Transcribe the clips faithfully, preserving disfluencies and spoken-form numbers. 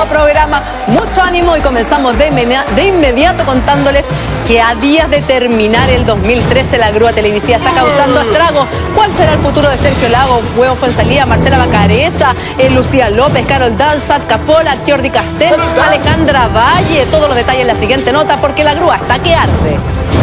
nuevo programa, mucho ánimo y comenzamos de, de inmediato contándoles que a días de terminar el dos mil trece la grúa televisiva está causando estragos. ¿Cuál será el futuro de Sergio Lago, Huevo Fuenzalía, Marcela Bacareza, eh, Lucía López, Carol Dance, Saf Capola, Jordi Castel, Alejandra Valle? Todos los detalles en la siguiente nota porque la grúa está que arde.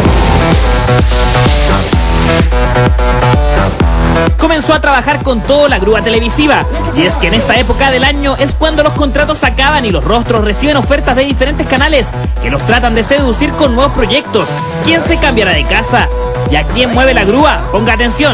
Comenzó a trabajar con todo la grúa televisiva, y es que en esta época del año es cuando los contratos acaban y los rostros reciben ofertas de diferentes canales que los tratan de seducir con nuevos proyectos. ¿Quién se cambiará de casa? ¿Y a quién mueve la grúa? Ponga atención.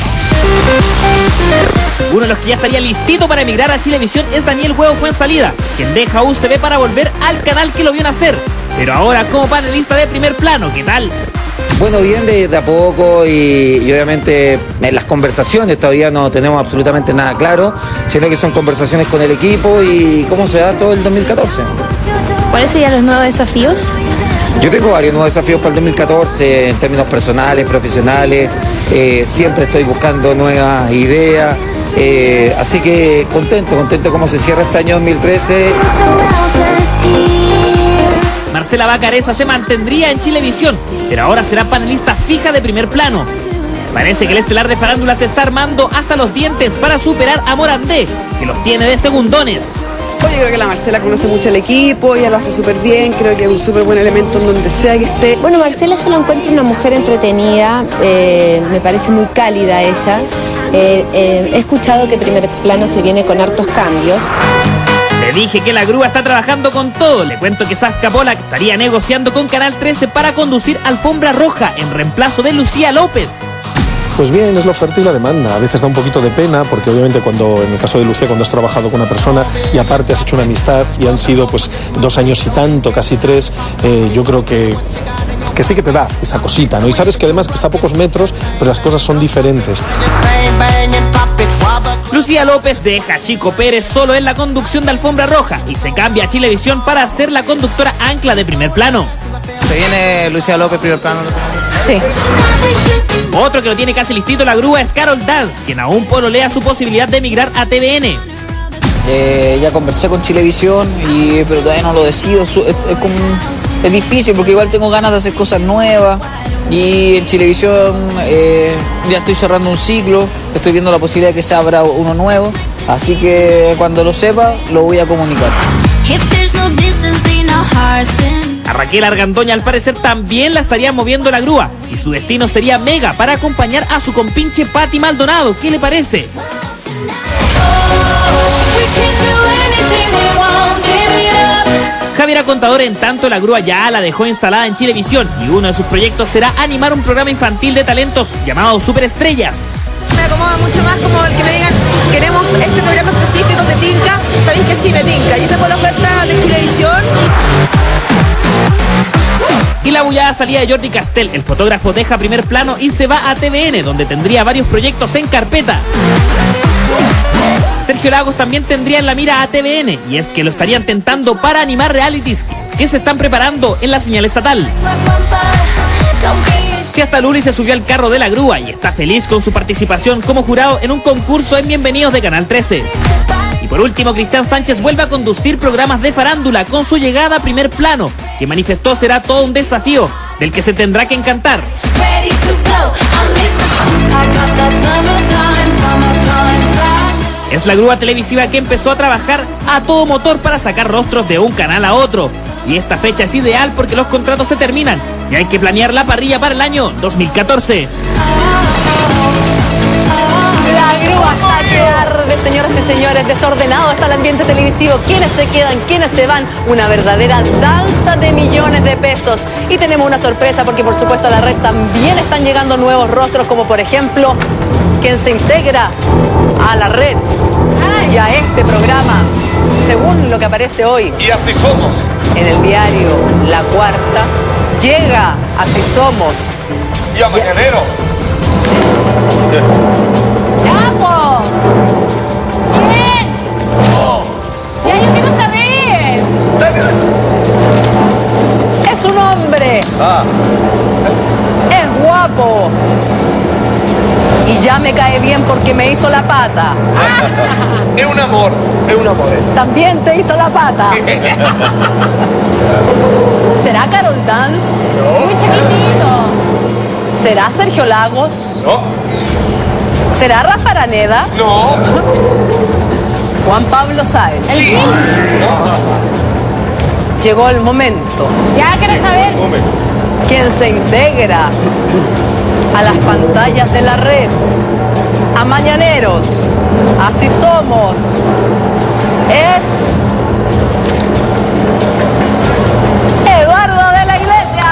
Uno de los que ya estaría listito para emigrar a Chilevisión es Daniel Huevo Fuenzalida, quien deja U C B para volver al canal que lo vio nacer, pero ahora como panelista de primer plano. ¿Qué tal? Bueno, bien de, de a poco y, y obviamente en las conversaciones todavía no tenemos absolutamente nada claro, sino que son conversaciones con el equipo y cómo se da todo el dos mil catorce. ¿Cuáles serían los nuevos desafíos? Yo tengo varios nuevos desafíos para el dos mil catorce en términos personales, profesionales, eh, siempre estoy buscando nuevas ideas, eh, así que contento, contento cómo se cierra este año dos mil trece. Marcela Bacareza se mantendría en Chilevisión, pero ahora será panelista fija de primer plano. Parece que el estelar de farándula se está armando hasta los dientes para superar a Morandé, que los tiene de segundones. Yo creo que la Marcela conoce mucho al equipo, ella lo hace súper bien, creo que es un súper buen elemento en donde sea que esté. Bueno, Marcela yo la encuentro una mujer entretenida, eh, me parece muy cálida ella. Eh, eh, he escuchado que primer plano se viene con hartos cambios. Le dije que la grúa está trabajando con todo. Le cuento que Saf Capola estaría negociando con Canal trece para conducir Alfombra Roja en reemplazo de Lucía López. Pues bien, es la oferta y la demanda. A veces da un poquito de pena porque obviamente cuando, en el caso de Lucía, cuando has trabajado con una persona y aparte has hecho una amistad y han sido pues dos años y tanto, casi tres, eh, yo creo que, que sí que te da esa cosita, ¿no? Y sabes que además que está a pocos metros, pero las cosas son diferentes. Lucía López deja a Chico Pérez solo en la conducción de Alfombra Roja y se cambia a Chilevisión para ser la conductora ancla de primer plano. ¿Se viene Lucía López primer plano? Sí. Otro que lo tiene casi listito la grúa es Carol Dance, quien aún pololea su posibilidad de emigrar a T V N. Eh, ya conversé con Chilevisión, y, pero todavía no lo decido. Es, es, como, es difícil porque igual tengo ganas de hacer cosas nuevas. Y en Chilevisión eh, ya estoy cerrando un ciclo, estoy viendo la posibilidad de que se abra uno nuevo. Así que cuando lo sepa, lo voy a comunicar. A Raquel Argandoña al parecer también la estaría moviendo la grúa y su destino sería Mega para acompañar a su compinche Patti Maldonado. ¿Qué le parece? Javiera Contador, en tanto, la grúa ya la dejó instalada en Chilevisión y uno de sus proyectos será animar un programa infantil de talentos llamado Superestrellas. Me acomoda mucho más como el que me digan, queremos este programa específico, ¿te tinca? Sabéis que sí me tinca. Y esa fue la oferta de Chilevisión. Y la bullada salida de Jordi Castel, el fotógrafo deja primer plano y se va a T V N, donde tendría varios proyectos en carpeta. Sergio Lagos también tendría en la mira a T V N, y es que lo estarían tentando para animar realities que se están preparando en la señal estatal. Si hasta Luli se subió al carro de la grúa y está feliz con su participación como jurado en un concurso en Bienvenidos de Canal trece. Y por último, Cristian Sánchez vuelve a conducir programas de farándula con su llegada a primer plano, que manifestó será todo un desafío del que se tendrá que encantar. Es la grúa televisiva que empezó a trabajar a todo motor para sacar rostros de un canal a otro. Y esta fecha es ideal porque los contratos se terminan y hay que planear la parrilla para el año dos mil catorce. La grúa está que arde, señoras y señores, desordenado está el ambiente televisivo. ¿Quiénes se quedan? ¿Quiénes se van? Una verdadera danza de millones de pesos. Y tenemos una sorpresa porque por supuesto a la red también están llegando nuevos rostros, como por ejemplo, quien se integra a la red y a este programa, según lo que aparece hoy. Y así somos. En el diario La Cuarta, llega Así Somos. Y a Mañanero. ¡Capo! ¿Quién? Oh. Ya, yo quiero saber. Es un hombre. Ah. Es guapo. Y ya Ya me cae bien porque me hizo la pata. Es un amor, es un amor. ¿eh? También te hizo la pata. ¿Será Carol Dance? Muy chiquitito. ¿Será Sergio Lagos? No, ¿Será Rafa Araneda? no, Juan Pablo Sáez. sí. Llegó el momento. Ya quiero saber. Quien se integra a las pantallas de la red, a Mañaneros, así somos, es Eduardo de la Iglesia.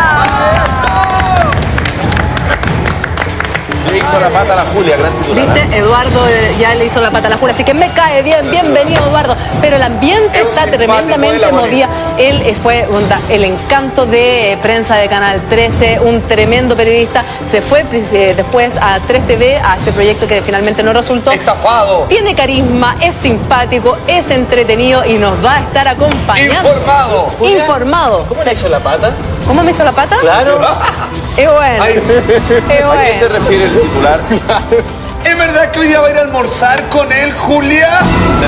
Le hizo la pata a la Julia, gran titular. ¿Viste? Eduardo eh, ya le hizo la pata a la Julia, así que me cae bien, bienvenido Eduardo. Pero el ambiente Es un está simpático de tremendamente la moneda. movida. Él eh, fue un da- el encanto de eh, prensa de Canal trece, un tremendo periodista. Se fue eh, después a tres T V, a este proyecto que finalmente no resultó. Estafado. Tiene carisma, es simpático, es entretenido y nos va a estar acompañando. Informado. Informado. ¿Cómo le hizo la pata? ¿Cómo me hizo la pata? Claro. Es bueno. Ay, Es ¿a qué se bueno. refiere el titular? ¿Es verdad que hoy día va a ir a almorzar con él, Julia?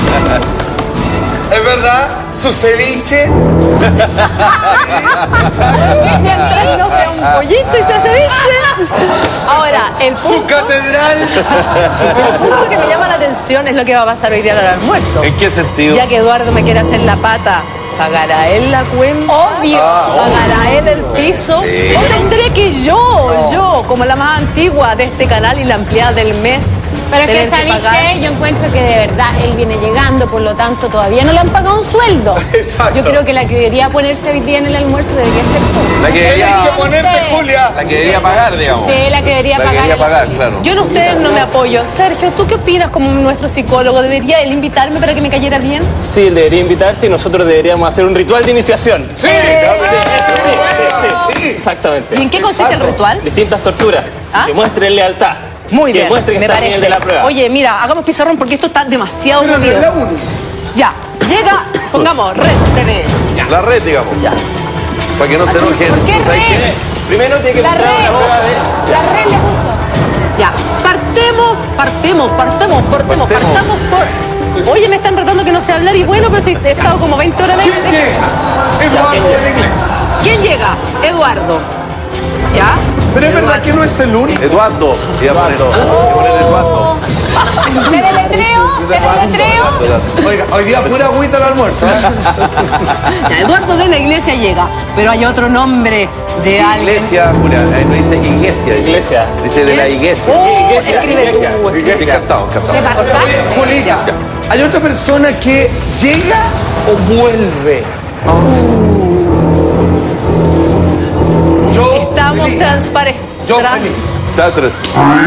¿Es verdad? ¿Su ceviche? Mientras no sea un pollito y se ceviche. Ahora, el ¿Su punto, catedral? el punto que me llama la atención es lo que va a pasar hoy día al almuerzo. ¿En qué sentido? Ya que Eduardo me quiere hacer la pata, ¿pagará él la cuenta? Obvio. Ah, ¿Pagará él el piso? Sí. ¿O tendré que yo, yo, como la más antigua de este canal y la empleada del mes, Pero es que, tener ¿sabéis pagar? qué? Yo encuentro que de verdad él viene llegando, por lo tanto todavía no le han pagado un sueldo. Exacto. Yo creo que la que debería ponerse hoy día en el almuerzo debería ser tú. La que debería Tienes ponerte, Julia. La que debería pagar, digamos. Sí, la que debería La que pagar. debería es la pagar, Julia. claro. Yo en ustedes no me apoyo. Sergio, ¿tú qué opinas como nuestro psicólogo? ¿Debería él invitarme para que me cayera bien? Sí, él debería invitarte y nosotros deberíamos hacer un ritual de iniciación. Sí, Eso sí, sí, sí. Sí. Exactamente. ¿Y en qué consiste el ritual? Distintas torturas. ¿Ah? Que muestren lealtad. Muy que bien, muestre que me está al parece. nivel de la prueba. Oye, mira, hagamos pizarrón porque esto está demasiado movido. Ya, llega, pongamos Red T V. La red, digamos. Ya. Para que no se enojen. ¿Por qué ¿Tú sabes red? qué? Primero tiene que La mostrar red. una prueba de... La red le puso. Ya, partemos, partemos, partemos, partemos, Partemos. partamos por... Oye, me están retando que no sé hablar y bueno, pero si he estado como veinte horas en el ¿Quién llega? Eduardo de la Iglesia. ¿Quién llega? Eduardo. ¿Ya? Pero es verdad Eduardo. que no es el único. Eduardo. Iba a poner, iba a poner Eduardo. ¿Te deletreo? ¿Te deletreo? Oiga, hoy día pura agüita al almuerzo. ¿eh? Ya, Eduardo de la Iglesia llega, pero hay otro nombre de alguien. Iglesia, Julia. Ahí no dice iglesia. Dice. Iglesia. Dice de la iglesia. Oh, Iglesia, escribe iglesia, tú. escribe. Sí, encantado, encantado. ¿Qué pasa? Oye, Julita, ¿hay otra persona que llega o vuelve? Yo Estamos feliz. transparentes. Yo feliz. Teatros.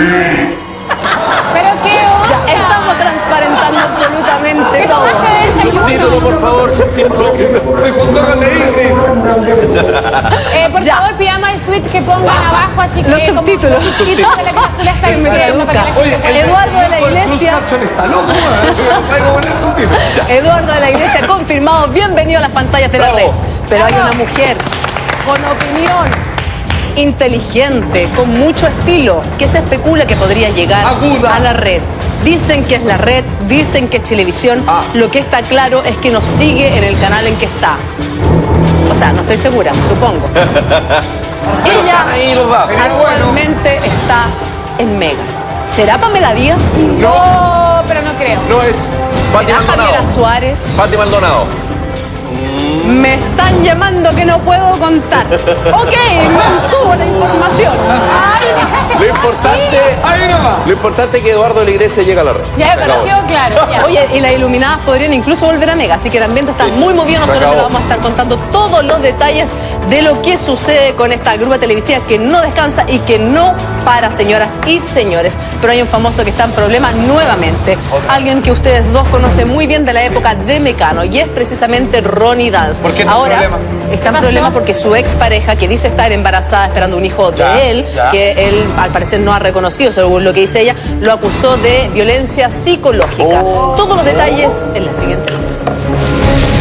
¿Pero qué onda? Estamos transparentando absolutamente ¿Qué todo. tomaste de desayuno? Título, por favor, subtítulo. Se juntó con la Ingrid. Eh, por Ya. favor, pijama el suite que pongan abajo, así que Los como subtítulos. los subtítulos de la que la Julia está Que me diciendo para que la traduzca. gente pueda- Eduardo de la tipo del Iglesia. Closed Caption está loco, ¿eh? No sabe cómo poner subtítulos. Eduardo de la Iglesia confirmado. Bienvenido a las pantallas de la Bravo. red. Pero hay una mujer con opinión, inteligente, con mucho estilo, que se especula que podría llegar Aguda. a la red. Dicen que es la red, dicen que es Chilevisión. Ah. Lo que está claro es que nos sigue en el canal en que está. O sea, no estoy segura, supongo. Ella ahí los va. Sería actualmente está en Mega. ¿Será Pamela Díaz? No, pero no creo. No es. Pati ¿Será Maldonado. Javiera Suárez? Pati Maldonado. Me están llamando que no puedo contar. Ok, mantuvo la información. Ay, dejaste Lo importante, ahí nomás. Lo importante es que Eduardo de la Iglesia llega a la red. Ya, Se pero acabó. quedó claro. Ya. Oye, y las iluminadas podrían incluso volver a Mega, así que el ambiente está Sí, muy movido. se Nosotros acabó. le vamos a estar contando todos los detalles de lo que sucede con esta grúa televisiva que no descansa y que no para, señoras y señores. Pero hay un famoso que está en problemas nuevamente. Alguien que ustedes dos conocen muy bien de la época de Mecano, y es precisamente Ronnie Dance. ¿Por qué está en Ahora problema? está en pasó? problema porque su expareja, que dice estar embarazada esperando un hijo Ya, de él, ya. que él al parecer no ha reconocido, según lo que dice ella, lo acusó de violencia psicológica. Oh. Todos los detalles en la siguiente nota.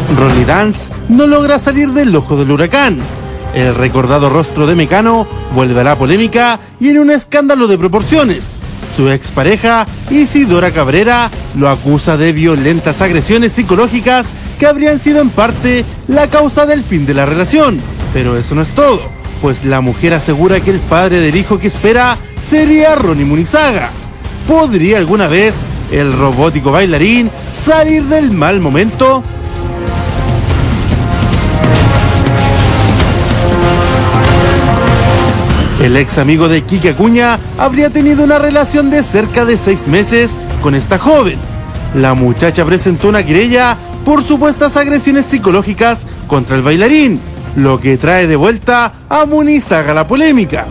Ronnie Dance no logra salir del ojo del huracán. El recordado rostro de Mecano vuelve a la polémica y en un escándalo de proporciones. Su expareja, Isidora Cabrera, lo acusa de violentas agresiones psicológicas que habrían sido en parte la causa del fin de la relación. Pero eso no es todo, pues la mujer asegura que el padre del hijo que espera sería Ronnie Munizaga. ¿Podría alguna vez el robótico bailarín salir del mal momento? El ex amigo de Kike Acuña habría tenido una relación de cerca de seis meses con esta joven. La muchacha presentó una querella por supuestas agresiones psicológicas contra el bailarín, lo que trae de vuelta a Munizaga la polémica.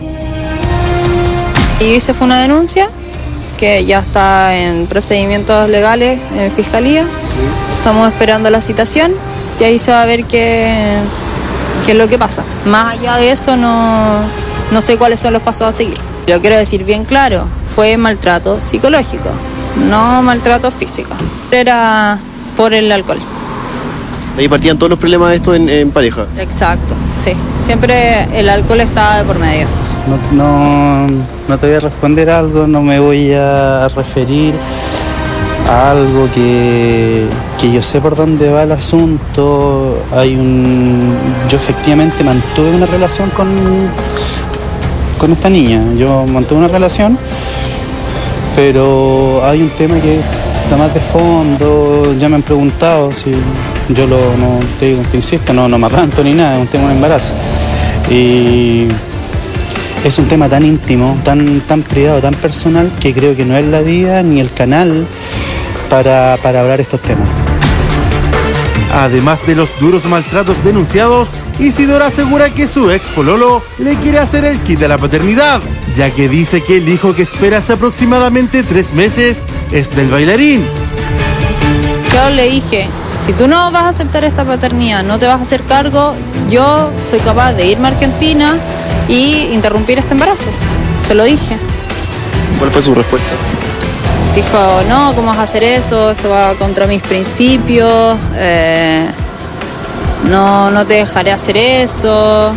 Y se fue una denuncia que ya está en procedimientos legales en fiscalía. Estamos esperando la citación y ahí se va a ver qué, qué es lo que pasa. Más allá de eso no, no sé cuáles son los pasos a seguir. Lo quiero decir bien claro, fue maltrato psicológico, no maltrato físico. Era por el alcohol. Ahí partían todos los problemas de esto en, en pareja. Exacto, sí. Siempre el alcohol está de por medio. No, no, no te voy a responder algo, no me voy a referir a algo que, que yo sé por dónde va el asunto. Hay un, yo efectivamente mantuve una relación con, con esta niña. Yo mantuve una relación, pero hay un tema que está más de fondo. Ya me han preguntado si yo lo, no te digo, te insisto, no, no me arranco ni nada, es un tema de embarazo. Y es un tema tan íntimo, tan, tan privado, tan personal, que creo que no es la vía ni el canal para, para hablar estos temas. Además de los duros maltratos denunciados, Isidora asegura que su ex pololo le quiere hacer el kit de la paternidad, ya que dice que el hijo que espera hace aproximadamente tres meses es del bailarín. Yo le dije, si tú no vas a aceptar esta paternidad, no te vas a hacer cargo, yo soy capaz de irme a Argentina y interrumpir este embarazo. Se lo dije. ¿Cuál fue su respuesta? Dijo, no, ¿cómo vas a hacer eso? Eso va contra mis principios. Eh, no, no te dejaré hacer eso.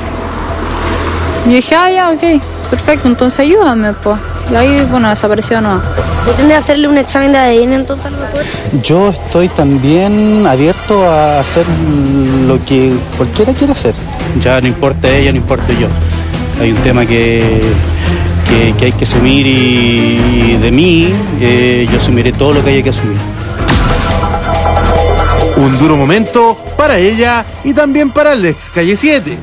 Y dije, ah, ya, ok, perfecto, entonces ayúdame, pues. Y ahí, bueno, desapareció no. ¿Pretende hacerle un examen de A D N entonces al doctor? Yo estoy también abierto a hacer lo que cualquiera quiera hacer. Ya no importa ella, no importa yo. Hay un tema que, que, que hay que asumir y, y de mí eh, yo asumiré todo lo que haya que asumir. Un duro momento para ella y también para el ex Calle siete.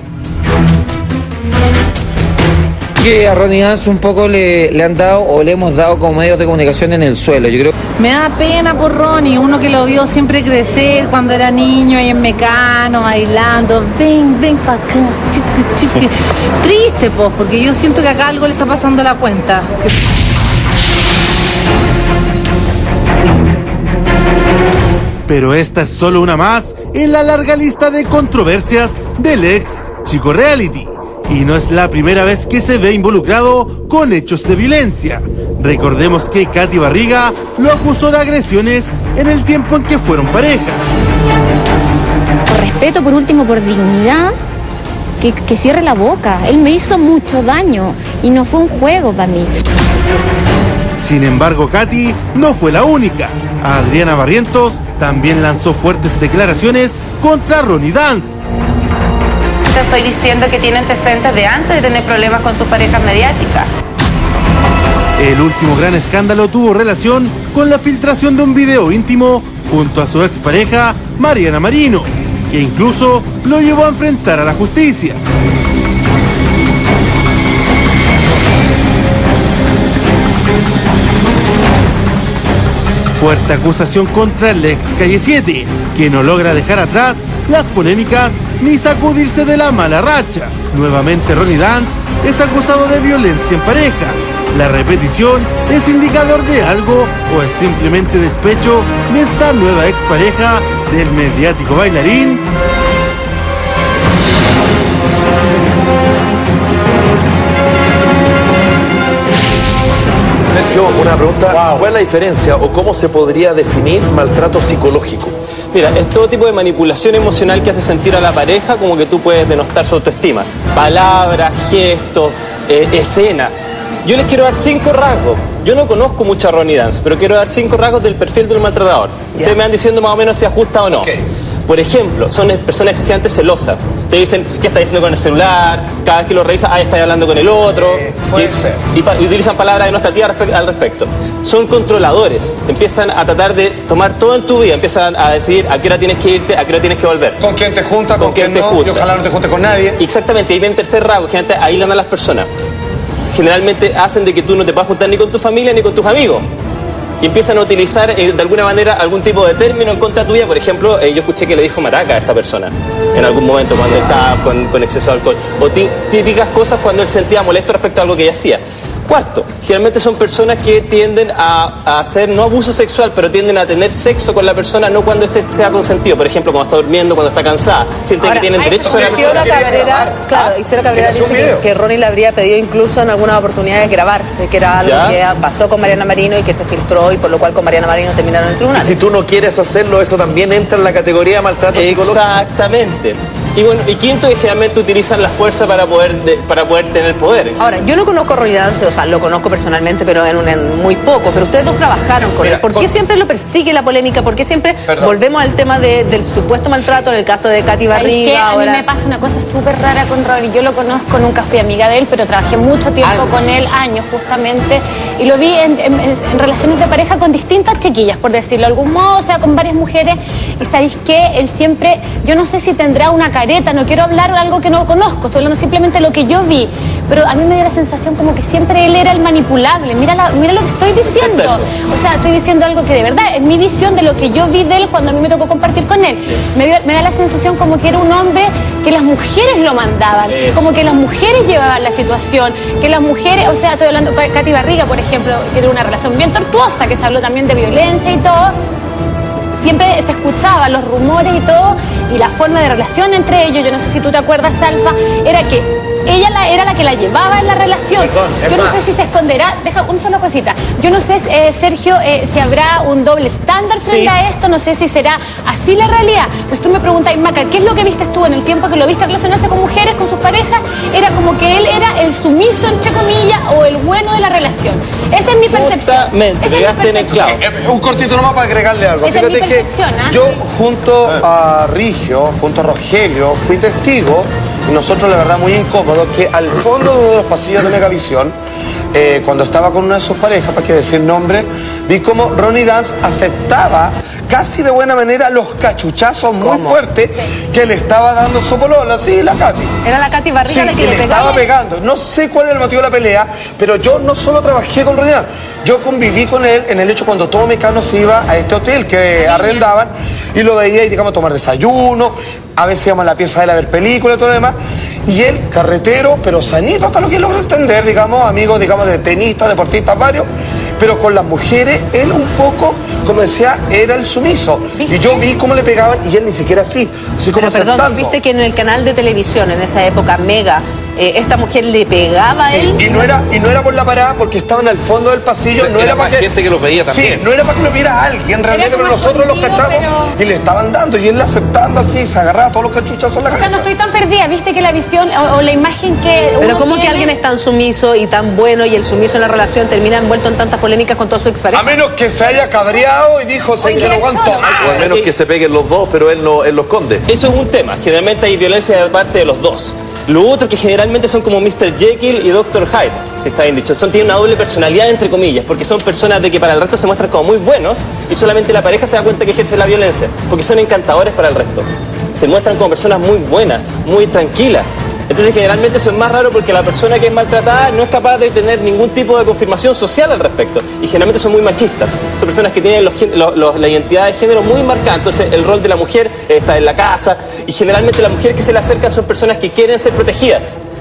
Que a Ronnie Dance un poco le, le han dado o le hemos dado como medios de comunicación en el suelo. Yo creo. Me da pena por Ronnie, uno que lo vio siempre crecer cuando era niño ahí en Mecano, bailando, ven, ven pa' acá, chique, chique. Triste, pues, porque yo siento que acá algo le está pasando a la cuenta. Pero esta es solo una más en la larga lista de controversias del ex Chico Reality. Y no es la primera vez que se ve involucrado con hechos de violencia. Recordemos que Katy Barriga lo acusó de agresiones en el tiempo en que fueron pareja. Por respeto, por último, por dignidad, que, que cierre la boca. Él me hizo mucho daño y no fue un juego para mí. Sin embargo, Katy no fue la única. Adriana Barrientos también lanzó fuertes declaraciones contra Ronnie Dance. Te estoy diciendo que tiene antecedentes de antes de tener problemas con sus parejas mediáticas. El último gran escándalo tuvo relación con la filtración de un video íntimo junto a su expareja Mariana Marino, que incluso lo llevó a enfrentar a la justicia. Fuerte acusación contra el ex Calle siete, que no logra dejar atrás las polémicas ni sacudirse de la mala racha. Nuevamente Ronnie Dance es acusado de violencia en pareja. ¿La repetición es indicador de algo o es simplemente despecho de esta nueva expareja del mediático bailarín? Sergio, una pregunta. Wow. ¿Cuál es la diferencia o cómo se podría definir maltrato psicológico? Mira, es todo tipo de manipulación emocional que hace sentir a la pareja como que tú puedes denostar su autoestima. Palabras, gestos, eh, escena. Yo les quiero dar cinco rasgos. Yo no conozco mucho a Ronnie Dance, pero quiero dar cinco rasgos del perfil de un maltratador. Yeah. Ustedes me van diciendo más o menos si ajusta o no. Okay. Por ejemplo, son personas excesivamente celosas. Te dicen, ¿qué está diciendo con el celular? Cada vez que lo revisas, ah, está hablando con el otro. Eh, puede y, ser. Y, y utilizan palabras denostativas al respecto. Son controladores. Empiezan a tratar de tomar todo en tu vida. Empiezan a decidir a qué hora tienes que irte, a qué hora tienes que volver. ¿Con quién te juntas? ¿Con, ¿Con quién, quién te no? Junta. Y ojalá no te juntes con nadie. Exactamente. Ahí viene el tercer rasgo. Generalmente aíslan a las personas. Generalmente hacen de que tú no te puedas juntar ni con tu familia ni con tus amigos. Y empiezan a utilizar eh, de alguna manera algún tipo de término en contra tuya. Por ejemplo, eh, yo escuché que le dijo maraca a esta persona en algún momento cuando estaba con, con exceso de alcohol. O típicas cosas cuando él sentía molesto respecto a algo que ella hacía. Cuarto, generalmente son personas que tienden a, a hacer, no abuso sexual, pero tienden a tener sexo con la persona no cuando este sea consentido. Por ejemplo, cuando está durmiendo, cuando está cansada. Sienten Ahora, que tienen derecho a la Isidora Cabrera, claro, Isidora Cabrera dice que, que Ronnie le habría pedido incluso en algunas oportunidades grabarse, que era algo ¿Ya? que pasó con Mariana Marino y que se filtró y por lo cual con Mariana Marino terminaron en el tribunal. Y si tú no quieres hacerlo, eso también entra en la categoría de maltrato psicológico. Exactamente. Y bueno, y quinto, que generalmente utilizan la fuerza para poder de, para poder tener poder. Ahora, yo no conozco a Ronnie Dance, o sea, lo conozco personalmente, pero en, un, en muy poco. Pero ustedes dos trabajaron con Mira, él. ¿Por qué con... siempre lo persigue la polémica? ¿Por qué siempre Perdón. volvemos al tema de, del supuesto maltrato en el caso de Katy Barriga? Ahora... A mí me pasa una cosa súper rara con Ronnie. Yo lo conozco, nunca fui amiga de él, pero trabajé mucho tiempo años. con él, años justamente, y lo vi en, en, en relaciones de pareja con distintas chiquillas, por decirlo de algún modo, o sea, con varias mujeres. Y ¿sabéis qué? Él siempre, yo no sé si tendrá una careta, no quiero hablar algo que no conozco, estoy hablando simplemente de lo que yo vi, pero a mí me dio la sensación como que siempre él era el manipulable. Mira, la, mira lo que estoy diciendo, o sea, estoy diciendo algo que de verdad es mi visión de lo que yo vi de él cuando a mí me tocó compartir con él. Me, dio, me da la sensación como que era un hombre que las mujeres lo mandaban, como que las mujeres llevaban la situación, que las mujeres, o sea, estoy hablando de Katy Barriga, por ejemplo, que era una relación bien tortuosa, que se habló también de violencia y todo. Siempre se escuchaban los rumores y todo, y la forma de relación entre ellos, yo no sé si tú te acuerdas, Alfa, era que ella la, era la que la llevaba en la relación. Perdón, yo no más. sé si se esconderá, deja una sola cosita, yo no sé, eh, Sergio, eh, si habrá un doble estándar frente sí. a esto, no sé si será así la realidad. Pues tú me preguntas, Maca, ¿qué es lo que viste tú en el tiempo que lo viste relacionarse con mujeres, con sus parejas? Era como que él era el sumiso, entre comillas, o el bueno de la relación. Esa es mi percepción. Justamente, Esa es mi percepción. Sí, eh, un cortito nomás para agregarle algo. Esa Fíjate es mi percepción, que ¿eh? yo junto a Rigio, junto a Rogelio, fui testigo. Y nosotros, la verdad, muy incómodo, que al fondo de uno de los pasillos de Megavisión, eh, cuando estaba con una de sus parejas, para que decir nombre, vi como Ronnie Dance aceptaba casi de buena manera los cachuchazos muy ¿Cómo? fuertes sí. que le estaba dando su polola, sí, la Katy. Era la Katy Barriga sí, la que, que le, le pegaba. estaba pegando. No sé cuál era el motivo de la pelea, pero yo no solo trabajé con Ronnie Dance, yo conviví con él en el hecho cuando todo Mecano se iba a este hotel que arrendaban y lo veía y digamos a tomar desayuno, a veces íbamos a la pieza de él a ver películas y todo lo demás. Y él, carretero, pero sanito, hasta lo que logro entender, digamos, amigos, digamos, de tenistas, deportistas, varios, pero con las mujeres, él un poco, como decía, era el sumiso. ¿Viste? Y yo vi cómo le pegaban y él ni siquiera así, así como pero perdón, viste que en el canal de televisión, en esa época, Mega, eh, esta mujer le pegaba sí, a él. Y no era, y no era por la parada porque estaban al fondo del pasillo, sí, no era, era para que gente que lo veía también. Sí, no era para que lo viera alguien realmente, pero nosotros los cachamos pero... y le estaban dando y él aceptando así, se agarraba todos los cachuchazos en la o cabeza. O sea, no estoy tan perdida, viste que la visión o, o la imagen que Pero ¿cómo tiene... que alguien es tan sumiso y tan bueno y el sumiso en la relación termina envuelto en tantas polémicas con toda su expareja? A menos que se haya cabreado y dijo, sé que no aguanto. O al menos que se peguen los dos, pero él no, él los esconde. Eso es un tema, generalmente hay violencia de parte de los dos. Lo otro que generalmente son como mister Jekyll y doctor Hyde, si está bien dicho. Son, tienen una doble personalidad, entre comillas, porque son personas de que para el resto se muestran como muy buenos y solamente la pareja se da cuenta que ejerce la violencia, porque son encantadores para el resto. Se muestran como personas muy buenas, muy tranquilas. Entonces generalmente eso es más raro porque la persona que es maltratada no es capaz de tener ningún tipo de confirmación social al respecto. Y generalmente son muy machistas. Son personas que tienen los, los, los, la identidad de género muy marcada. Entonces el rol de la mujer está en la casa. Y generalmente las mujeres que se le acercan son personas que quieren ser protegidas.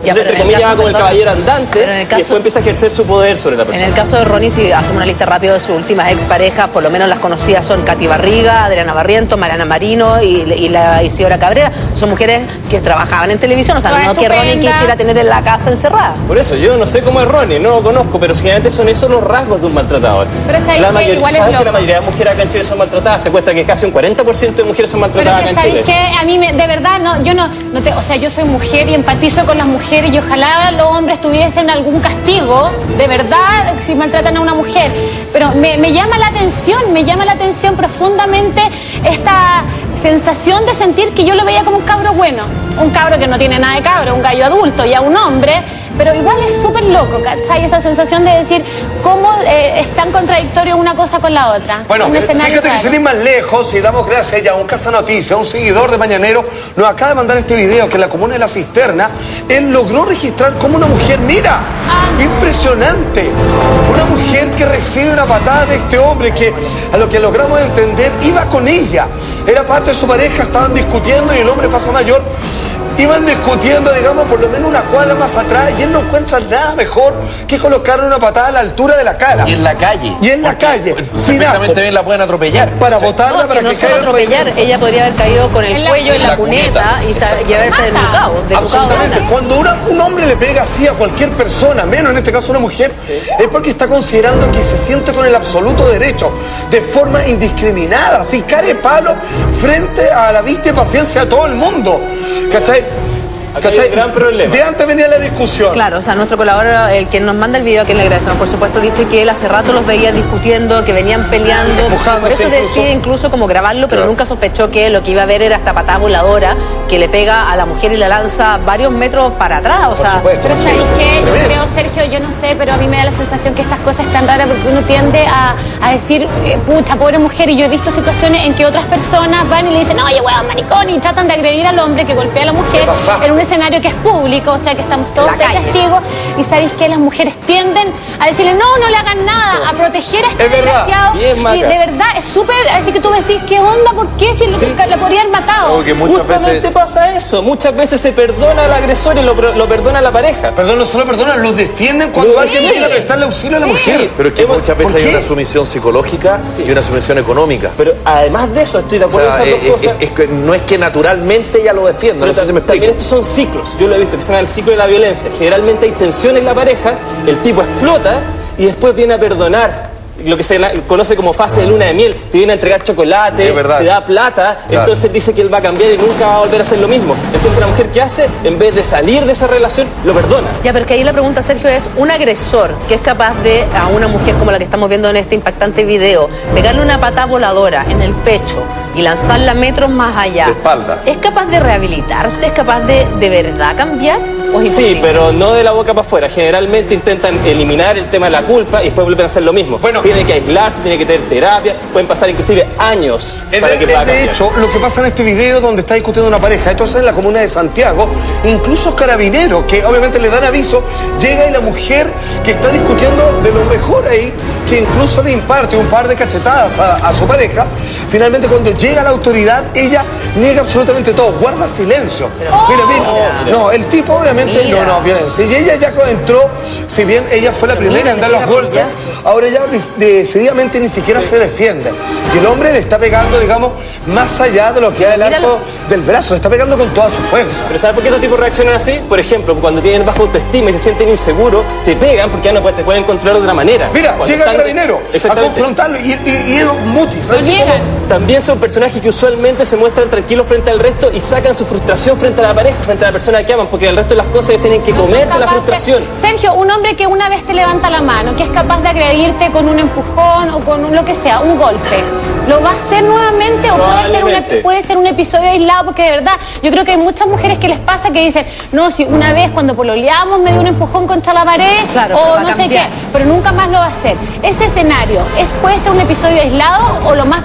Ya, Entonces, entre comillas, va como el perdón, caballero andante pero en el y caso- después empieza a ejercer su poder sobre la persona. En el caso de Ronnie, si hacemos una lista rápida de sus últimas exparejas, por lo menos las conocidas son Katy Barriga, Adriana Barrientos, Mariana Marino y, y la Isidora Cabrera. Son mujeres que trabajaban en televisión, o sea, Son no que Ronnie estupendas. quisiera tener en la casa encerrada. Por eso, yo no sé cómo es Ronnie, no lo conozco, pero generalmente son esos los rasgos de un maltratador. Pero ¿sabes la qué? mayoría, Igual es ¿sabes que loco. la mayoría de mujeres acá en Chile son maltratadas? Se cuenta que casi un cuarenta por ciento de mujeres son Pero maltratadas que acá en sabéis Chile. que a mí, me, de verdad, no, yo no, no te, o sea, yo soy mujer y empatizo con las mujeres y ojalá los hombres tuviesen algún castigo, de verdad, si maltratan a una mujer. Pero me, me llama la atención, me llama la atención profundamente esta sensación de sentir que yo lo veía como un cabro bueno, un cabro que no tiene nada de cabro, un gallo adulto, ya un hombre, pero igual es súper loco, ¿cachai? Esa sensación de decir cómo eh, es tan contradictorio una cosa con la otra. Bueno, Un eh, escenario fíjate que raro. sin ir más lejos y damos gracias ya a un Casa Noticias, un seguidor de Mañanero, nos acaba de mandar este video que en la comuna de La Cisterna, él logró registrar cómo una mujer, mira, impresionante, una mujer que recibe una patada de este hombre que a lo que logramos entender iba con ella, era parte de su pareja, estaban discutiendo y el hombre pasa mayor. Iban discutiendo, digamos, por lo menos una cuadra más atrás y él no encuentra nada mejor que colocarle una patada a la altura de la cara. Y en la calle. Y en la calle. Sin Perfectamente asco. bien la pueden atropellar. Para Sí. botarla, No, para que no que solo caiga. atropellar, ella podría haber caído con el En la- cuello en la, en la cuneta, cuneta. y sa- llevarse Mata. desnucado. desnucado Absolutamente. gana. Cuando una- un hombre le pega así a cualquier persona, menos en este caso una mujer, es porque está considerando que se siente con el absoluto derecho, de forma indiscriminada, sin cara de palo, frente a la vista y paciencia de todo el mundo. ¿Cachai? Acá hay un gran problema. De antes venía la discusión. Claro, o sea, nuestro colaborador, el que nos manda el video, a quien le agradecemos, por supuesto, dice que él hace rato los veía discutiendo, que venían peleando, Empujándose por eso incluso. decide incluso como grabarlo, pero Claro. nunca sospechó que lo que iba a ver era esta patada voladora que le pega a la mujer y la lanza varios metros para atrás, o Por sea... supuesto. Pero ¿sabéis qué? Yo Tremendo. creo, Sergio, yo no sé, pero a mí me da la sensación que estas cosas están raras porque uno tiende a, a decir, eh, pucha, pobre mujer, y yo he visto situaciones en que otras personas van y le dicen, oye, weón, maricón, y tratan de agredir al hombre que golpea a la mujer ¿Qué pasa? en un escenario que es público, o sea, que estamos todos La de calle. testigos, y sabéis que las mujeres tienden a decirle, no, no le hagan nada, a proteger a este Es verdad, desgraciado, bien, Maca. y de verdad, es súper, así que tú decís, ¿qué onda? ¿Por qué? Si Sí. le, le podría haber matado. Algo que muchas Justamente veces... pasa eso, muchas veces se perdona al agresor y lo, lo perdona la pareja. Perdón, no solo perdonan, los defienden cuando Sí. alguien viene a prestarle auxilio a la Sí. mujer. Pero es que Hemos- muchas veces ¿por hay qué? una sumisión psicológica y una sumisión económica. Pero además de eso, estoy de O acuerdo sea, en esas eh, dos cosas. es- es que no es que naturalmente ella lo defienda, Pero no sé si me también explico. estos son ciclos, yo lo he visto, que se llama el ciclo de la violencia. Generalmente hay tensión en la pareja, el tipo explota y después viene a perdonar. Lo que se la- conoce como fase de luna de miel, te viene a entregar chocolate, Es verdad te eso. da plata, Claro. entonces dice que él va a cambiar y nunca va a volver a hacer lo mismo. Entonces la mujer, ¿qué hace? En vez de salir de esa relación, lo perdona. Ya, pero que ahí la pregunta, Sergio, es un agresor que es capaz de, a una mujer como la que estamos viendo en este impactante video, pegarle una patada voladora en el pecho y lanzarla metros más allá. De espalda. ¿Es capaz de rehabilitarse? ¿Es capaz de de verdad cambiar? ¿O es Sí, imposible? pero no de la boca para afuera. Generalmente intentan eliminar el tema de la culpa y después vuelven a hacer lo mismo. Bueno. tiene que aislarse, tiene que tener terapia, pueden pasar inclusive años Es para de, que pueda es de cambiar. hecho, lo que pasa en este video donde está discutiendo una pareja, esto es en la comuna de Santiago, incluso Carabineros, que obviamente le dan aviso, llega y la mujer que está discutiendo de lo mejor ahí, que incluso le imparte un par de cachetadas a, a su pareja, finalmente cuando llega la autoridad, ella niega absolutamente todo, guarda silencio. Mira, mira, no, el tipo obviamente Mira. no, no, violencia. Y ella ya cuando entró, si bien ella fue la primera Mira, en dar le los pega golpes, pillazo. ahora ya de- decididamente ni siquiera se defiende. Y el hombre le está pegando, digamos, más allá de lo que hay el Míralo. arco del brazo, le está pegando con toda su fuerza. Pero ¿sabes por qué estos tipos reaccionan así? Por ejemplo, cuando tienen baja autoestima y se sienten inseguros, te pegan porque ya no pueden- te pueden controlar de otra manera. Mira, Cuando llega el están- carabinero a Exactamente. confrontarlo y, y, y es mutis. Lo así como- niegan. También son personajes que usualmente se muestran tranquilos frente al resto y sacan su frustración frente a la pareja, frente a la persona que aman, porque el resto de las cosas ellos tienen que No son comerse la capaces- frustración. Sergio, un hombre que una vez te levanta la mano, que es capaz de agredirte con un empujón o con un- lo que sea, un golpe, ¿lo va a hacer nuevamente o puede ser, un, Probablemente. ep- puede ser un episodio aislado? Porque de verdad, yo creo que hay muchas mujeres que les pasa que dicen, no, si una vez cuando pololeamos me dio un empujón contra la pared Claro, pero o va a no sé cambiar. qué, pero nunca más lo va a hacer. Ese escenario, ¿es, ¿puede ser un episodio aislado o lo más probable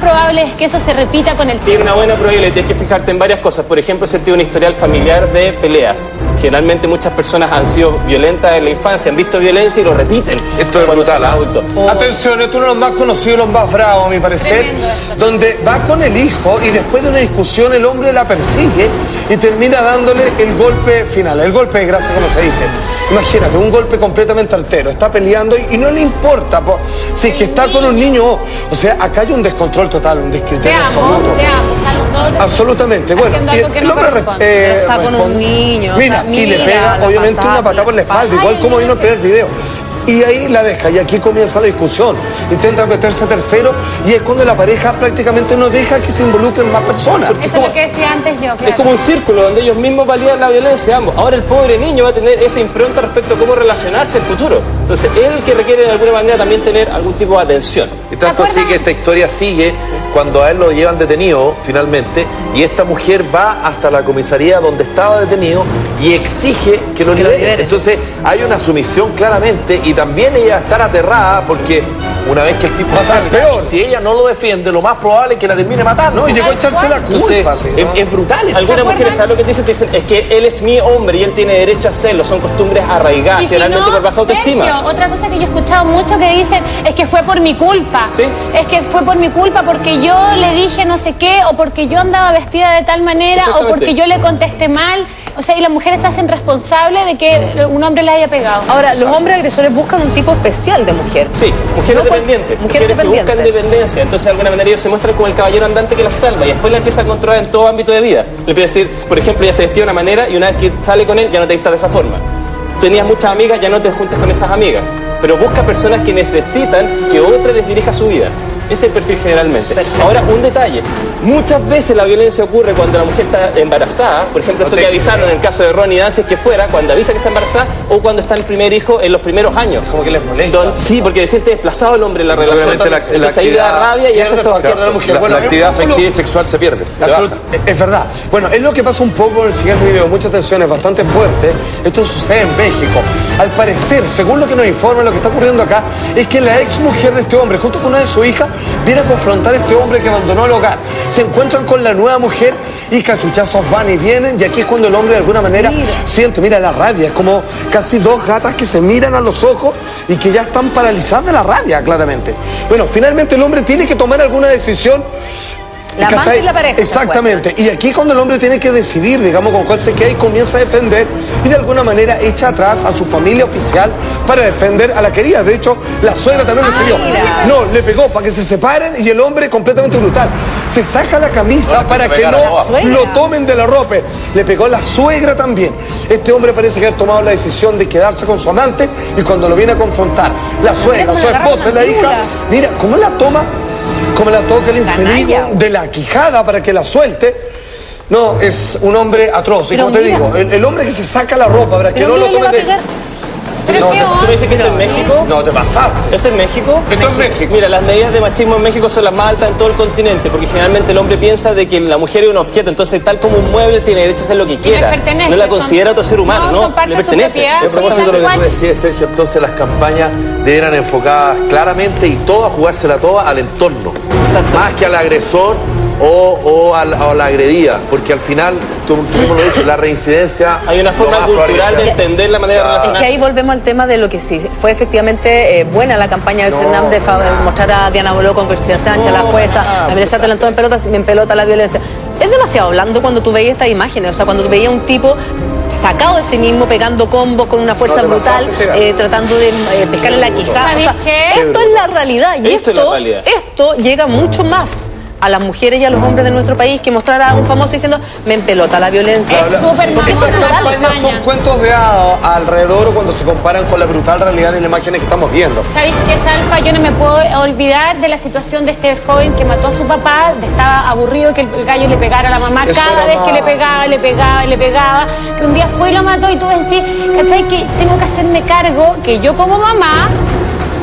es que eso se repita con el tiempo? Tiene una buena probabilidad, tienes que fijarte en varias cosas. Por ejemplo, si tiene un historial familiar de peleas. Generalmente muchas personas han sido violentas en la infancia, han visto violencia y lo repiten. Esto es brutal, adulto. Oh. Atención, esto es uno de los más conocidos y los más bravos, a mi parecer, donde va con el hijo y después de una discusión el hombre la persigue y termina dándole el golpe final, el golpe de gracia, como se dice. Imagínate, un golpe completamente artero, está peleando y, y no le importa po, si es que está con un niño o... O sea, acá hay un descontrol total, un descriterio absoluto. Te amo, te amo. Absolutamente. Bueno, y el, el hombre no eh, está con un niño. Mira, o sea, y le pega obviamente patada, una patada por la espalda, igual Ay, como vino el primer video. Y ahí la deja, y aquí comienza la discusión. Intenta meterse tercero, y es cuando la pareja prácticamente no deja que se involucren más personas. Eso es como, lo que decía antes yo, claro. Es como un círculo donde ellos mismos validan la violencia ambos. Ahora el pobre niño va a tener esa impronta respecto a cómo relacionarse en el futuro. Entonces, él que requiere de alguna manera también tener algún tipo de atención. Y tanto así que esta historia sigue cuando a él lo llevan detenido finalmente, y esta mujer va hasta la comisaría donde estaba detenido y exige que lo libere. Entonces hay una sumisión claramente, y también ella está aterrada porque una vez que el tipo salga, peor, si ella no lo defiende, lo más probable es que la termine matando. No, y llegó a echarse la culpa. Entonces, es, es brutal. Algunas mujeres, ¿sabes lo que te dicen? Te dicen, es que él es mi hombre y él tiene derecho a hacerlo. Son costumbres arraigadas, si generalmente no, por baja autoestima. Sergio, otra cosa que yo he escuchado mucho que dicen es que fue por mi culpa. ¿Sí? Es que fue por mi culpa porque yo le dije no sé qué, o porque yo andaba vestida de tal manera, o porque yo le contesté mal. O sea, y las mujeres se hacen responsables de que un hombre le haya pegado. Ahora, los hombres agresores buscan un tipo especial de mujer. Sí, mujeres no, dependientes. Mujeres que buscan dependencia. Entonces, de alguna manera, ellos se muestran como el caballero andante que las salva y después la empieza a controlar en todo ámbito de vida. Le empieza a decir, por ejemplo, ella se vestía de una manera y una vez que sale con él, ya no te vistas de esa forma. Tenías muchas amigas, ya no te juntas con esas amigas. Pero busca personas que necesitan que otra les dirija su vida. Ese es el perfil generalmente. Perfecto. Ahora, un detalle. Muchas veces la violencia ocurre cuando la mujer está embarazada. Por ejemplo, esto que avisaron en el caso de Ronnie Dances, que fuera cuando avisa que está embarazada o cuando está el primer hijo en los primeros años. Como que les molesta. Entonces, sí, porque se siente desplazado el hombre en la relación. La, la Entonces ahí da rabia y hace esto. La, mujer. Bueno, la actividad afectiva y sexual se pierde. Se es verdad. Bueno, es lo que pasa un poco en el siguiente video. Mucha atención, es bastante fuerte. Esto sucede en México. Al parecer, según lo que nos informan, lo que está ocurriendo acá es que la ex mujer de este hombre, junto con una de su hija, viene a confrontar a este hombre que abandonó el hogar. Se encuentran con la nueva mujer y cachuchazos van y vienen, y aquí es cuando el hombre de alguna manera mira. siente, mira la rabia, es como casi dos gatas que se miran a los ojos y que ya están paralizadas de la rabia, claramente. Bueno, finalmente el hombre tiene que tomar alguna decisión. La amante y la pareja. Exactamente. Y aquí cuando el hombre tiene que decidir, digamos, con cuál se queda y comienza a defender y de alguna manera echa atrás a su familia oficial para defender a la querida. De hecho, la suegra también lo siguió. No, le pegó para que se separen y el hombre completamente brutal. Se saca la camisa bueno, para que, que no lo tomen de la ropa. Le pegó a la suegra también. Este hombre parece que ha tomado la decisión de quedarse con su amante y cuando lo viene a confrontar, la suegra, su esposa, la hija, mira, ¿cómo la toma? Como la toca el infeliz de la quijada para que la suelte. No, es un hombre atroz. Y como te digo, el, el hombre que se saca la ropa para que no lo tomen de... ¿Pero no, qué ¿tú me dices que esto es México? No, te pasaste. ¿Esto es México? Esto es México. Mira, las medidas de machismo en México son las más altas en todo el continente, porque generalmente el hombre piensa de que la mujer es un objeto, entonces tal como un mueble tiene derecho a hacer lo que quiera. No la considera otro ser humano, ¿no? no le pertenece. A propósito de lo que tú decías, Sergio, entonces las campañas deberán enfocadas claramente y todas, jugársela toda al entorno. Más que al agresor o, o, al, o a la agredida, porque al final, tú, tú mismo lo dices, la reincidencia... Hay una forma cultural de entender la manera de relacionarse. Es que ahí volvemos al tema de lo que sí, fue efectivamente eh, buena la campaña del no, CERNAM de no. mostrar a Diana Boló con Cristina Sánchez, no, la jueza, no, la violencia te en pelota, me pelota la violencia. Es demasiado blando cuando tú veías estas imágenes, o sea, cuando tú veías un tipo sacado de sí mismo, pegando combos con una fuerza no, brutal, eh, tratando de eh, pescar en la quijada. O sea, esto es la realidad y esto, esto, es la esto llega mucho más a las mujeres y a los hombres de nuestro país que mostrar a un famoso diciendo me empelota la violencia. Es súper Porque esas campañas son cuentos de hadas alrededor cuando se comparan con la brutal realidad de las imágenes que estamos viendo. ¿Sabéis qué, Salfa? Yo no me puedo olvidar de la situación de este joven que mató a su papá, estaba aburrido que el gallo le pegara a la mamá Eso cada vez más... que le pegaba, le pegaba, le pegaba, que un día fue y lo mató y tú decís, ¿cachai? Que tengo que hacerme cargo que yo como mamá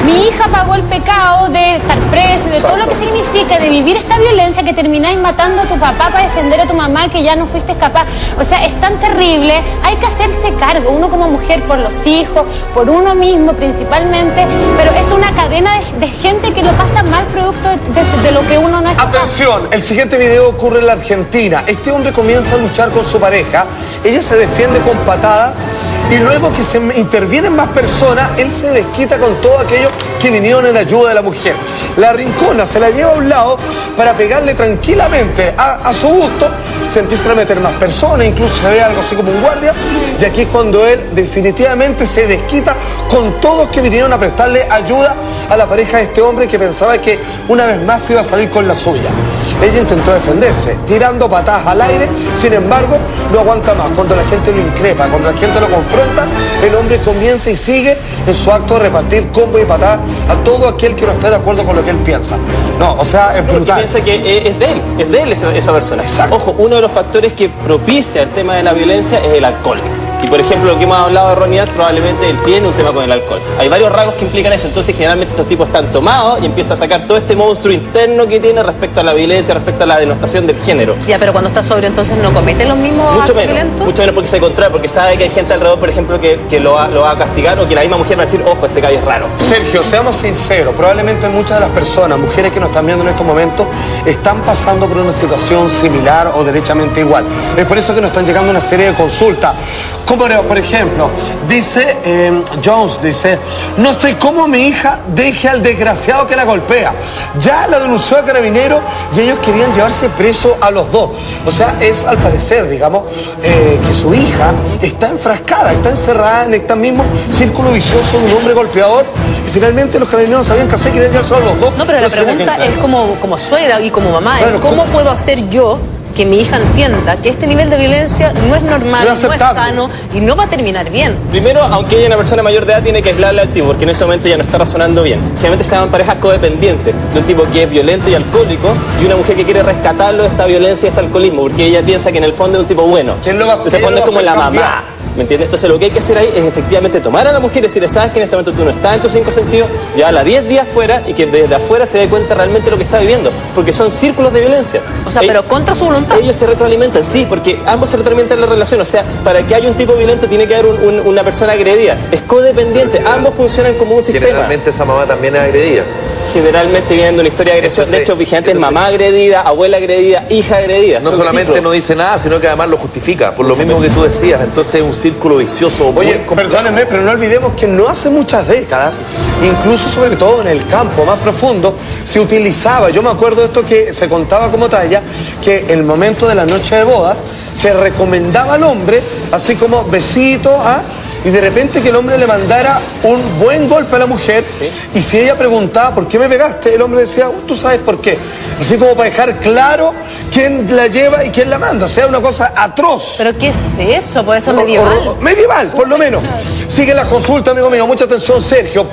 Mi hija pagó el pecado de estar preso, de todo lo que significa, de vivir esta violencia, que termináis matando a tu papá para defender a tu mamá, que ya no fuiste capaz. O sea, es tan terrible, hay que hacerse cargo, uno como mujer, por los hijos, por uno mismo principalmente, pero es una cadena de, de gente que lo pasa mal producto de, de, de lo que uno no es capaz. Atención, el siguiente video ocurre en la Argentina. Este hombre comienza a luchar con su pareja, ella se defiende con patadas y luego que se intervienen más personas, él se desquita con todo aquello que vinieron en ayuda de la mujer. La rincona, se la lleva a un lado para pegarle tranquilamente a, a su gusto. Se empiezan a meter más personas, incluso se ve algo así como un guardia. Y aquí es cuando él definitivamente se desquita con todos que vinieron a prestarle ayuda a la pareja de este hombre, que pensaba que una vez más se iba a salir con la suya. Ella intentó defenderse, tirando patadas al aire, sin embargo, no aguanta más. Cuando la gente lo increpa, cuando la gente lo confronta, el hombre comienza y sigue en su acto de repartir combos y patadas a todo aquel que no esté de acuerdo con lo que él piensa. No, o sea, es brutal. Porque piensa que es de él, es de él esa, esa persona. Exacto. Ojo, uno de los factores que propicia el tema de la violencia es el alcohol. Y por ejemplo, lo que hemos hablado de Ronnie Dahl, probablemente él tiene un tema con el alcohol. Hay varios rasgos que implican eso, entonces generalmente estos tipos están tomados y empieza a sacar todo este monstruo interno que tiene respecto a la violencia, respecto a la denostación del género. Ya, pero cuando está sobrio, entonces no comete los mismos Mucho actos menos, violentos. mucho menos porque se contrae, porque sabe que hay gente alrededor, por ejemplo, que, que lo, va, lo va a castigar, o que la misma mujer va a decir, ojo, este cabello es raro. Sergio, seamos sinceros, probablemente muchas de las personas, mujeres que nos están viendo en estos momentos, están pasando por una situación similar o derechamente igual. Es por eso que nos están llegando una serie de consultas. Como por ejemplo, dice eh, Jones, dice, no sé cómo mi hija deje al desgraciado que la golpea. Ya la denunció a Carabineros y ellos querían llevarse preso a los dos. O sea, es al parecer, digamos, eh, que su hija está enfrascada, está encerrada en este mismo círculo vicioso de un hombre golpeador. Y finalmente los Carabineros no sabían qué hacer, querían llevarse a los dos. No, pero la pregunta es como, como suegra y como mamá, bueno, ¿cómo ¿cómo puedo hacer yo que mi hija entienda que este nivel de violencia no es normal, no es, no es sano y no va a terminar bien? Primero, aunque ella es una persona mayor de edad, tiene que aislarla al tipo, porque en ese momento ya no está razonando bien. Generalmente se llaman parejas codependientes, de un tipo que es violento y alcohólico, y una mujer que quiere rescatarlo de esta violencia y este alcoholismo, porque ella piensa que en el fondo es un tipo bueno. ¿Quién lo va a hacer? Se pone como la cambiar? mamá. ¿Me entiendes? Entonces lo que hay que hacer ahí es efectivamente tomar a la mujer y decirle, sabes que en este momento tú no estás en tus cinco sentidos, llevarla diez días fuera y que desde afuera se dé cuenta realmente de lo que está viviendo, porque son círculos de violencia. O sea, pero contra su voluntad. Ellos se retroalimentan, sí, porque ambos se retroalimentan en la relación. O sea, para que haya un tipo violento tiene que haber un, un, una persona agredida. Es codependiente, ambos funcionan como un sistema. Generalmente esa mamá también es agredida. Generalmente vienen de una historia de agresión. Entonces, de hecho, vigente es mamá agredida, abuela agredida, hija agredida. No solamente ciclos. No dice nada, sino que además lo justifica, por lo mismo que tú decías. Entonces es un círculo vicioso. Oye, perdónenme, pero no olvidemos que no hace muchas décadas, incluso sobre todo en el campo más profundo, se utilizaba, yo me acuerdo de esto que se contaba como talla, que el momento de la noche de bodas se recomendaba al hombre, así como besito, ¿ah? Y de repente que el hombre le mandara un buen golpe a la mujer, ¿sí? Y si ella preguntaba, ¿por qué me pegaste? El hombre decía, uh, tú sabes por qué. Así como para dejar claro quién la lleva y quién la manda. O sea, una cosa atroz. ¿Pero qué es eso? Por eso medieval. O, o, medieval, por lo menos. Sigue la consulta, amigo mío. Mucha atención, Sergio.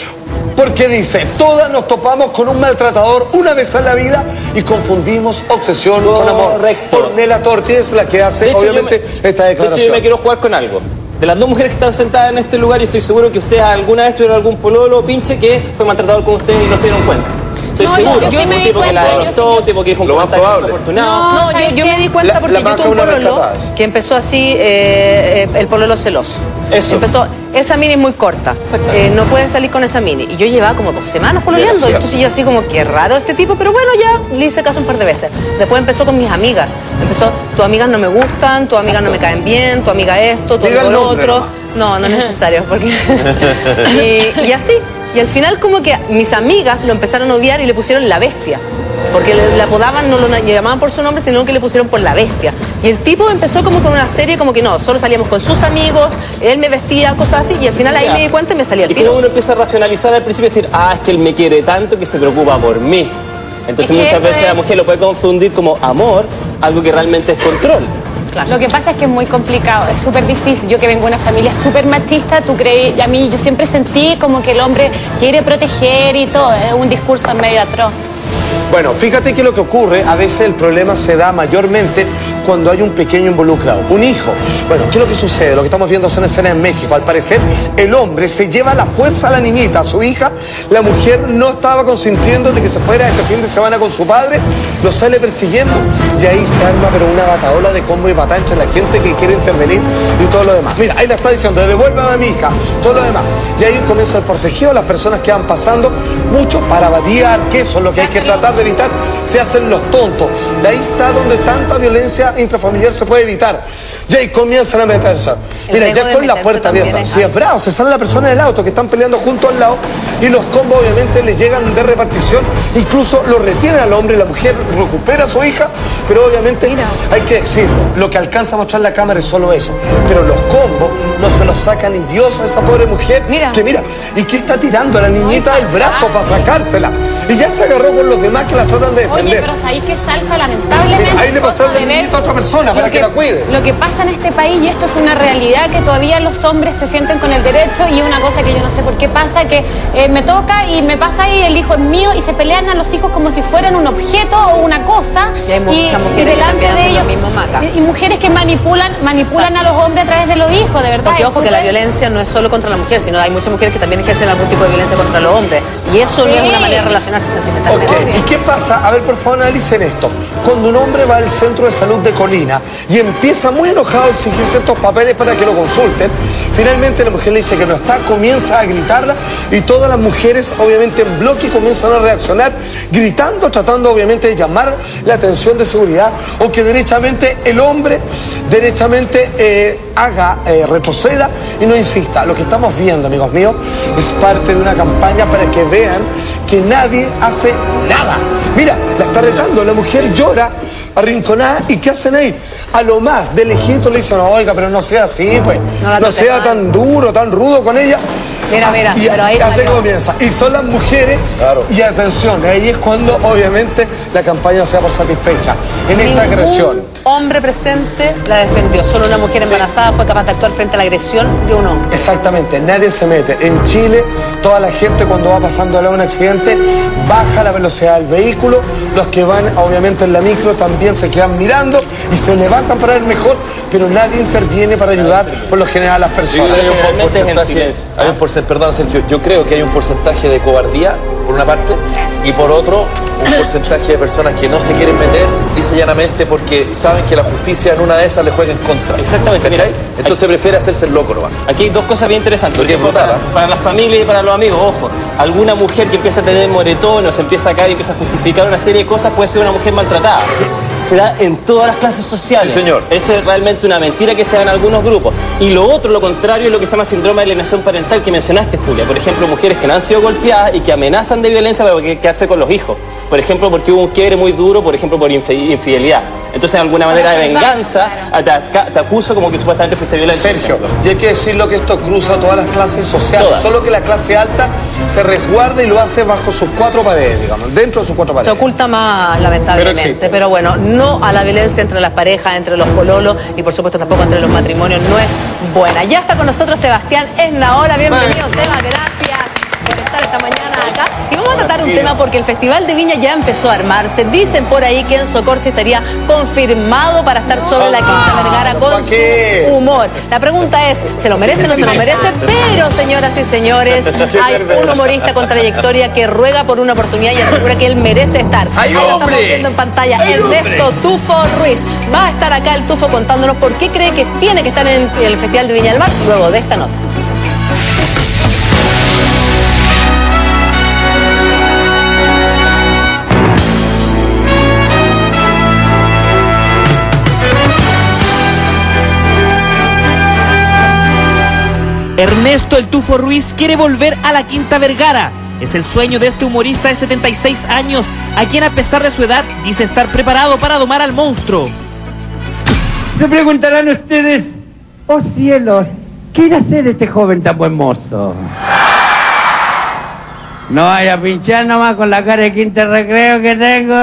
Porque dice, todas nos topamos con un maltratador una vez en la vida y confundimos obsesión Correcto. con amor. Ornella Torti es la que hace, de obviamente, me, esta declaración. De hecho, yo me quiero jugar con algo. De las dos mujeres que están sentadas en este lugar, yo estoy seguro que ustedes alguna vez tuvieron algún pololo o pinche que fue maltratador con ustedes y no se dieron cuenta. Estoy no, seguro. Yo, yo un me tipo di que la denostó, un tipo que dijo un comentario desafortunado. No, no yo, yo me di cuenta porque la, la yo tuve un pololo que empezó así, eh, el pololo celoso. Eso. Empezó, esa mini es muy corta, eh, no puedes salir con esa mini. Y yo llevaba como dos semanas pololeando, entonces yo así como, qué raro este tipo, pero bueno, ya le hice caso un par de veces. Después empezó con mis amigas, empezó, tus amigas no me gustan, tus amigas no me caen bien, tu amiga esto, tu amigo lo otro. No, no es necesario, porque... y, y así, y al final como que mis amigas lo empezaron a odiar y le pusieron la bestia. Porque le, le apodaban, no lo llamaban por su nombre, sino que le pusieron por la bestia. Y el tipo empezó como con una serie como que no, solo salíamos con sus amigos, él me vestía, cosas así, y al final ahí ya. me di cuenta y me salía el y tiro. Y uno empieza a racionalizar al principio y decir, ah, es que él me quiere tanto que se preocupa por mí. Entonces muchas veces es... la mujer lo puede confundir como amor, algo que realmente es control. Claro. Lo que pasa es que es muy complicado, es súper difícil. Yo que vengo de una familia súper machista, tú crees, y a mí yo siempre sentí como que el hombre quiere proteger y todo, es un discurso medio atroz. Bueno, fíjate que lo que ocurre, a veces el problema se da mayormente cuando hay un pequeño involucrado, un hijo. Bueno, ¿qué es lo que sucede? Lo que estamos viendo son escenas en México. Al parecer, el hombre se lleva a la fuerza a la niñita, a su hija. La mujer no estaba consintiendo de que se fuera este fin de semana con su padre. Lo sale persiguiendo y ahí se arma pero una bataola de combo y batalla entre la gente que quiere intervenir y todo lo demás. Mira, ahí la está diciendo, devuélvame a mi hija, todo lo demás. Y ahí comienza el forcejeo, las personas que van pasando, mucho para vadear, que eso es lo que hay que tratar de evitar, se hacen los tontos. De ahí está donde tanta violencia intrafamiliar se puede evitar. Y ahí comienzan a meterse. Mira, ya con la puerta abierta, si es bravo, se sale la persona del auto que están peleando junto al lado y los combos obviamente le llegan de repartición, incluso lo retienen al hombre, la mujer recupera a su hija, pero obviamente mira, hay que decirlo, lo que alcanza a mostrar la cámara es solo eso, pero los combos no se los saca ni Dios a esa pobre mujer, mira. que mira, y que está tirando a la niñita del brazo para sacársela, y ya se agarró con los demás que la tratan de defender. Oye, pero sabéis que Salfa lamentablemente mira, ahí le pasó la niñita a otra persona para que, que la cuide. Lo que pasa en este país, y esto es una realidad, que todavía los hombres se sienten con el derecho, y una cosa que yo no sé por qué pasa, que eh, me toca y me pasa y el hijo es mío, y se pelean a los hijos como si fueran un objeto o una cosa, y hay muchas y, mujeres y delante que de ellos lo mismo, Maca. y, y mujeres que manipulan manipulan Exacto. a los hombres a través de los hijos, de verdad. Porque ojo que la violencia no es solo contra la mujer, sino hay muchas mujeres que también ejercen algún tipo de violencia contra los hombres, y eso sí. no es una manera de relacionarse sentimentalmente. Okay. ¿Y qué pasa? A ver, por favor, analicen esto. Cuando un hombre va al centro de salud de Colina y empieza muy enojado a exigir ciertos papeles para que lo consulten, finalmente la mujer le dice que no está, comienza a gritarla y todas las mujeres obviamente en bloque comienzan a reaccionar gritando, tratando obviamente de llamar la atención de seguridad o que derechamente el hombre derechamente eh, haga, eh, retroceda y no insista. Lo que estamos viendo, amigos míos, es parte de una campaña para que vean que nadie hace nada. Mira, la está retando, la mujer llora arrinconada, ¿y qué hacen ahí? A lo más de lejito le dicen, oiga, pero no sea así, pues, no, no sea tan duro, tan rudo con ella. Mira, mira, y pero ahí hasta comienza. Y son las mujeres, claro. Y atención, ahí es cuando obviamente la campaña se da por satisfecha en esta agresión. Hombre presente la defendió, solo una mujer embarazada sí. fue capaz de actuar frente a la agresión de un hombre. Exactamente, nadie se mete. En Chile, toda la gente cuando va pasando al lado de un accidente, baja la velocidad del vehículo, los que van obviamente en la micro también se quedan mirando y se levantan para ver mejor, pero nadie interviene para ayudar por lo general a las personas. Sí, hay un porcentaje, hay un porcentaje, perdón Sergio, yo creo que hay un porcentaje de cobardía por una parte y por otro un porcentaje de personas que no se quieren meter lisa y llanamente porque saben que la justicia en una de esas le juega en contra. Exactamente. ¿Cachai? Mira, entonces hay, prefiere hacerse el loco nomás. Aquí hay dos cosas bien interesantes. Lo que ejemplo, para, para las familias y para los amigos, ojo, alguna mujer que empieza a tener moretones, empieza a caer y empieza a justificar una serie de cosas, puede ser una mujer maltratada. Se da en todas las clases sociales. Sí, señor. Eso es realmente una mentira que se da en algunos grupos. Y lo otro, lo contrario, es lo que se llama síndrome de alienación parental que mencionaste, Julia. Por ejemplo, mujeres que no han sido golpeadas y que amenazan de violencia para quedarse con los hijos. Por ejemplo, porque hubo un quiebre muy duro, por ejemplo, por infidelidad. Entonces, de alguna manera de venganza, te, te acuso como que supuestamente fuiste violento. Sergio, y hay que decirlo que esto cruza todas las clases sociales. Todas. Solo que la clase alta se resguarda y lo hace bajo sus cuatro paredes, digamos, dentro de sus cuatro paredes. Se oculta más, lamentablemente. Pero, pero bueno, no a la violencia entre las parejas, entre los pololos y por supuesto tampoco entre los matrimonios no es buena. Ya está con nosotros Sebastián Esnaola. Bienvenido, Seba, gracias por estar esta mañana acá. Y vamos a tratar un tema porque el Festival de Viña ya empezó a armarse. Dicen por ahí que Enzo Corsi estaría confirmado para estar sobre la Quinta Vergara con su humor. La pregunta es, ¿se lo merece o no se lo merece? Pero, señoras y señores, hay un humorista con trayectoria que ruega por una oportunidad y asegura que él merece estar. Ahí lo estamos viendo en pantalla. Ernesto Tufo Ruiz. Va a estar acá el Tufo contándonos por qué cree que tiene que estar en el Festival de Viña del Mar luego de esta nota. Ernesto el Tufo Ruiz quiere volver a la Quinta Vergara. Es el sueño de este humorista de setenta y seis años, a quien a pesar de su edad dice estar preparado para domar al monstruo. Se preguntarán ustedes, oh cielos, ¿qué irá a hacer este joven tan buen mozo? No vaya a pinchar nomás con la cara de Quinta Recreo que tengo.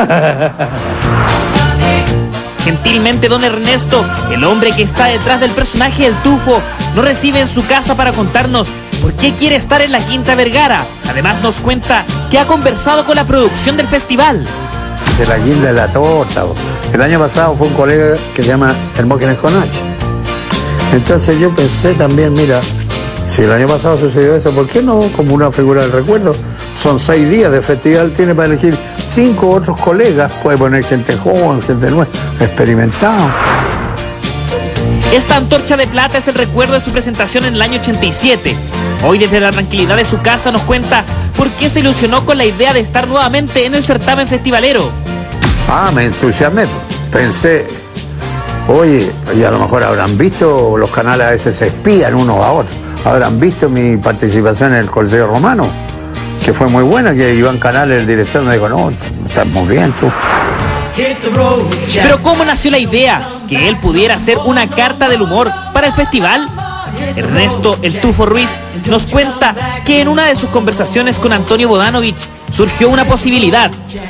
Gentilmente don Ernesto, el hombre que está detrás del personaje del Tufo, nos recibe en su casa para contarnos por qué quiere estar en la Quinta Vergara. Además nos cuenta que ha conversado con la producción del festival. de la guinda de la torta. El año pasado fue un colega que se llama Hermógenes con H. Entonces yo pensé también, mira, si el año pasado sucedió eso, ¿por qué no como una figura del recuerdo? Son seis días de festival, tiene para elegir cinco otros colegas, puede poner gente joven, gente nueva, experimentada. Esta antorcha de plata es el recuerdo de su presentación en el año ochenta y siete. Hoy, desde la tranquilidad de su casa, nos cuenta por qué se ilusionó con la idea de estar nuevamente en el certamen festivalero. Ah, me entusiasmé. Pensé, oye, y a lo mejor habrán visto, los canales a veces se espían unos a otros, habrán visto mi participación en el Coliseo Romano, que fue muy buena, que Iván Canales, el director, me dijo, no, estamos bien tú. Pero ¿cómo nació la idea que él pudiera hacer una carta del humor para el festival? Ernesto El Tufo Ruiz nos cuenta que en una de sus conversaciones con Antonio Bodanovich surgió una posibilidad.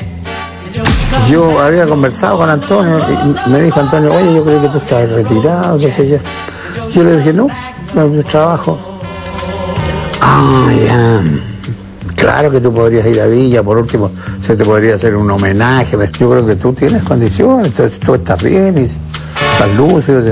Yo había conversado con Antonio y me dijo Antonio, oye, yo creo que tú estás retirado, qué sé yo. Yo le dije, no, no, yo trabajo. Ah, ya. Claro que tú podrías ir a Villa, por último, se te podría hacer un homenaje. Yo creo que tú tienes condiciones, entonces tú estás bien y estás lúcido.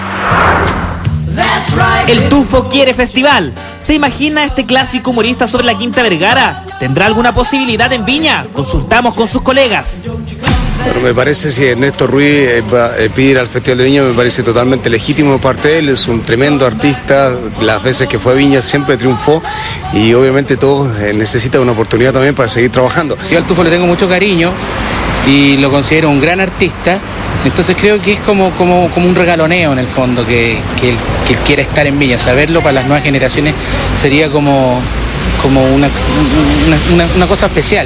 El Tufo quiere festival. ¿Se imagina este clásico humorista sobre la Quinta Vergara? ¿Tendrá alguna posibilidad en Viña? Consultamos con sus colegas. Bueno, me parece si Ernesto Ruiz eh, va, eh, pide ir al Festival de Viña, me parece totalmente legítimo de parte de él, es un tremendo artista, las veces que fue a Viña siempre triunfó y obviamente todos eh, necesitan una oportunidad también para seguir trabajando. Yo al Tufo le tengo mucho cariño y lo considero un gran artista, entonces creo que es como, como, como un regaloneo en el fondo que, que, él, que él quiere estar en Viña, saberlo para las nuevas generaciones sería como, como una, una, una, una cosa especial.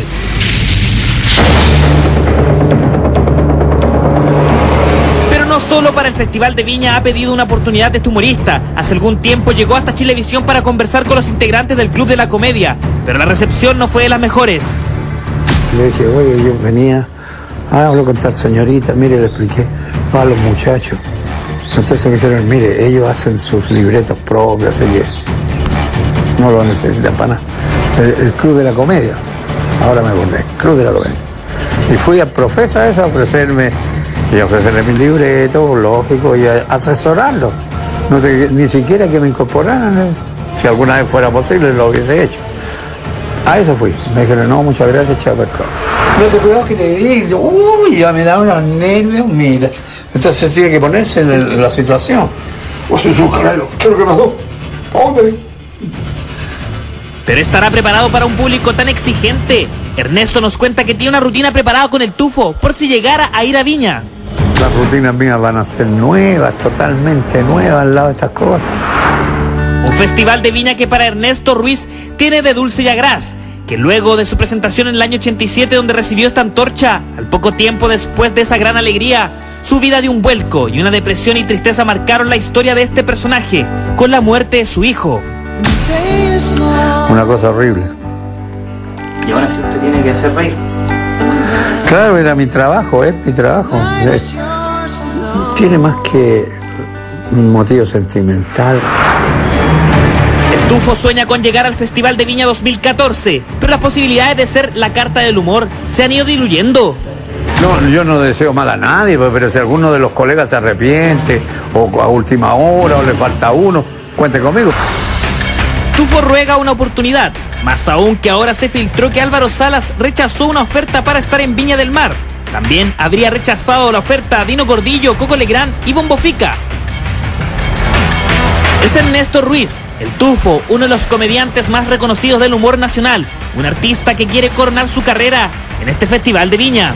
No solo para el Festival de Viña ha pedido una oportunidad de este humorista. Hace algún tiempo llegó hasta Chilevisión para conversar con los integrantes del Club de la Comedia, pero la recepción no fue de las mejores. Le dije, oye, yo venía, ah, hablo con tal señorita, mire, le expliqué, va a los muchachos. Entonces me dijeron, mire, ellos hacen sus libretos propios, así que no lo necesitan para nada. El, el Club de la Comedia, ahora me acordé, Club de la Comedia. Y fui al profesor a eso a ofrecerme, y ofrecerle mi libreto, lógico, y a asesorarlo. No te, ni siquiera que me incorporaran, ¿eh? Si alguna vez fuera posible lo hubiese hecho. A eso fui. Me dijeron, no, muchas gracias, chao, pescado. No te cuidado que le digo, uy, ya me da unos nervios, mira. Entonces tiene que ponerse en, el, en la situación. Vos sos un canelo, ¿qué es lo que pasó? Hombre. Pero estará preparado para un público tan exigente. Ernesto nos cuenta que tiene una rutina preparada con el Tufo por si llegara a ir a Viña. Las rutinas mías van a ser nuevas, totalmente nuevas al lado de estas cosas. Un festival de Viña que para Ernesto Ruiz tiene de dulce y agraz, que luego de su presentación en el año ochenta y siete donde recibió esta antorcha, al poco tiempo después de esa gran alegría, su vida dio un vuelco y una depresión y tristeza marcaron la historia de este personaje, con la muerte de su hijo. Una cosa horrible. Y ahora sí usted tiene que hacer reír. Claro, era mi trabajo, es mi trabajo. Es, tiene más que un motivo sentimental. El Tufo sueña con llegar al Festival de Viña dos mil catorce, pero las posibilidades de ser la carta del humor se han ido diluyendo. No, yo no deseo mal a nadie, pero si alguno de los colegas se arrepiente, o a última hora, o le falta uno, cuente conmigo. Tufo ruega una oportunidad, más aún que ahora se filtró que Álvaro Salas rechazó una oferta para estar en Viña del Mar. También habría rechazado la oferta Dino Gordillo, Coco Legrand y Bombo Fica. Es Ernesto Ruiz, el Tufo, uno de los comediantes más reconocidos del humor nacional, un artista que quiere coronar su carrera en este Festival de Viña.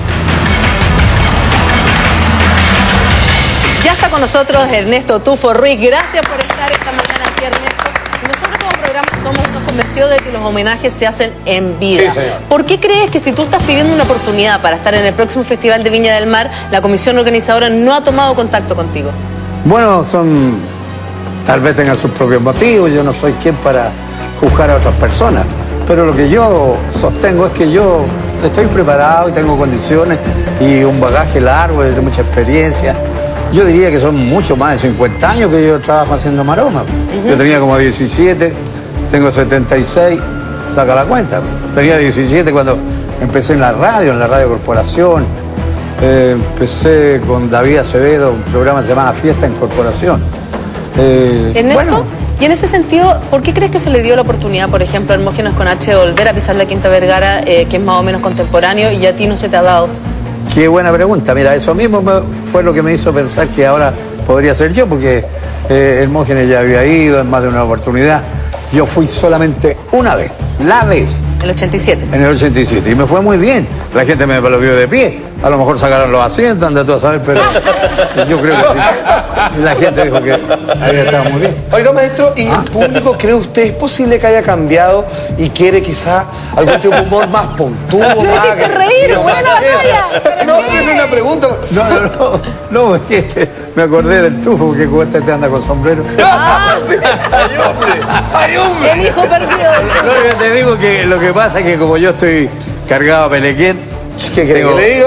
Ya está con nosotros Ernesto Tufo Ruiz. Gracias por estar esta mañana aquí, Ernesto. Nosotros como programa somos convencidos de que los homenajes se hacen en vida. Sí, señor. ¿Por qué crees que si tú estás pidiendo una oportunidad para estar en el próximo Festival de Viña del Mar, la comisión organizadora no ha tomado contacto contigo? Bueno, son... Tal vez tengan sus propios motivos, yo no soy quien para juzgar a otras personas. Pero lo que yo sostengo es que yo estoy preparado y tengo condiciones y un bagaje largo, de mucha experiencia. Yo diría que son mucho más de cincuenta años que yo trabajo haciendo maroma. Uh-huh. Yo tenía como diecisiete, tengo setenta y seis, saca la cuenta. Tenía diecisiete cuando empecé en la radio, en la Radio Corporación. Eh, empecé con David Acevedo, un programa que se llamaba Fiesta en Corporación. Eh, Ernesto, bueno, y en ese sentido, ¿por qué crees que se le dio la oportunidad, por ejemplo, a Hermógenes con H de volver a pisar la Quinta Vergara, eh, que es más o menos contemporáneo, y a ti no se te ha dado? qué buena pregunta. Mira, eso mismo me, fue lo que me hizo pensar que ahora podría ser yo, porque eh, Hermógenes ya había ido en más de una oportunidad. Yo fui solamente una vez, la vez. El ochenta y siete. En el ochenta y siete, y me fue muy bien. La gente me aplaudió de pie. A lo mejor sacaron los asientos, anda tú a saber, pero yo creo que sí. La gente dijo que había estado muy bien. Oiga, maestro, ¿y el público cree usted es posible que haya cambiado y quiere quizás algún tipo de humor más puntudo? ¡Lo hiciste reír! ¡Buena batalla! No, tiene una pregunta. No, no, no. No, es que este, me acordé del tufo que cuesta este anda con sombrero. ¡Ah! Sí. ¡Ay, hombre! ¡Ay, hombre! El hijo perdido. No, yo te digo que lo que pasa es que como yo estoy cargado a Pelequén, ¿qué crees que le digo?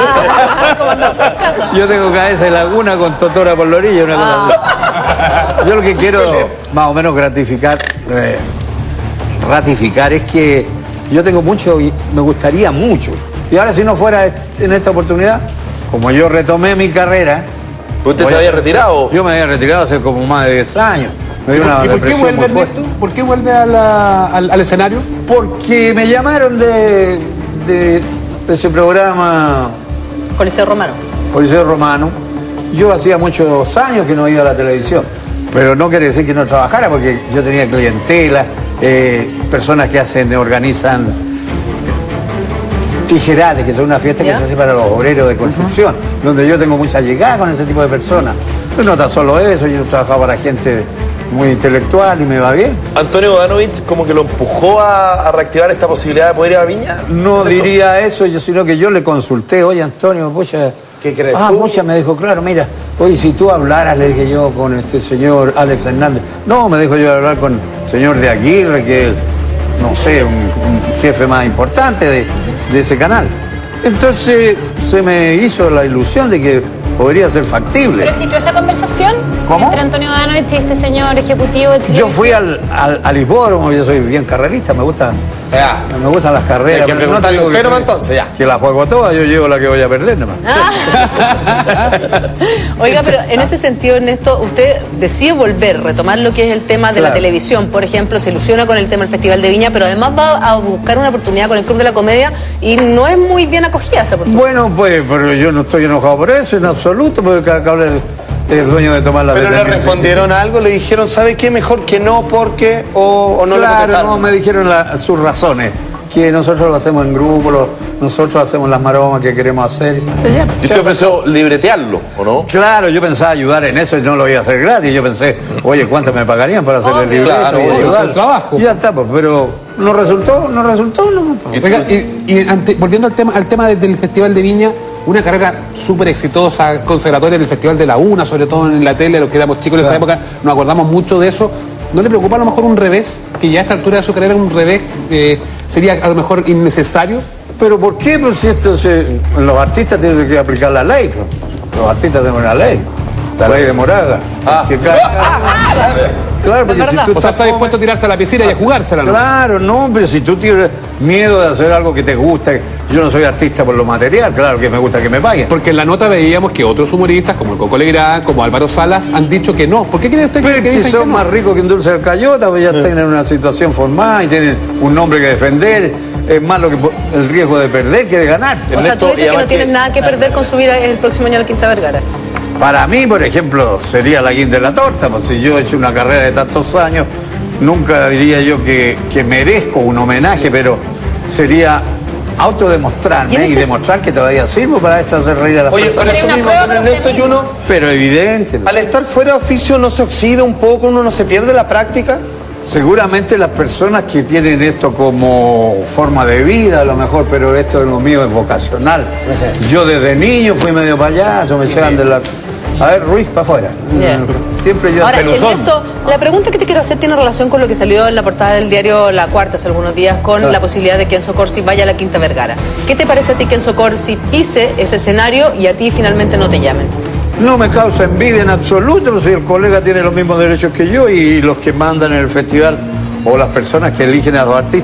Yo tengo cabeza de laguna con totora por la orilla. Una cosa. Yo lo que quiero más o menos gratificar, eh, ratificar es que yo tengo mucho y me gustaría mucho. Y ahora si no fuera en esta oportunidad, como yo retomé mi carrera. ¿Usted se había retirado? Yo me había retirado hace como más de diez años. Me dio una ¿Y por qué depresión vuelve, muy fuerte. Ernesto? ¿Por qué vuelve a la- al, al escenario? Porque me llamaron de, de, de ese programa Coliseo Romano. Coliseo Romano. Yo hacía muchos años que no iba a la televisión, pero no quiere decir que no trabajara, porque yo tenía clientela, eh, personas que hacen, organizan eh, tijerales, que son una fiesta ¿Ya? que se hace para los obreros de construcción, donde yo tengo mucha llegada con ese tipo de personas. Pero no tan solo eso, yo trabajaba para gente muy intelectual y me va bien. ¿Antonio Bodanovich como que lo empujó a, a reactivar esta posibilidad de poder ir a Viña? No diría eso, yo, sino que yo le consulté, oye Antonio, pucha, ¿qué crees Ah, tú? pucha, me dijo, claro, mira, oye, si tú hablaras, le dije yo, con este señor Alex Hernández. No, me dijo yo hablar con el señor de Aguirre, que es, no sé, un, un jefe más importante de, de ese canal. Entonces se me hizo la ilusión de que podría ser factible. ¿Pero existió esa conversación? ¿Cómo? Entre Antonio Bodanovich y este señor ejecutivo de Chile. Yo fui al, al, al hipódromo, yo soy bien carrerista, me gusta, me gustan las carreras. Hay que pero preguntarle te digo a usted que- nomás entonces, ya. Que la juego toda, yo llevo la que voy a perder nomás. Oiga, pero en ese sentido, Ernesto, usted decide volver, retomar lo que es el tema de la Claro. televisión, por ejemplo, se ilusiona con el tema del Festival de Viña, pero además va a buscar una oportunidad con el Club de la Comedia y no es muy bien acogida esa oportunidad. Bueno, pues, pero yo no estoy enojado por eso, en absoluto, porque cada cable es el dueño de tomar la Pero le decisión. respondieron algo, le dijeron, ¿sabe qué? Mejor que no, porque, o, o no le Claro, contestaron. no, me dijeron la- sus razones, que nosotros lo hacemos en grupo, lo- nosotros hacemos las maromas que queremos hacer. Y ya, ¿Y usted ofreció libretearlo, o no? Claro, yo pensaba ayudar en eso y no lo iba a hacer gratis. Yo pensé, oye, ¿cuánto me pagarían para hacer el libreto? Claro, y obvio, ayudar? es un trabajo. Y ya está, pues, pero no resultó, no resultó, no. pues. Oiga, y, y ante- volviendo al tema, al tema del, del Festival de Viña, una carrera súper exitosa, consagratoria del Festival de la UNA, sobre todo en la tele, los que éramos chicos en esa época, nos acordamos mucho de eso. ¿No le preocupa a lo mejor un revés? Que ya a esta altura de su carrera un revés eh, sería a lo mejor innecesario. ¿Pero por qué? Pues si esto se- los artistas tienen que aplicar la ley. Pues. Los artistas tienen una ley. La ley de Moraga. Ah. Que cada- Claro, porque si tú O sea, estás está dispuesto a tirarse a la piscina y a jugársela, ¿no? Claro, no, pero si tú tienes miedo de hacer algo que te gusta, yo no soy artista por lo material, claro que me gusta que me paguen. Porque en la nota veíamos que otros humoristas, como el Coco Legrand, como Álvaro Salas, han dicho que no. ¿Por qué cree usted Pero que, que que dicen son que no? más ricos que un dulce de cayota, pues ya tienen una situación formada y tienen un nombre que defender, es más lo que po- el riesgo de perder que de ganar. O sea, tú dices que no tienes nada que perder con subir el próximo año al Quinta Vergara. Para mí, por ejemplo, sería la guinda de la torta, pues si yo he hecho una carrera de tantos años, nunca diría yo que, que merezco un homenaje, pero sería ¿Y autodemostrarme en y, ese- demostrar que todavía sirvo para esto, hacer reír a las Oye, pero personas. eso mismo, pero Ernesto, y uno, Pero evidente. al estar fuera de oficio, ¿no se oxida un poco, uno no se pierde la práctica? Seguramente las personas que tienen esto como forma de vida, a lo mejor, pero esto de lo mío es vocacional. Yo desde niño fui medio payaso, me echaban de la... A ver, Ruiz, para afuera. Bien. Siempre yo... Ahora, Peluzón. Ernesto, la pregunta que te quiero hacer tiene relación con lo que salió en la portada del diario La Cuarta hace algunos días con Claro. la posibilidad de que Enzo Corsi vaya a la Quinta Vergara. ¿Qué te parece a ti que Enzo Corsi pise ese escenario y a ti finalmente no te llamen? No me causa envidia en absoluto, si el colega tiene los mismos derechos que yo y los que mandan en el festival o las personas que eligen a los artistas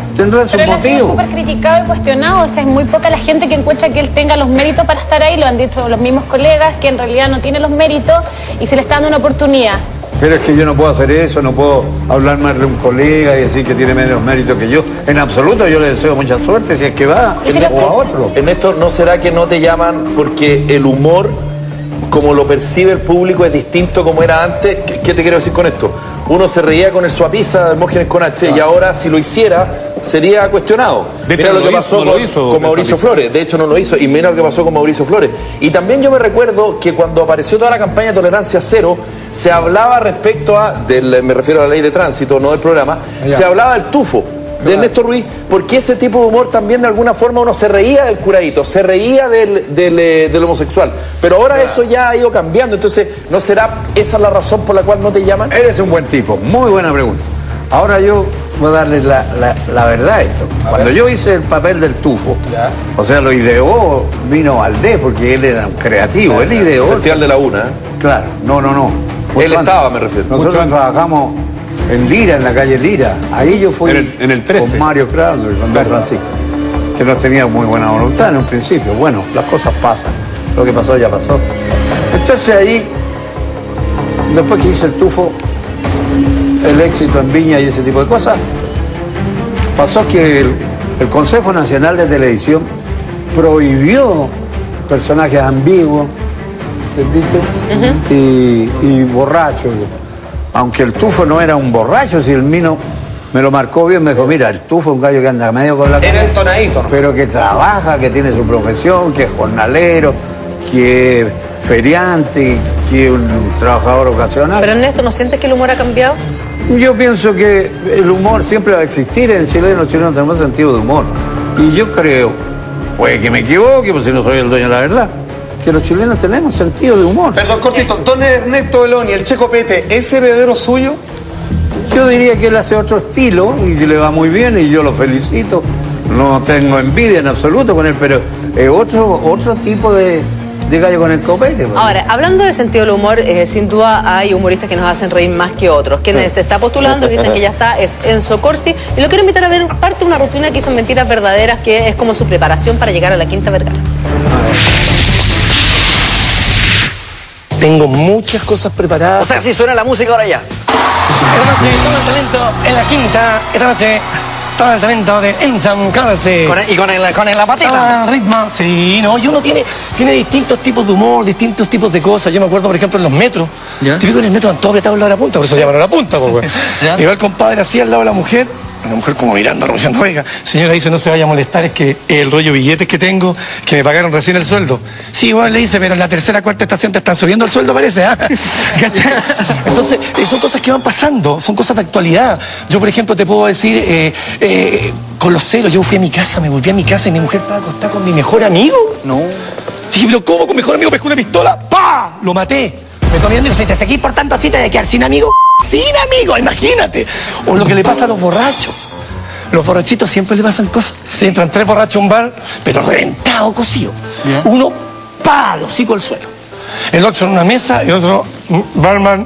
tendrán sus Pero él ha sido motivos. súper criticado y cuestionado. O sea, es muy poca la gente que encuentra que él tenga los méritos para estar ahí. Lo han dicho los mismos colegas, que en realidad no tiene los méritos y se le está dando una oportunidad. Pero es que yo no puedo hacer eso, no puedo hablar más de un colega y decir que tiene menos mérito que yo. En absoluto, yo le deseo mucha suerte si es que va, o a otro. Ernesto, ¿no será que no te llaman porque el humor, como lo percibe el público, es distinto como era antes? ¿Qué, qué te quiero decir con esto? Uno se reía con el Suapiza de Hermógenes con H, y ahora si lo hiciera sería cuestionado. De hecho, Mira no lo que lo pasó hizo, no con, lo hizo, con Mauricio Suapiza. Flores. De hecho no lo hizo, y mira lo que pasó con Mauricio Flores. Y también yo me recuerdo que cuando apareció toda la campaña de Tolerancia Cero, se hablaba respecto a, del, me refiero a la ley de tránsito, no del programa, Allá. se hablaba del tufo de Ernesto Ruiz, porque ese tipo de humor también de alguna forma uno se reía del curadito, se reía del, del, eh, del homosexual, pero ahora claro. Eso ya ha ido cambiando. Entonces, ¿no será esa la razón por la cual no te llaman? Eres un buen tipo, muy buena pregunta. Ahora yo voy a darle la, la, la verdad a esto. A Cuando ver. yo hice el papel del tufo, ya. o sea, lo ideó Vino Valdés, porque él era un creativo, claro, él ideó... El Festival de la Una, ¿eh? Claro, no, no, no. Mucho él estaba, me refiero. Nosotros Mucho trabajamos en Lira, en la calle Lira. Ahí yo fui en el, en el con Mario Crowder, con Don Francisco, que no tenía muy buena voluntad en un principio. Bueno, las cosas pasan. Lo que pasó ya pasó. Entonces ahí, después que hice el tufo, el éxito en Viña y ese tipo de cosas, pasó que el, el Consejo Nacional de Televisión prohibió personajes ambiguos, ¿entendiste? Uh-huh. y, y borrachos. Aunque el tufo no era un borracho, si el Mino me lo marcó bien, me dijo, mira, el tufo es un gallo que anda medio con la... Era el tonadito, ¿no? Pero que trabaja, que tiene su profesión, que es jornalero, que es feriante, que es un trabajador ocasional. Pero Ernesto, ¿no sientes que el humor ha cambiado? Yo pienso que el humor siempre va a existir. En Chile los chilenos tenemos sentido de humor. Y yo creo, puede que me equivoque, pues si no soy el dueño de la verdad, que los chilenos tenemos sentido de humor. Perdón, cortito, don Ernesto Beloni, el Checo Pete, ¿es heredero suyo? Yo diría que él hace otro estilo y que le va muy bien y yo lo felicito. No tengo envidia en absoluto con él, pero es otro, otro tipo de, de gallo con el copete. Pues. Ahora, hablando de sentido del humor, eh, sin duda hay humoristas que nos hacen reír más que otros. Quienes sí. se está postulando, dicen que ya está, es Enzo Corsi. Y lo quiero invitar a ver parte de una rutina que hizo en Mentiras Verdaderas, que es como su preparación para llegar a la Quinta Vergara. Tengo muchas cosas preparadas. O sea, si suena la música ahora ya. Esta noche todo el talento en la quinta. Esta noche todo el talento de Enzo Corsi. Con el, y con, el, con el, la patita. Todo el ritmo. Sí, no, y uno tiene, tiene distintos tipos de humor, distintos tipos de cosas. Yo me acuerdo, por ejemplo, en los metros. ¿Ya? Típico en el metro van todos apretados en la hora punta, por eso se llaman hora punta, pues. Y va el compadre así al lado de la mujer. Una mujer como mirando, diciendo, oiga, señora, dice, no se vaya a molestar, es que el rollo de billetes que tengo, que me pagaron recién el sueldo. Sí, igual le dice, pero en la tercera, cuarta estación te están subiendo el sueldo, parece, ¿ah? Entonces, eh, son cosas que van pasando, son cosas de actualidad. Yo, por ejemplo, te puedo decir, eh, eh, con los celos, yo fui a mi casa, me volví a mi casa y mi mujer estaba acostada con mi mejor amigo. No. Dije, pero ¿cómo con mi mejor amigo pescó una pistola? ¡Pah! Lo maté. Me comí y digo, si te seguís portando así, te vas a quedar sin amigo. Sin amigo, imagínate. O lo que le pasa a los borrachos. Los borrachitos siempre le pasan cosas. Se entran tres borrachos a un bar, pero reventado, cocido. Yeah. Uno, pa, lo hocico al suelo. El otro en una mesa y otro, barman,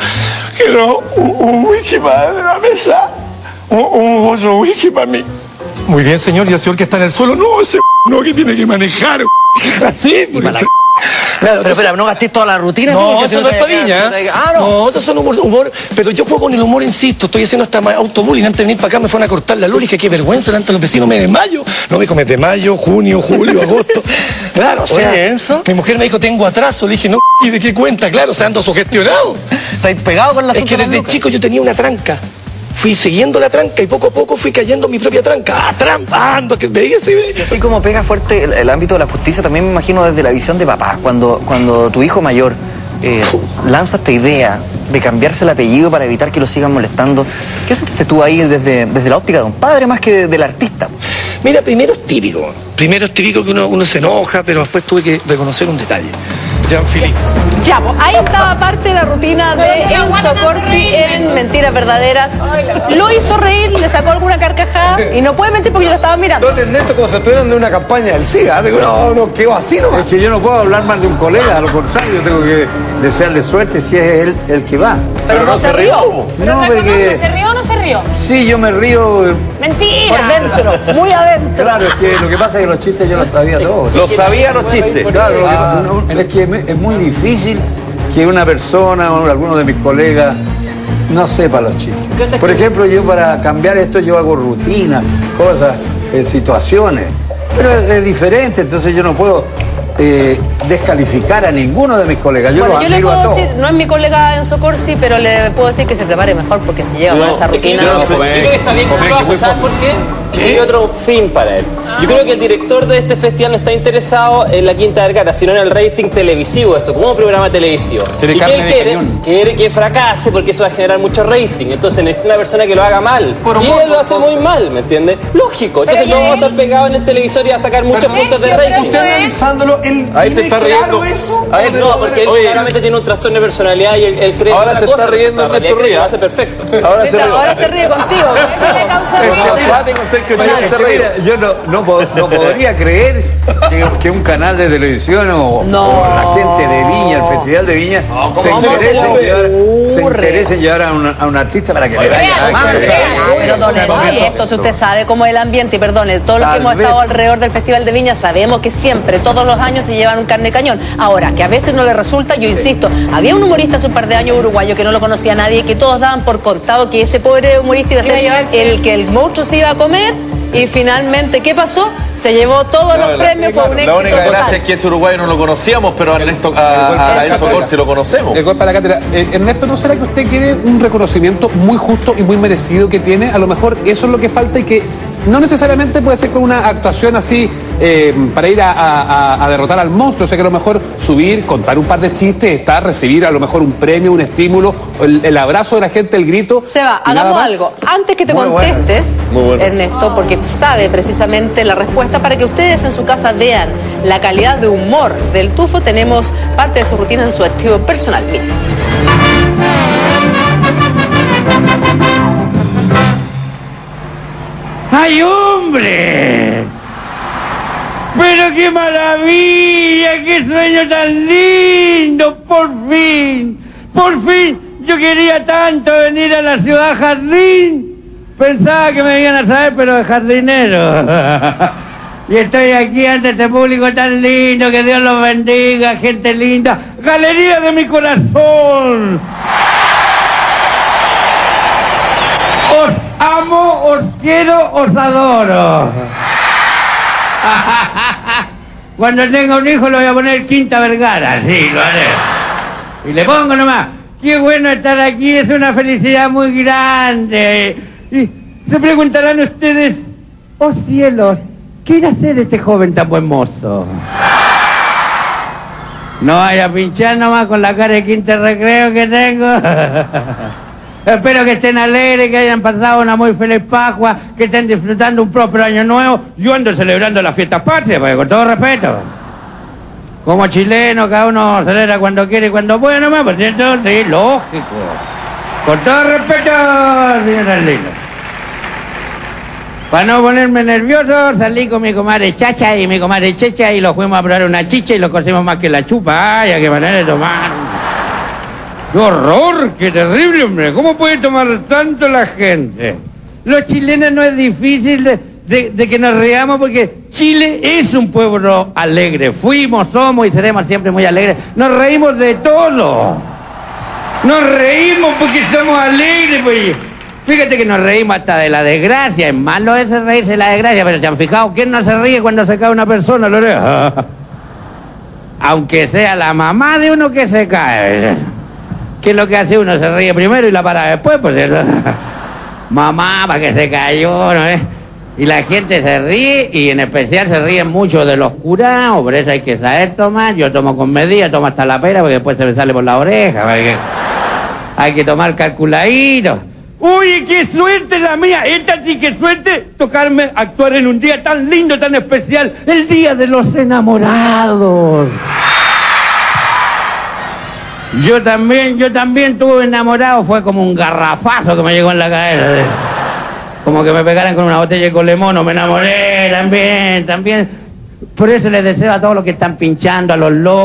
quiero un, un whisky para la mesa. Un, un otro whisky para mí. Muy bien, señor. Y el señor que está en el suelo, no, ese no, que tiene que manejar. Así, porque... Claro, pero espera, ¿no gasté toda la rutina? No, ¿sí? eso no es para Viña. Ah, no. No, eso es humor, humor. Pero yo juego con el humor, insisto. Estoy haciendo hasta autobullying. Antes de venir para acá me fueron a cortar la luz. Dije, qué vergüenza, delante de los vecinos, mes de mayo. No, me dijo, mes de mayo, junio, julio, agosto. Claro, o sea, oye, Enzo. Mi mujer me dijo, tengo atraso. Le dije, no, ¿y de qué cuenta? Claro, o sea, ando sugestionado. ¿Estáis pegado con la Es que desde chico yo tenía una tranca. Fui siguiendo la tranca y poco a poco fui cayendo en mi propia tranca. ¡Ah, trampando! Que veía así. Y así como pega fuerte el, el ámbito de la justicia, también me imagino desde la visión de papá. Cuando, cuando tu hijo mayor eh, lanza esta idea de cambiarse el apellido para evitar que lo sigan molestando, ¿qué sentiste tú ahí desde, desde la óptica de un padre más que de, del artista? Mira, primero es típico. Primero es típico que uno, uno se enoja, pero después tuve que reconocer un detalle. Jean-Philippe. Ya, pues, ahí estaba parte de la rutina de Enzo Corsi en Mentiras Verdaderas. Lo hizo reír, le sacó alguna carcajada y no puede mentir porque yo lo estaba mirando. Don Ernesto, como si estuvieran de una campaña del SIDA. No, no, quedó así nomás. Es que yo no puedo hablar mal de un colega, a lo contrario, yo tengo que desearle suerte si es él el que va. Pero, pero no, no se rió. rió. Pero no, porque... ¿se rió o no se rió? Sí, yo me río. Mentira. Por dentro, muy adentro. Claro, es que lo que pasa es que los chistes yo los sabía todos. Los sabía los chistes. Claro, ah. no, es que es muy difícil que una persona o alguno de mis colegas no sepa los chistes. Por ejemplo, yo para cambiar esto yo hago rutinas, cosas, eh, situaciones. Pero es, es diferente, entonces yo no puedo eh, descalificar a ninguno de mis colegas. Yo bueno, los yo le admiro puedo a todos. decir, no es mi colega Enzo Corsi, pero le puedo decir que se prepare mejor porque si llega no, con esa rutina... Yo, no sé, yo creo que está bien que lo haga, ¿sabes por qué? ¿Qué? Hay otro fin para él. Yo creo que el director de este festival no está interesado en la Quinta Vergara, sino en el rating televisivo, esto, como un programa televisivo. Y que él quiere, quiere que fracase porque eso va a generar mucho rating. Entonces necesita una persona que lo haga mal. Por y él lo hace muy mal, ¿me entiendes? Lógico. Entonces todos van a estar pegados en el televisor y va a sacar muchos puntos de rating. Usted analizándolo, él ahí se está riendo. Claro eso? A él no, porque él oye, claramente tiene un trastorno de personalidad y él, él cree ahora se está riendo en Néstor Ríos. Lo hace perfecto. Ahora se ríe. Ahora se ríe contigo. Se ríe. Yo no, no, no podría creer que, que un canal de televisión o, no. o la gente de Viña, el Festival de Viña, no, se, interese en llevar, se interese en llevar a un, a un artista para que le vaya. Pero don Ernesto, si usted sabe cómo es el ambiente, y perdone, todos los que hemos estado alrededor del Festival de Viña sabemos que siempre, todos los años se llevan un carne cañón. Ahora, que a veces no le resulta, yo insisto, había un humorista hace un par de años uruguayo que no lo conocía nadie y que todos daban por contado que ese pobre humorista iba a ser el que el monstruo se iba a comer. Y finalmente, ¿qué pasó? Se llevó todos no, los premios, fue un éxito. La única total. gracia es que ese uruguayo no lo conocíamos, pero a Ernesto, a, a Enzo Corsi lo conocemos. El gol para la cátedra. Eh, Ernesto, ¿no será que usted quiere un reconocimiento muy justo y muy merecido que tiene? A lo mejor eso es lo que falta y que no necesariamente puede ser con una actuación así eh, para ir a, a, a derrotar al monstruo. O sea que a lo mejor subir, contar un par de chistes, estar, recibir a lo mejor un premio, un estímulo, el, el abrazo de la gente, el grito. Seba, hagamos algo. Antes que te muy conteste, bueno. Bueno. Ernesto, porque sabe precisamente la respuesta, para que ustedes en su casa vean la calidad de humor del Tufo, tenemos parte de su rutina en su archivo personal. Miren. ¡Ay, hombre! ¡Pero qué maravilla! ¡Qué sueño tan lindo! ¡Por fin! ¡Por fin! Yo quería tanto venir a la ciudad jardín. Pensaba que me iban a saber, pero de jardinero. Y estoy aquí ante este público tan lindo. Que Dios los bendiga, gente linda. ¡Galería de mi corazón! Os amo, os quiero, os adoro. Cuando tenga un hijo lo voy a poner Quinta Vergara, sí, lo haré. Y le pongo nomás, qué bueno estar aquí, es una felicidad muy grande. Y se preguntarán ustedes, oh cielos, ¿qué irá a hacer este joven tan buen mozo? No vaya a pinchar nomás con la cara de Quinta Recreo que tengo. Espero que estén alegres, que hayan pasado una muy feliz Pascua, que estén disfrutando un próspero año nuevo. Yo ando celebrando las fiestas patrias, porque con todo respeto. Como chileno, cada uno celebra cuando quiere y cuando puede nomás, por cierto, sí, lógico. Con todo respeto, señor Arlino. Para no ponerme nervioso, salí con mi comadre Chacha y mi comadre Checha y los fuimos a probar una chicha y lo cocimos más que la chupa. Ay, a qué manera de tomar. ¡Qué horror! ¡Qué terrible, hombre! ¿Cómo puede tomar tanto la gente? Los chilenos no es difícil de, de, de que nos riamos porque Chile es un pueblo alegre. Fuimos, somos y seremos siempre muy alegres. Nos reímos de todo. Nos reímos porque somos alegres, pues. Fíjate que nos reímos hasta de la desgracia. Es malo ese reírse de la desgracia, pero ¿se han fijado quién no se ríe cuando se cae una persona, Lorea? Aunque sea la mamá de uno que se cae. ¿Qué es lo que hace uno? Se ríe primero y la para después, pues. Mamá, para que se cayó, ¿no es? Y la gente se ríe, y en especial se ríen mucho de los curados, por eso hay que saber tomar. Yo tomo con medida, tomo hasta la pera, porque después se me sale por la oreja. Porque hay que tomar calculadito. Uy, qué suerte la mía, esta sí que suerte, tocarme actuar en un día tan lindo, tan especial, el Día de los Enamorados. Yo también, yo también estuve enamorado, fue como un garrafazo que me llegó en la cabeza. Como que me pegaran con una botella de colemono, me enamoré también, también. Por eso les deseo a todos los que están pinchando, a los lolos,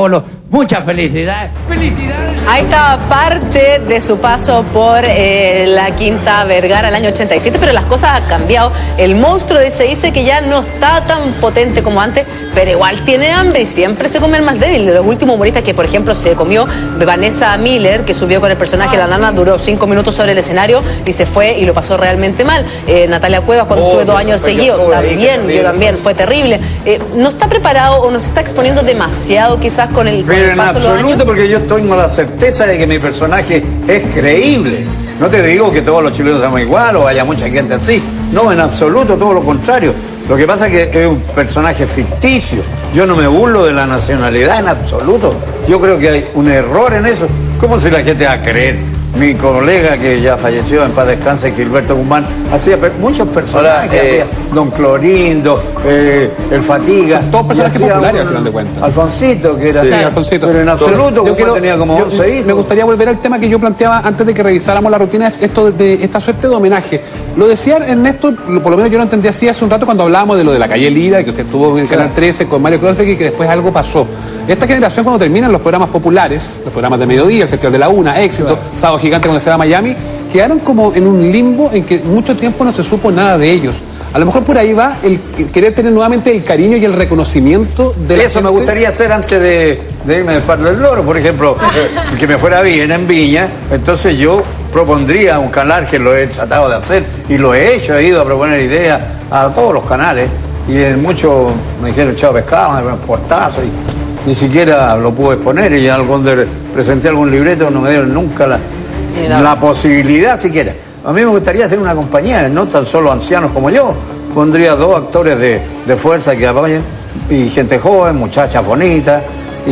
Muchas felicidades. ¡Felicidades! Ahí estaba parte de su paso por eh, la Quinta Vergara el año ochenta y siete, pero las cosas han cambiado. El monstruo se dice que ya no está tan potente como antes, pero igual tiene hambre y siempre se come el más débil. De los últimos humoristas que, por ejemplo, se comió Vanessa Miller, que subió con el personaje La Nana, duró cinco minutos sobre el escenario y se fue y lo pasó realmente mal. Eh, Natalia Cuevas, cuando Oh, sube dos eso años fue seguidos, yo, también, terrible, yo también, fue terrible. Eh, ¿No está preparado o no se está exponiendo demasiado quizás con el, con Pero el en paso de los años? absoluto, porque yo tengo la certeza de que mi personaje es creíble. No te digo que todos los chilenos seamos igual o haya mucha gente así. No, en absoluto, todo lo contrario. Lo que pasa es que es un personaje ficticio. Yo no me burlo de la nacionalidad en absoluto. Yo creo que hay un error en eso. ¿Cómo si la gente va a creer? Mi colega que ya falleció, en paz descanse, Gilberto Guzmán, hacía per muchos personajes. Ahora, eh, hacía Don Clorindo, eh, el Fatiga. Todos personajes populares, un- al final de cuentas. Alfonsito, que era Sí, así. Alfonsito. Pero en absoluto, Yo como quiero- tenía como yo- once hijos. Me gustaría volver al tema que yo planteaba antes de que revisáramos la rutina, es esto de esta suerte de homenaje. Lo decía Ernesto, lo- por lo menos yo lo entendí así hace un rato cuando hablábamos de lo de la calle Lira, que usted estuvo en el Canal trece con Mario Kreuzberg y que después algo pasó. Esta generación, cuando terminan los programas populares, los programas de mediodía, el Festival de la Una, Éxito, Sábado Gigante cuando se va a Miami, quedaron como en un limbo en que mucho tiempo no se supo nada de ellos. A lo mejor por ahí va el que- querer tener nuevamente el cariño y el reconocimiento de la Eso me gente. gustaría hacer antes de, de irme de Pablo del Loro, por ejemplo, eh, que me fuera bien en Viña. Entonces yo propondría un canal que lo he tratado de hacer y lo he hecho, he ido a proponer ideas a todos los canales y en muchos me dijeron chao pescado, me dieron portazo y ni siquiera lo pude exponer y ya cuando presenté algún libreto no me dieron nunca la, Mira. la posibilidad siquiera. A mí me gustaría hacer una compañía, no tan solo ancianos como yo. Pondría dos actores de, de fuerza que apoyen y gente joven, muchachas bonitas.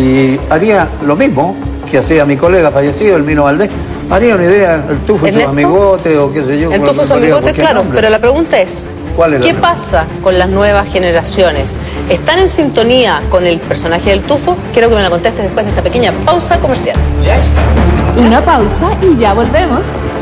Y haría lo mismo que hacía mi colega fallecido, el Mino Valdés. Haría una idea, el Tufo y sus ¿Ernesto? amigotes o qué sé yo. El como Tufo le su ponía amigote, cualquier claro, nombre. pero la pregunta es, ¿Cuál es la ¿qué pregunta? pasa con las nuevas generaciones? ¿Están en sintonía con el personaje del Tufo? Quiero que me la contestes después de esta pequeña pausa comercial. Una pausa y ya volvemos.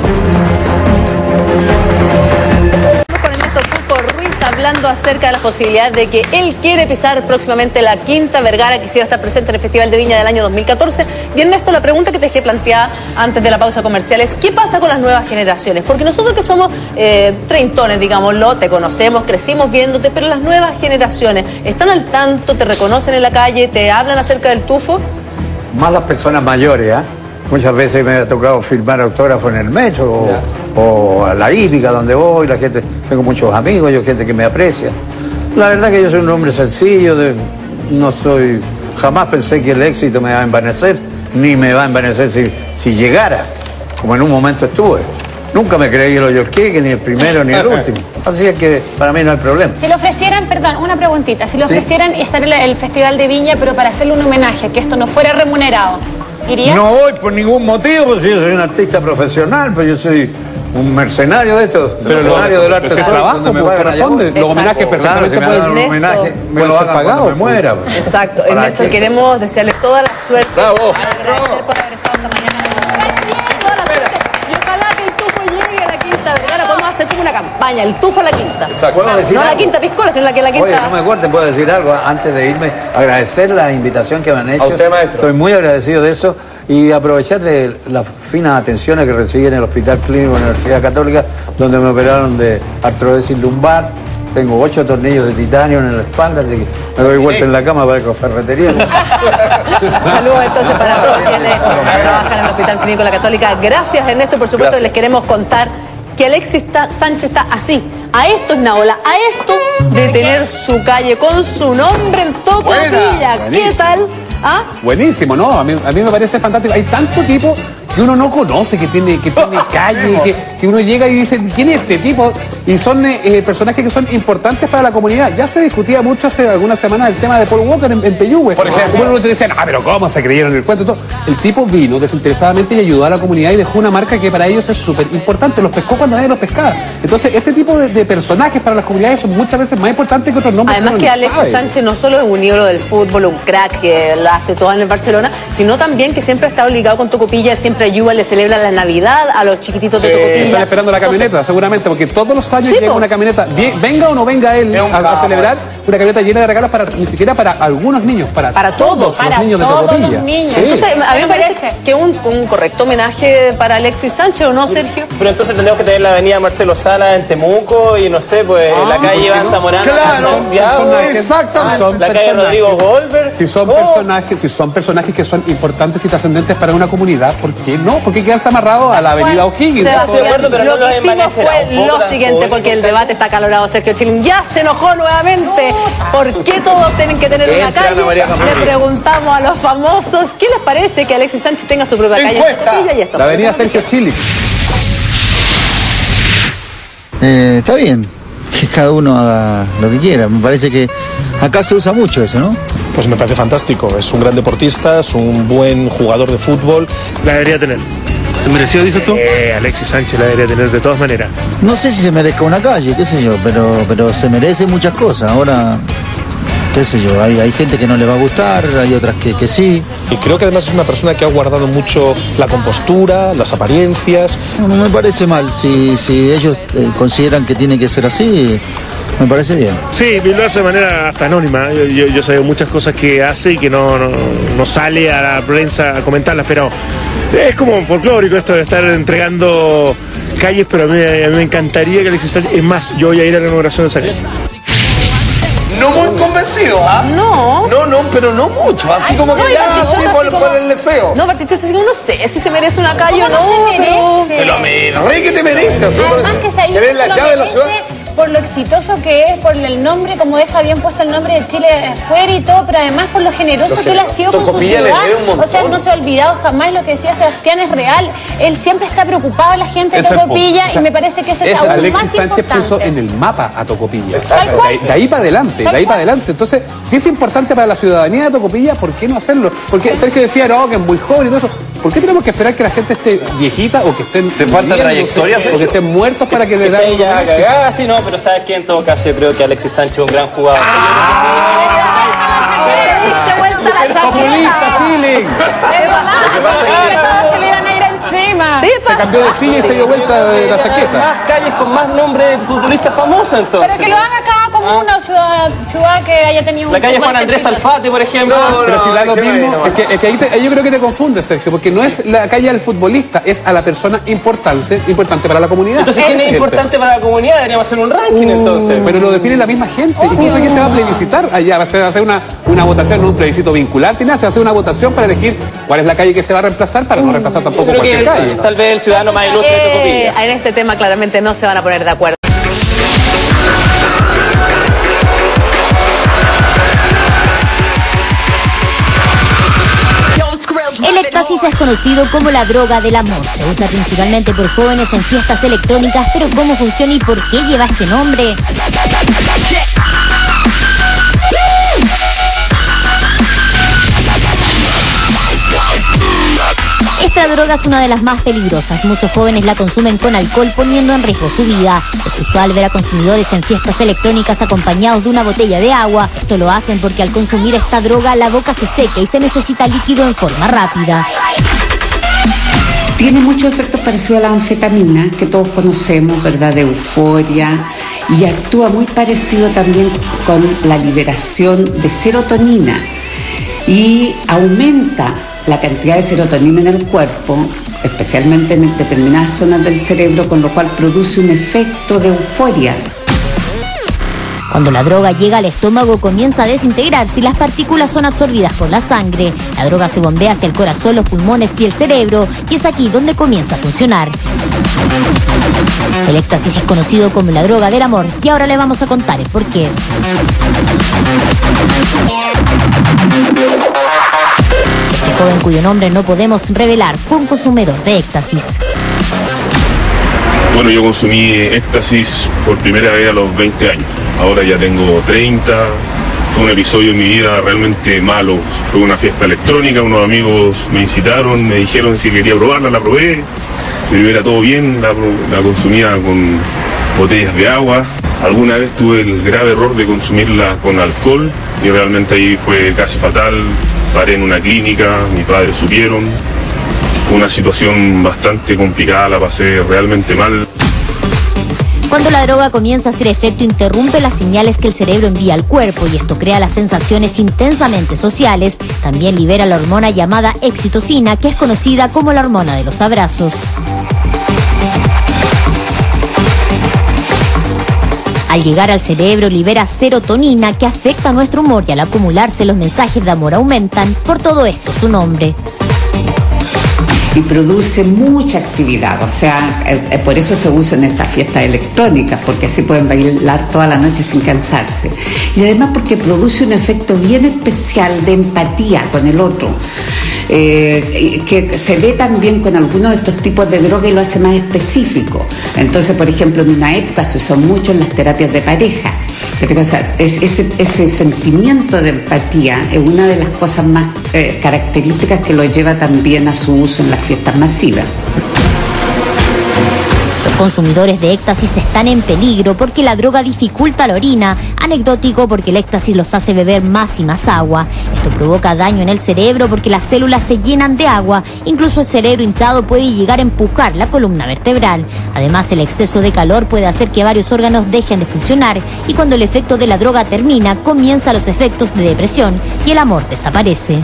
Con Ernesto Tufo Ruiz hablando acerca de la posibilidad de que él quiere pisar próximamente la Quinta Vergara, quisiera estar presente en el Festival de Viña del año dos mil catorce. Y Ernesto, la pregunta que te dejé planteada antes de la pausa comercial es, ¿qué pasa con las nuevas generaciones? Porque nosotros que somos eh, treintones, digámoslo, te conocemos, crecimos viéndote, pero las nuevas generaciones, ¿están al tanto, te reconocen en la calle, te hablan acerca del Tufo? Más las personas mayores, ¿ah? Muchas veces me ha tocado firmar autógrafos en el metro o, o a la hípica donde voy, la gente, tengo muchos amigos, yo gente que me aprecia. La verdad que yo soy un hombre sencillo, de- no soy, jamás pensé que el éxito me va a envanecer, ni me va a envanecer si, si llegara, como en un momento estuve. Nunca me creí los Yorkes, ni el primero ni el último. Así es que para mí no hay problema. Si le ofrecieran, perdón, una preguntita, si le Sí. ofrecieran estar en el Festival de Viña, pero para hacerle un homenaje, que esto no fuera remunerado, ¿iría? No voy por ningún motivo, pues yo soy un artista profesional, pues yo soy un mercenario de esto, Pero mercenario lo- del arte pero es soy, trabajo, donde me pues, pagan allá corresponde. voy. Los homenajes Claro, perfectamente si me dan un pueden- homenaje, me pueden lo ser hagan pagados, cuando me pues. muera. pues. Exacto. ¿Para Ernesto, qué? queremos desearle toda la suerte. Bravo. Agradecer por haber estado esta mañana. Toda la suerte. Y ojalá que el Tufo llegue a la Quinta Vergara. Podemos hacer como una campaña, el Tufo a la Quinta. ¿Puedo decir No a la algo? Quinta Piscola, sino la que la Quinta... Oye, no me corten, puedo decir algo antes de irme. Agradecer la invitación que me han hecho. usted, maestro. Estoy muy agradecido de eso y aprovechar de las finas atenciones que recibí en el Hospital Clínico de la Universidad Católica, donde me operaron de artrodesis lumbar. Tengo ocho tornillos de titanio en la espalda, así que me doy vuelta en la cama para ir con ferretería. Saludos entonces para todos quienes trabajan en el Hospital Clínico de la Católica. Gracias, Ernesto. Por supuesto, Gracias. les queremos contar que Alexis está- Sánchez está así. A esto es Naola, a esto de tener su calle con su nombre en Topapilla. Buena, ¿Qué buenísimo. tal? ¿Ah? Buenísimo, ¿no? A mí, a mí me parece fantástico. Hay tanto tipo que uno no conoce, que tiene, que tiene calle, que, que uno llega y dice, ¿quién es este tipo? Y son eh, eh, personajes que son importantes para la comunidad. Ya se discutía mucho hace algunas semanas el tema de Paul Walker en, en Peyúgue. Por ejemplo. Bueno, te decían, ah, pero ¿cómo se creyeron el cuento? Todo. El tipo vino desinteresadamente y ayudó a la comunidad y dejó una marca que para ellos es súper importante. Los pescó cuando nadie los pescaba. Entonces, este tipo de, de personajes para las comunidades son muchas veces más importantes que otros nombres. Además uno que no Alexis sabe. Sánchez no solo es un ídolo del fútbol, un crack que la hace toda en el Barcelona, sino también que siempre ha estado ligado con Tocopilla, siempre siempre Yuba le celebra la Navidad a los chiquititos Sí, de Tocopilla. están esperando la camioneta, seguramente, porque todos los años Sí, llega po. una camioneta, bien- venga o no venga él Es un a, a capo, celebrar, una camioneta llena de regalos para ni siquiera para algunos niños, para, Para todos, los para niños de todos Tocopilla. los niños. Sí. Entonces, a mí me Me parece parece. que un, un correcto homenaje para Alexis Sánchez, ¿o no, Sergio? Pero entonces tendríamos que tener la avenida Marcelo Sala en Temuco y no sé, pues la calle Iván Zamorano Claro, en Santiago, personajes, exactamente. son la calle personajes. Rodrigo Goldberg. Si son, Oh. personajes, si son personajes que son importantes y trascendentes para una comunidad, ¿por qué no? ¿Por qué quedarse amarrado a la avenida O'Higgins? Sebastián, Estoy de acuerdo, pero lo no lo que hicimos envanecerá. fue Un poco lo siguiente, tan porque el joven, debate está acalorado. Sergio Chilin ya se enojó nuevamente. ¿Por qué todos tienen que tener una Entra calle? Ana María Campos. Le preguntamos a los famosos, ¿qué les parece que Alexis Sánchez tenga su propia calle? Encuesta. Tocopilla? Y esto. La avenida Sergio Chili. Eh, está bien que cada uno haga lo que quiera. Me parece que acá se usa mucho eso, ¿no? Pues me parece fantástico. Es un gran deportista, es un buen jugador de fútbol. La debería tener. ¿Se mereció, dices tú? Eh, Alexis Sánchez la debería tener de todas maneras. No sé si se merezca una calle, qué sé yo, pero, pero se merece muchas cosas. Ahora, qué sé yo, hay, hay gente que no le va a gustar, hay otras que, que sí. Y creo que además es una persona que ha guardado mucho la compostura, las apariencias. No, no me parece mal. Si, si ellos eh, consideran que tiene que ser así, me parece bien. Sí, lo hace de manera hasta anónima. Yo, yo, yo sé muchas cosas que hace y que no, no, no sale a la prensa a comentarlas, pero es como folclórico esto de estar entregando calles, pero a mí, a mí me encantaría que Alexis Sánchez... Es más, yo voy a ir a la inauguración de esa calle. No muy convencido, ¿ah? No. No, no, pero no mucho. Así Ay, como que no, y ya, Bartichotto así así por, como- por el deseo. No, Bartichotto, así como no sé si se merece una calle o ¿Cómo no, no se pero... merece? Se lo merece. ¿Qué te merece? Además que se ¿Querés la lo llave de la merece ciudad? por lo exitoso que es, por el nombre, como deja bien puesto el nombre de Chile afuera y todo, pero además por lo generoso Lo que él ha generoso. sido con su Tocopilla le ciudad. debe un montón. O sea, no se ha olvidado jamás lo que decía Sebastián, es real. Él siempre está preocupado de la gente de Ese es el Tocopilla punto. O sea, y me parece que eso es Ese aún Alexis más Sánchez importante. puso en el mapa a Tocopilla. Tal De cual. ahí, de ahí para adelante, Tal de ahí para cual. adelante. Entonces, si es importante para la ciudadanía de Tocopilla, ¿por qué no hacerlo? Porque Sergio decía, no, que es muy joven y todo eso. ¿Por qué tenemos que esperar que la gente esté viejita o que estén ¿Te falta muriéndose, trayectoria, o Sergio? que estén muertos para que Que les esté den ya cagada, sí, no, pero sabes que en todo caso yo creo que Alexis Sánchez es un gran jugador. ¡Diste vuelta la chaqueta! ¡Populista, Chile! Todos se le iban a ir encima. Sí, Se pa- cambió de silla y se dio vuelta de la Más chaqueta. calles con más nombre de futbolistas famosos entonces. Pero que lo haga cada comuna o ciudad, ciudad que haya tenido un La calle poco Juan más Andrés éxito. Alfate, por ejemplo. Pero si da lo déjeme ahí mismo, nomás. es que, es que ahí, te- ahí yo creo que te confundes, Sergio, porque no es la calle al futbolista, es a la persona importante, importante para la comunidad. Entonces, ¿quién es Gente. importante para la comunidad? Deberíamos hacer un ranking entonces. Pero lo define la misma gente. Incluso que se va a plebiscitar allá, va a ser, va a ser una, una votación, no un plebiscito vinculante, ni nada, se va a hacer una votación para elegir cuál es la calle que se va a reemplazar para no reemplazar Yo tampoco creo que cualquier el- calle. tal vez el ciudadano más ilustre de Eh, Tocopilla. en este tema claramente no se van a poner de acuerdo. El éxtasis es conocido como la droga del amor. Se usa principalmente por jóvenes en fiestas electrónicas, pero ¿cómo funciona y por qué lleva este nombre? Esta droga es una de las más peligrosas. Muchos jóvenes la consumen con alcohol, poniendo en riesgo su vida. Es usual ver a consumidores en fiestas electrónicas acompañados de una botella de agua. Esto lo hacen porque al consumir esta droga la boca se seca y se necesita líquido en forma rápida. Tiene muchos efectos parecidos a la anfetamina, que todos conocemos, ¿verdad?, de euforia, y actúa muy parecido también con la liberación de serotonina y aumenta la cantidad de serotonina en el cuerpo, especialmente en determinadas zonas del cerebro, con lo cual produce un efecto de euforia. Cuando la droga llega al estómago comienza a desintegrarse y las partículas son absorbidas por la sangre. La droga se bombea hacia el corazón, los pulmones y el cerebro, y es aquí donde comienza a funcionar. El éxtasis es conocido como la droga del amor y ahora le vamos a contar el porqué. Este joven cuyo nombre no podemos revelar fue un consumidor de éxtasis. Bueno, yo consumí éxtasis por primera vez a los veinte años. Ahora ya tengo treinta. Fue un episodio en mi vida realmente malo. Fue una fiesta electrónica, unos amigos me incitaron, me dijeron si quería probarla, la probé. Pero era todo bien, la, la consumía con botellas de agua. Alguna vez tuve el grave error de consumirla con alcohol y realmente ahí fue casi fatal. Paré en una clínica, mis padres supieron. fue una situación bastante complicada, la pasé realmente mal. Cuando la droga comienza a hacer efecto, interrumpe las señales que el cerebro envía al cuerpo y esto crea las sensaciones intensamente sociales. También libera la hormona llamada oxitocina, que es conocida como la hormona de los abrazos. Al llegar al cerebro libera serotonina, que afecta a nuestro humor, y al acumularse los mensajes de amor aumentan. Por todo esto su nombre. Y produce mucha actividad, o sea, eh, por eso se usan estas fiestas electrónicas, porque así pueden bailar toda la noche sin cansarse. Y además porque produce un efecto bien especial de empatía con el otro, eh, que se ve también con algunos de estos tipos de droga y lo hace más específico. Entonces, por ejemplo, en una época se usó mucho en las terapias de pareja. O sea, es, ese, ese sentimiento de empatía es una de las cosas más eh, características que lo lleva también a su uso en las fiestas masivas. Los consumidores de éxtasis están en peligro porque la droga dificulta la orina. Anecdótico porque el éxtasis los hace beber más y más agua. Esto provoca daño en el cerebro porque las células se llenan de agua. Incluso el cerebro hinchado puede llegar a empujar la columna vertebral. Además, el exceso de calor puede hacer que varios órganos dejen de funcionar. Y cuando el efecto de la droga termina, comienzan los efectos de depresión y el amor desaparece.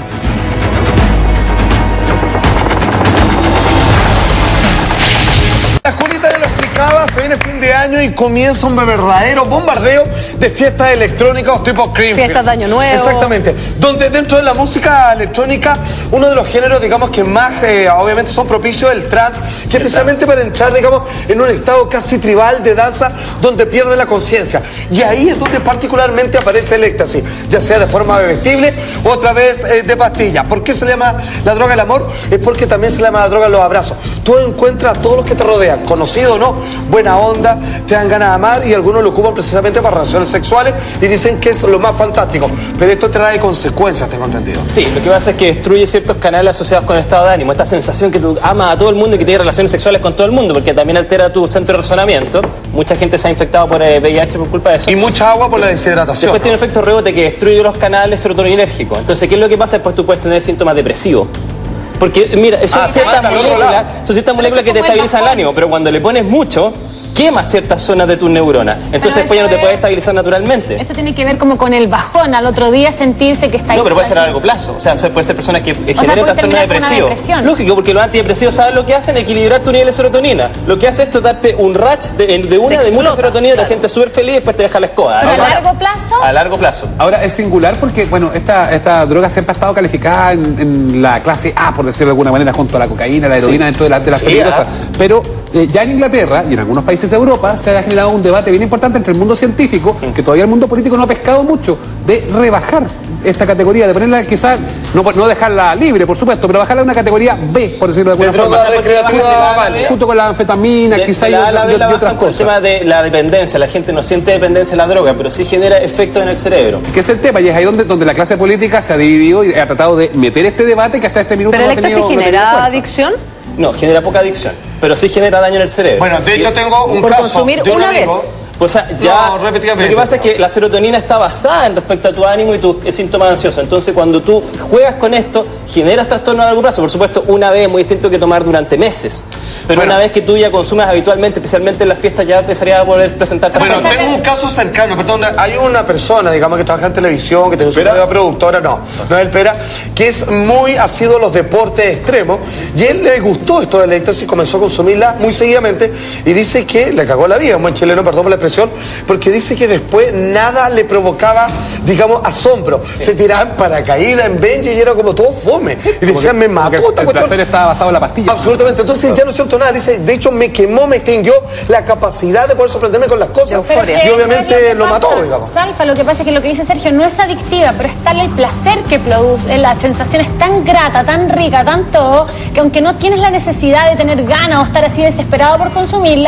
Se viene fin de año y comienza un verdadero bombardeo de fiestas electrónicas tipo Creamfields. Fiestas de Año Nuevo. Exactamente. Donde dentro de la música electrónica, uno de los géneros, digamos, que más, eh, obviamente, son propicios el trance, que especialmente para entrar, digamos, en un estado casi tribal de danza, donde pierde la conciencia. Y ahí es donde particularmente aparece el éxtasis, ya sea de forma bebestible o otra vez eh, de pastilla. ¿Por qué se le llama la droga del amor? Es porque también se le llama la droga de los abrazos. Tú encuentras a todos los que te rodean, conocido o no, buena onda, te dan ganas de amar, y algunos lo ocupan precisamente para relaciones sexuales y dicen que es lo más fantástico, pero esto trae consecuencias, tengo entendido. Sí, lo que pasa es que destruye ciertos canales asociados con el estado de ánimo, esta sensación que tú amas a todo el mundo y que tienes relaciones sexuales con todo el mundo, porque también altera tu centro de razonamiento. Mucha gente se ha infectado por V I H por culpa de eso. Y mucha agua por la deshidratación. Después tiene un efecto rebote que destruye los canales serotoninérgicos. Entonces, ¿qué es lo que pasa? Después tú puedes tener síntomas depresivos. Porque, mira, son ah, ciertas moléculas, son ciertas moléculas que te estabilizan el ánimo, pero cuando le pones mucho, quema ciertas zonas de tus neuronas. Entonces después ya no te puedes estabilizar naturalmente. Eso tiene que ver como con el bajón, al otro día sentirse que está ahí. No, pero puede ser a largo plazo. O sea, puede ser personas que generen sea, trastorno depresivo. Lógico, porque los antidepresivos, ¿sabes lo que hacen? Equilibrar tu nivel de serotonina. Lo que hace esto es darte un rush de, de una, de mucha serotonina, claro. Te sientes súper feliz y después te deja la escoba. ¿Pero ¿no? a largo plazo? A largo plazo. Ahora, es singular porque, bueno, esta, esta droga siempre ha estado calificada en, en la clase A, por decirlo de alguna manera, junto a la cocaína, la heroína, sí, dentro de, la, de las sí, peligrosas. Ah. Pero eh, ya en Inglaterra y en algunos países de Europa se ha generado un debate bien importante entre el mundo científico, que todavía el mundo político no ha pescado mucho, de rebajar esta categoría, de ponerla quizás, no, no dejarla libre, por supuesto, pero bajarla a una categoría B, por decirlo de alguna forma. Recreativa, vale. Junto con la anfetamina, de, quizás de la, la, y, la, y otras cosas. El tema de la dependencia, la gente no siente dependencia de la droga, pero sí genera efectos en el cerebro. Que es el tema, y es ahí donde, donde la clase política se ha dividido y ha tratado de meter este debate que hasta este minuto ¿Pero no el ha tenido, éxtasis genera no adicción? No, genera poca adicción, pero sí genera daño en el cerebro. Bueno, de hecho tengo un por caso consumir de un una amigo, vez. Pues, o sea, ya, no, repetidamente. Lo que pasa es que la serotonina está basada en respecto a tu ánimo y tus síntomas ansiosos. Entonces, cuando tú juegas con esto, generas trastorno a largo plazo. Por supuesto, una vez es muy distinto que tomar durante meses. Pero bueno, una vez que tú ya consumes habitualmente, especialmente en las fiestas, ya empezaría a poder presentarte. Bueno, tengo un caso cercano, perdón, hay una persona, digamos, que trabaja en televisión, que tiene su propia productora, no, no es el Pera, que es muy asiduo a los deportes extremos, y él le gustó esto del éxtasis y comenzó a consumirla muy seguidamente, y dice que le cagó la vida, un buen chileno, perdón por la expresión, porque dice que después nada le provocaba, digamos, asombro. Sí. Se tiraban paracaídas en bench y era como todo fome. Sí, y decían, me mató esta cuestión. El placer estaba basado en la pastilla. Absolutamente. Entonces ya no siento nada. Dice, de hecho, me quemó, me extinguió la capacidad de poder sorprenderme con las cosas. Y obviamente lo, lo mató, digamos. Salfa, lo que pasa es que lo que dice Sergio no es adictiva, pero es tal el placer que produce, la sensación es tan grata, tan rica, tan todo, que aunque no tienes la necesidad de tener ganas o estar así desesperado por consumirla,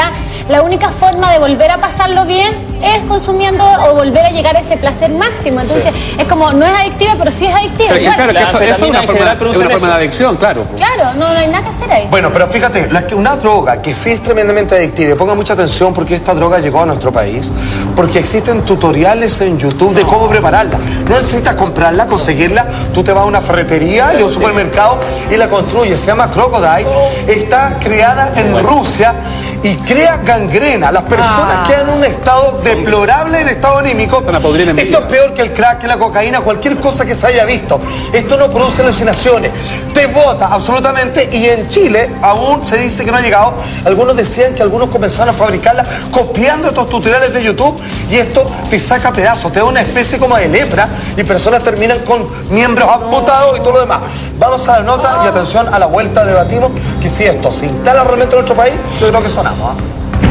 la única forma de volver a pasarlo bien es consumiendo o volver a llegar a ese placer máximo. Entonces, sí. es como, no es adictiva, pero sí es adictiva. Sí, claro, que eso, eso es una forma, es una forma de adicción, claro. Claro, no, no hay nada que hacer ahí. Bueno, pero fíjate, la que una droga que sí es tremendamente adictiva, y ponga mucha atención porque esta droga llegó a nuestro país, porque existen tutoriales en YouTube de cómo prepararla. No necesitas comprarla, conseguirla, tú te vas a una ferretería y a un supermercado y la construyes. Se llama Crocodile, está creada en Rusia y crea gangrena. Las personas ah. quedan en un estado deplorable de estado anímico. Esto es peor que el crack, que la cocaína, cualquier cosa que se haya visto. Esto no produce alucinaciones, te bota absolutamente, y en Chile aún se dice que no ha llegado. Algunos decían que algunos comenzaron a fabricarla copiando estos tutoriales de YouTube, y esto te saca pedazos, te da una especie como de lepra y personas terminan con miembros amputados y todo lo demás. Vamos a la nota y atención, a la vuelta debatimos que si esto se instala realmente en nuestro país, yo creo que sonamos. ¿eh?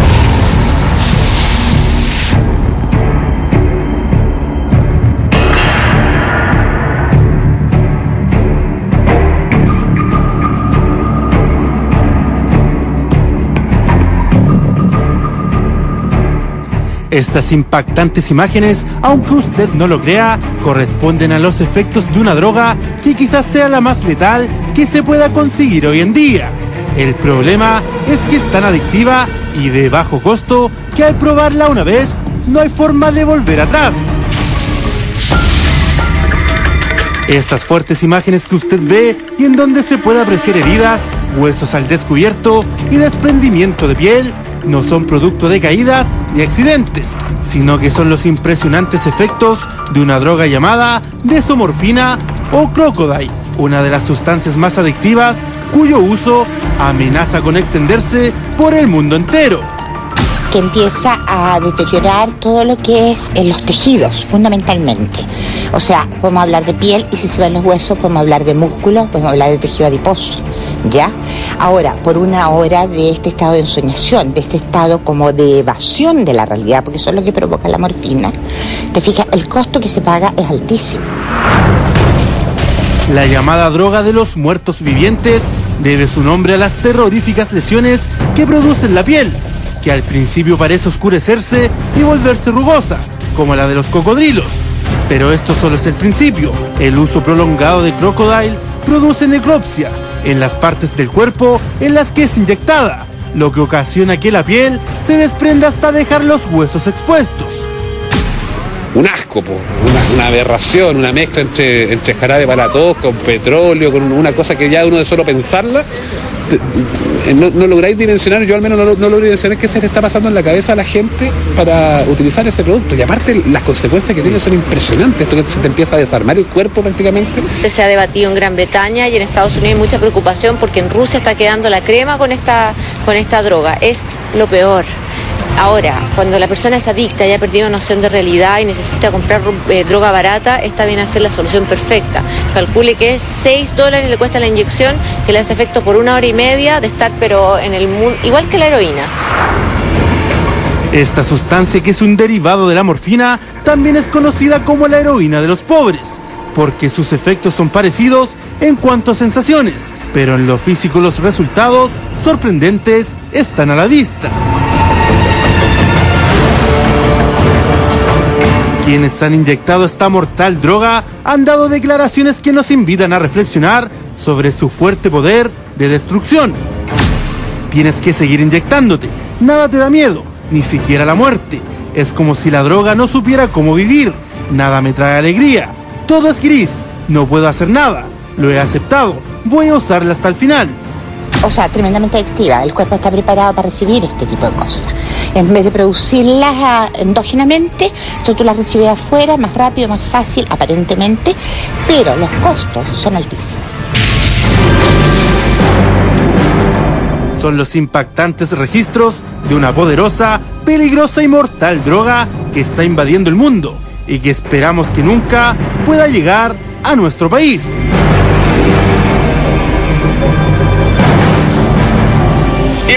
Estas impactantes imágenes, aunque usted no lo crea, corresponden a los efectos de una droga que quizás sea la más letal que se pueda conseguir hoy en día. El problema es que es tan adictiva y de bajo costo que al probarla una vez no hay forma de volver atrás. Estas fuertes imágenes que usted ve y en donde se puede apreciar heridas, huesos al descubierto y desprendimiento de piel, no son producto de caídas ni accidentes, sino que son los impresionantes efectos de una droga llamada desomorfina o Crocodile, una de las sustancias más adictivas cuyo uso amenaza con extenderse por el mundo entero. Que empieza a deteriorar todo lo que es en los tejidos, fundamentalmente. O sea, podemos hablar de piel, y si se ven los huesos, podemos hablar de músculo, podemos hablar de tejido adiposo, ¿ya? Ahora, por una hora de este estado de ensoñación, de este estado como de evasión de la realidad, porque eso es lo que provoca la morfina, te fijas, el costo que se paga es altísimo. La llamada droga de los muertos vivientes debe su nombre a las terroríficas lesiones que produce en la piel, que al principio parece oscurecerse y volverse rugosa, como la de los cocodrilos. Pero esto solo es el principio. El uso prolongado de Crocodile produce necropsia en las partes del cuerpo en las que es inyectada, lo que ocasiona que la piel se desprenda hasta dejar los huesos expuestos. Un asco, po, una, una aberración, una mezcla entre, entre jarabe para tos, con petróleo, con una cosa que ya uno de solo pensarla, te, no, no lográis dimensionar, yo al menos no, no logro dimensionar qué se le está pasando en la cabeza a la gente para utilizar ese producto. Y aparte las consecuencias que tiene son impresionantes, esto que se te empieza a desarmar el cuerpo prácticamente. Se ha debatido en Gran Bretaña y en Estados Unidos hay mucha preocupación porque en Rusia está quedando la crema con esta, con esta droga. Es lo peor. Ahora, cuando la persona es adicta y ha perdido noción de realidad y necesita comprar eh, droga barata, esta viene a ser la solución perfecta. Calcule que seis dólares le cuesta la inyección, que le hace efecto por una hora y media de estar, pero en el mundo, igual que la heroína. Esta sustancia, que es un derivado de la morfina, también es conocida como la heroína de los pobres, porque sus efectos son parecidos en cuanto a sensaciones, pero en lo físico los resultados sorprendentes están a la vista. Quienes han inyectado esta mortal droga han dado declaraciones que nos invitan a reflexionar sobre su fuerte poder de destrucción. Tienes que seguir inyectándote, nada te da miedo, ni siquiera la muerte. Es como si la droga no supiera cómo vivir, nada me trae alegría, todo es gris, no puedo hacer nada, lo he aceptado, voy a usarla hasta el final. O sea, tremendamente adictiva, el cuerpo está preparado para recibir este tipo de cosas. En vez de producirlas endógenamente, esto tú las recibes afuera, más rápido, más fácil, aparentemente, pero los costos son altísimos. Son los impactantes registros de una poderosa, peligrosa y mortal droga que está invadiendo el mundo y que esperamos que nunca pueda llegar a nuestro país.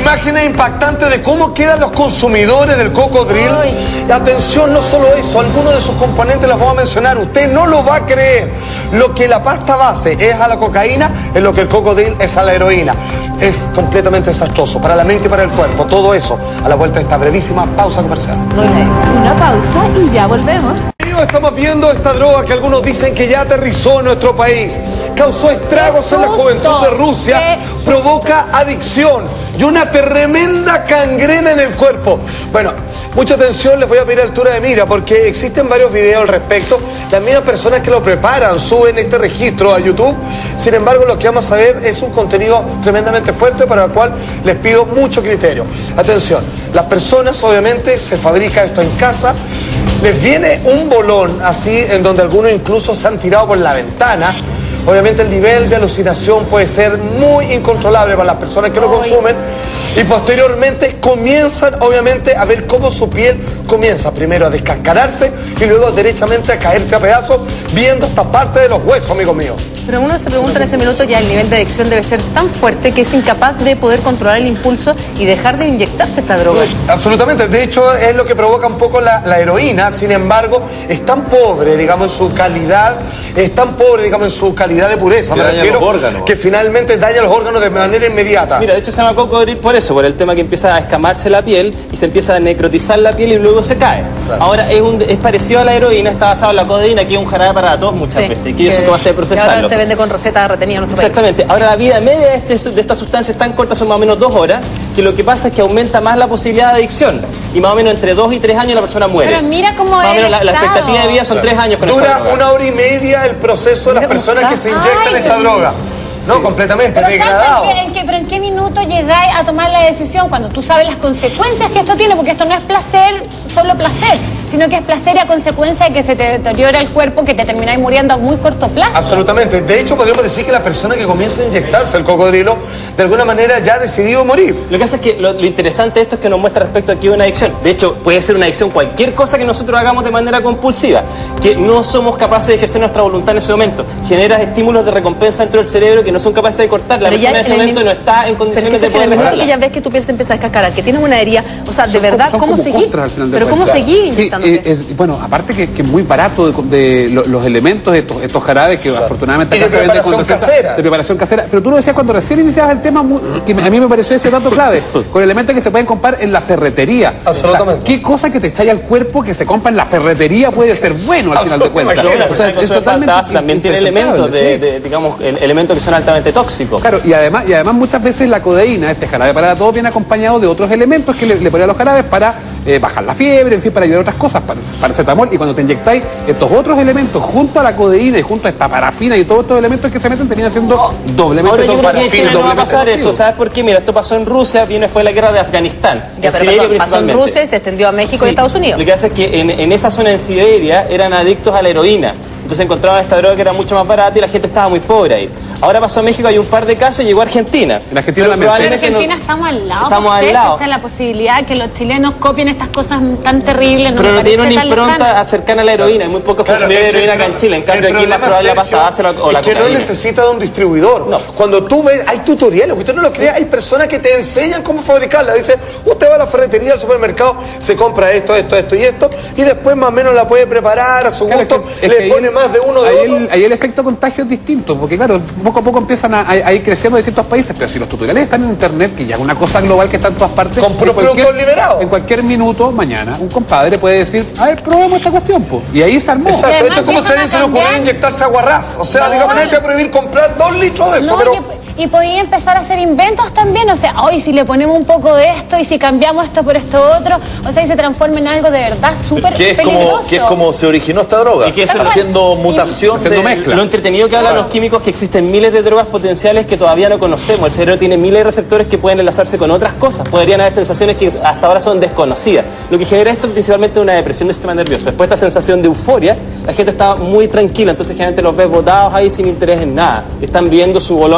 Imágenes impactantes de cómo quedan los consumidores del cocodril. Y atención, no solo eso, algunos de sus componentes los voy a mencionar. Usted no lo va a creer. Lo que la pasta base es a la cocaína, es lo que el cocodril es a la heroína. Es completamente desastroso para la mente y para el cuerpo. Todo eso a la vuelta de esta brevísima pausa comercial. Una pausa y ya volvemos. Estamos viendo esta droga que algunos dicen que ya aterrizó en nuestro país. Causó estragos en la juventud de Rusia, provoca adicción y una tremenda cangrena en el cuerpo. Bueno, mucha atención, les voy a pedir altura de mira porque existen varios videos al respecto. Las mismas personas que lo preparan suben este registro a YouTube. Sin embargo, lo que vamos a ver es un contenido tremendamente fuerte para el cual les pido mucho criterio. Atención, las personas obviamente se fabrica esto en casa. Les viene un bolón así en donde algunos incluso se han tirado por la ventana. Obviamente el nivel de alucinación puede ser muy incontrolable para las personas que lo consumen y posteriormente comienzan obviamente a ver cómo su piel comienza primero a descascararse y luego derechamente a caerse a pedazos viendo esta parte de los huesos, amigos míos. Pero uno se pregunta en ese minuto, ya el nivel de adicción debe ser tan fuerte que es incapaz de poder controlar el impulso y dejar de inyectarse esta droga. Absolutamente, de hecho es lo que provoca un poco la, la heroína. Sin embargo, es tan pobre, digamos, en su calidad, es tan pobre, digamos, en su calidad de pureza, que me daña refiero, los órganos. que finalmente daña los órganos de manera inmediata. Mira, de hecho se llama cocodril por eso, por el tema que empieza a escamarse la piel y se empieza a necrotizar la piel y luego se cae. Claro. Ahora es, un, es parecido a la heroína, está basado en la codeína, que es un jarabe para tos muchas Sí, veces, que ellos son capaces de procesarlo. Ahora se vende con receta retenida en nuestro país. Exactamente. Ahora la vida media de, este, de esta sustancia es tan corta, son más o menos dos horas, que lo que pasa es que aumenta más la posibilidad de adicción. Y más o menos entre dos y tres años la persona muere. Pero mira cómo más es o menos la, la estado. expectativa de vida son Claro. tres años con Dura esta droga. una hora y media el proceso de las personas que se inyectan Ay, esta sí. droga. No, completamente Pero degradado. ¿sabes en qué, en qué- pero en qué minuto llegáis a tomar la decisión cuando tú sabes las consecuencias que esto tiene? Porque esto no es placer, solo placer, sino que es placer y a consecuencia de que se te deteriora el cuerpo, que te termináis muriendo a muy corto plazo. Absolutamente. De hecho, podríamos decir que la persona que comienza a inyectarse el cocodrilo, de alguna manera ya ha decidido morir. Lo que pasa es que lo, lo interesante de esto es que nos muestra respecto aquí de una adicción. De hecho, puede ser una adicción cualquier cosa que nosotros hagamos de manera compulsiva, que no somos capaces de ejercer nuestra voluntad en ese momento. Genera estímulos de recompensa dentro del cerebro que no son capaces de cortar. La Pero ya persona en ese en el momento min- no está en condiciones de Pero poder en el momento dejarla. que ya ves que tu piel se empieza a descascarar, que tienes una herida, o sea, de Son verdad, como- son ¿cómo como seguir? contras al final de Pero ¿cómo cuentas. seguir Sí, inyectándote? eh, es- bueno, aparte que, que es muy barato de, de lo- los elementos, estos, estos jarabes que afortunadamente Y de acá se venden con preparación recetas casera. de preparación casera. Pero tú lo decías cuando recién iniciabas el tema, muy- que a mí me pareció ese dato clave, con elementos que se pueden comprar en la ferretería. Absolutamente. O sea, ¿qué cosa que te echáis al cuerpo que se compra en la ferretería puede ser bueno al final de cuentas? Pero una O sea, persona que es consume totalmente patadas también tiene elementos de, impresentable, sí. de, digamos, el- elementos que son altamente tóxicos. Claro, y además, y además muchas veces la codeína, este jarabe para la tos, viene acompañado de otros elementos que le, le ponen a los jarabes para eh, bajar la fiebre, en fin, para ayudar a otras cosas, para, paracetamol, y cuando te inyectáis estos otros elementos junto a la codeína y junto a esta parafina y todos estos elementos que se meten, terminan siendo doblemente Ahora yo creo que en tóxicos, Chile no va a doblemente pasar eso, nocivos. ¿sabes por qué? Mira, esto pasó en Rusia, vino después de la guerra de Afganistán. Ya, en pero Siberia perdón, pasó en principalmente. Rusia y se extendió a México y Sí. Estados Unidos. Lo que pasa es que en, en esa zona en Siberia eran adictos a la heroína. Entonces encontraban esta droga que era mucho más barata y la gente estaba muy pobre ahí. Ahora pasó a México, hay un par de casos y llegó a Argentina. En Argentina Pero también, sí. Pero probablemente no- Argentina estamos al lado. Estamos pues, al ¿sí? lado. O sea, la posibilidad de que los chilenos copien estas cosas tan terribles no pero me no tiene parece una tan impronta lejano. cercana a la heroína. Hay muy pocos Claro, consumidores de ese- heroína acá en Chile. En cambio, el aquí la problema, probar la Sergio, pasta base o la es que no cocaína. necesita de un distribuidor. Cuando tú ves, hay tutoriales, que usted no lo cree, hay personas que te enseñan cómo fabricarla. Dice, usted va a la ferretería, al supermercado, se compra esto, esto, esto y esto, y después más o menos la puede preparar a su Claro, gusto, es que- es que le ahí pone el- más de uno de ahí otro. el, ahí el efecto contagio es distinto, porque claro, poco a poco empiezan a, a- a ir creciendo en distintos países, pero si los tutoriales están en internet, que ya es una cosa global que está en todas partes, Con puros en cualquier- productos liberados. En cualquier minuto, mañana, un compadre puede decir, a ver, probemos esta cuestión, po. Y ahí se armó. Exacto, además esto es como si a empiezan alguien se a le ocurrió cambiar. inyectarse aguarrás. O sea, No, digamos, nadie bueno. te va a prohibir comprar dos litros de eso, No, pero... y, y podía empezar a hacer inventos también, o sea, hoy si le ponemos un poco de esto y si cambiamos esto por esto otro, o sea, y se transforma en algo de verdad súper Que es, peligroso. como, que es como se originó esta droga, Y que eso- haciendo mutación Haciendo de... mezcla. Lo entretenido que hablan Claro. los químicos que existen miles de drogas potenciales que todavía no conocemos. El cerebro tiene miles de receptores que pueden enlazarse con otras cosas. Podrían haber sensaciones que hasta ahora son desconocidas. Lo que genera esto es principalmente una depresión del sistema nervioso. Después esta sensación de euforia, la gente está muy tranquila. Entonces generalmente los ves botados ahí sin interés en nada. Están viendo su bolón a-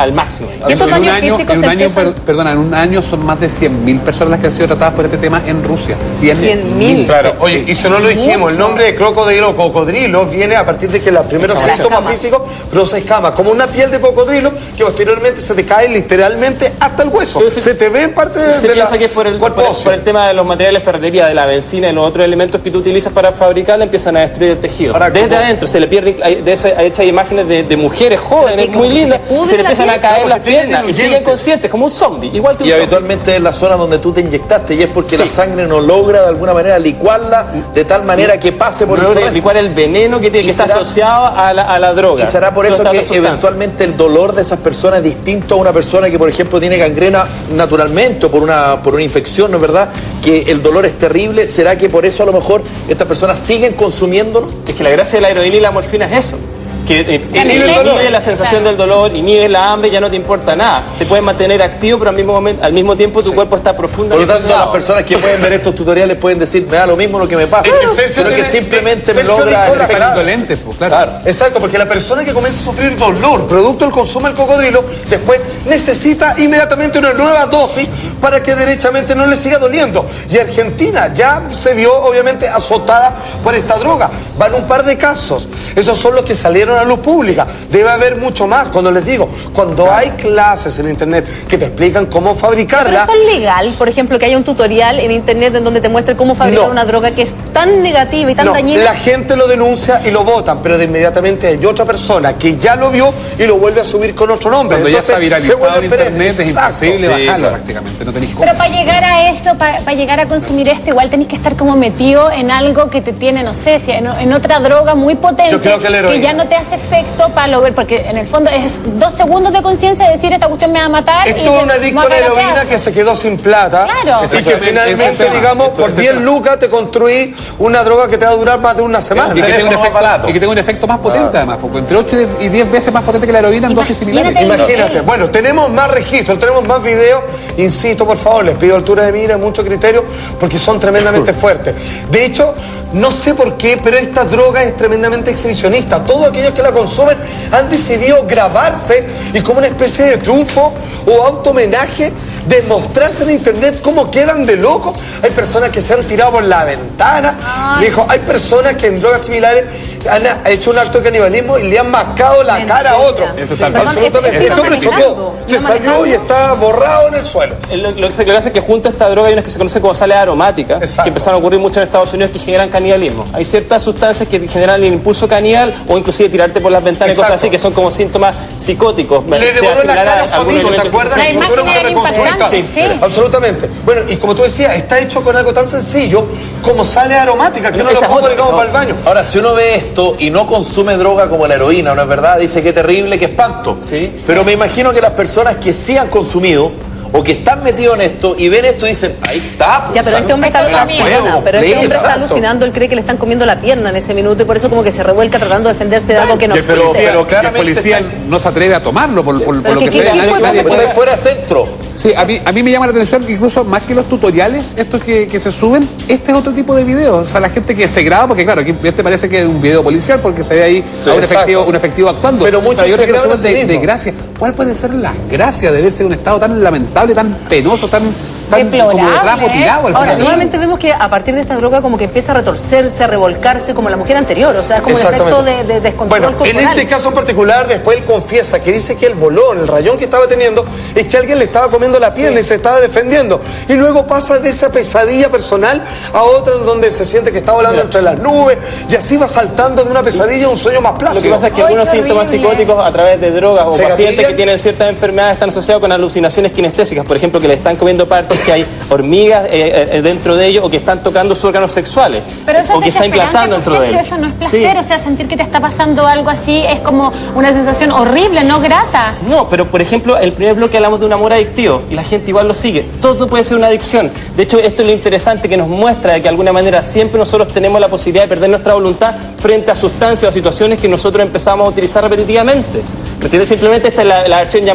al máximo. ¿Y estos en un daños año, físicos en un se año, empiezan? per- perdona, en un año son más de cien mil personas las que han sido tratadas por este tema en Rusia. cien mil. Claro, oye, y si no lo dijimos, el nombre de crocodilo o cocodrilo viene a partir de que los primeros Escama. síntomas Escama. físicos produce escama, como una piel de cocodrilo que posteriormente se te cae literalmente hasta el hueso. Pero se- se te ve en parte de, Se de piensa la que es por el, cuerpo por, el, óseo. por el tema de los materiales de ferretería, de la benzina y los otros elementos que tú utilizas para fabricarla, empiezan a destruir el tejido. Ahora, Desde ¿cómo? adentro se le pierden, hay- de eso hay hechas imágenes de, de mujeres jóvenes, Pero muy que lindas, se pudre se le la empiezan a piel. caer No, las porque tienen piernas y siguen diluyentes. conscientes, como un zombie, igual que un Y zombie. habitualmente es la zona donde tú te inyectaste y es porque Sí. la sangre no logra de alguna manera licuarla de tal manera que pase por No el logra torrente. licuar el veneno que, tiene, Y que está será- asociado a la, a la droga. Y será por No eso está que otra sustancia. eventualmente el dolor de esas personas es distinto a una persona que, por ejemplo, tiene gangrena naturalmente o por una, por una infección, ¿no es verdad? Que el dolor es terrible. ¿Será que por eso a lo mejor estas personas siguen consumiéndolo? Es que la gracia de la heroína y la morfina es eso. Que eh, inhibe, anestesia, inhibe la sensación claro. del dolor, inhibe la hambre, ya no te importa nada. Te puedes mantener activo, pero al mismo momento, al mismo tiempo tu cuerpo está Por lo profundamente tanto, las sedado. personas que pueden ver estos tutoriales pueden decir, me da lo mismo lo que me pasa, Es que Sergio pero que tiene- simplemente me Sergio logra... dijo la el efecto. palabra. Indolentes, pues, claro. Claro, exacto, porque la persona que comienza a sufrir dolor producto del consumo del cocodrilo, después necesita inmediatamente una nueva dosis para que derechamente no le siga doliendo. Y Argentina ya se vio obviamente azotada por esta droga. Van un par de casos. Esos son los que salieron a luz pública. Debe haber mucho más. Cuando les digo, cuando hay clases en internet que te explican cómo Pero fabricarla. eso es legal, por ejemplo, que haya un tutorial en internet en donde te muestre cómo fabricar No. una droga que es tan negativa y tan No, dañina. la gente lo denuncia y lo votan, pero de inmediatamente hay otra persona que ya lo vio y lo vuelve a subir con otro nombre. Cuando ya Entonces, está viralizado se vuelve en internet perenne. es Exacto. imposible Sí, bajarlo claro. prácticamente, no tenéis cómo. Pero para llegar a eso, para llegar a consumir esto, igual tenés que estar como metido en algo que te tiene, no sé, si en, en otra droga muy potente Yo creo que la heroína. ya no te hace efecto para lograr, porque en el fondo es dos segundos de conciencia de decir esta cuestión me va a matar. y Estuvo dice, un adicto a "Me la voy a heroína cagar". que se quedó sin plata Claro. y que Exactamente, finalmente, ese tema. digamos, Esto- por ese diez tema. lucas te construí una droga que te va a durar más de una semana. Y que, tenga un teléfono más efecto, barato. y que tenga un efecto más potente además, porque entre ocho y diez veces más potente que la heroína en dosis similares. Imagínate. Imagínate, bueno, tenemos más registros, tenemos más videos, insisto, por favor, les pido altura de mira, mucho criterio, porque son tremendamente fuertes. De hecho, no sé por qué, pero esta droga es tremendamente exhibicionista. Todos aquellos que la consumen han decidido grabarse y como una especie de trufo o auto-homenaje, demostrarse en internet cómo quedan de locos. Hay personas que se han tirado por la ventana, viejo, hay personas que en drogas similares han hecho un acto de canibalismo y le han mascado la Mentira. cara a otro. Eso está Perdón, Absolutamente. este- este Este hombre está choqueó, manejando, se está salió y manejando. está borrado en el suelo. Eh, Lo, lo que se- lo que hace es que junto a esta droga hay unas que se conocen como sales aromáticas, Exacto. que empezaron a ocurrir mucho en Estados Unidos, que generan canibalismo. Hay ciertas sustancias que generan el impulso caníbal o inclusive tirarte por las ventanas y cosas Exacto. así, que son como síntomas psicóticos. Le sea devoró la similar cara a a su algún amigo, ¿te elemento acuerdas? La Que imagen tuvieron que era reconstruir impactante, casos. sí. Absolutamente. Bueno, y como tú decías, está hecho con algo tan sencillo como sales aromáticas, que Esa no lo es pongo, otra, digamos, esa para el baño. Ahora, si uno ve esto y no consume droga como la heroína, ¿no es verdad? Dice que terrible, que espanto. Sí. Pero me imagino que las personas que sí han consumido o que están metidos en esto y ven esto y dicen, ahí está. Ya, pero este hombre está, Esto ah, también. perdona, pero este hombre está Exacto. alucinando, él cree que le están comiendo la pierna en ese minuto y por eso como que se revuelca tratando de defenderse de algo que no Y el existe. policía, pero y el claramente policía está- no se atreve a tomarlo por, por- por Pero lo que que qué sea. tipo de Nadie- cosa nadie puede puede- Puede fuera centro. Sí, a mí, a mí me llama la atención que incluso más que los tutoriales, estos que, que se suben, este es otro tipo de videos. O sea, la gente que se graba, porque claro, aquí este parece que es un video policial porque se ve ahí Sí, a un, exacto. efectivo, un efectivo actuando. Pero muchos hay se otros que lo graban suben a sí de, de mismos. gracia. ¿Cuál puede ser la gracia de verse en un estado tan lamentable, tan penoso, tan, tan Deplorable, como de trapo tirado al Ahora, final? nuevamente vemos que a partir de esta droga como que empieza a retorcerse, a revolcarse como la mujer anterior, o sea, es como un efecto de, de descontrol Bueno, en corporal. este caso en particular, después él confiesa que dice que el bolón, el rayón que estaba teniendo, es que alguien le estaba comiendo la pierna y se estaba defendiendo. Y luego pasa de esa pesadilla personal a otra en donde se siente que está volando entre las nubes y así va saltando de una pesadilla a un sueño más Lo plácido. que pasa es que Ay, algunos qué síntomas horrible. psicóticos a través de drogas o ¿Se pacientes gatillan? que tienen ciertas enfermedades están asociados con alucinaciones kinestésicas. Por ejemplo, que le están comiendo partes, que hay hormigas eh, eh, dentro de ellos o que están tocando sus órganos sexuales. Pero eso o que es está implantando dentro de Sergio, él. eso no es Sí. placer, o sea, sentir que te está pasando algo así es como una sensación horrible, no grata. No, pero por ejemplo, en el primer bloque hablamos de un amor adictivo y la gente igual lo sigue. Todo puede ser una adicción. De hecho, esto es lo interesante que nos muestra de que de alguna manera siempre nosotros tenemos la posibilidad de perder nuestra voluntad frente a sustancias o situaciones que nosotros empezamos a utilizar repetitivamente. ¿Me entiendes? Simplemente esta es la, la versión llamada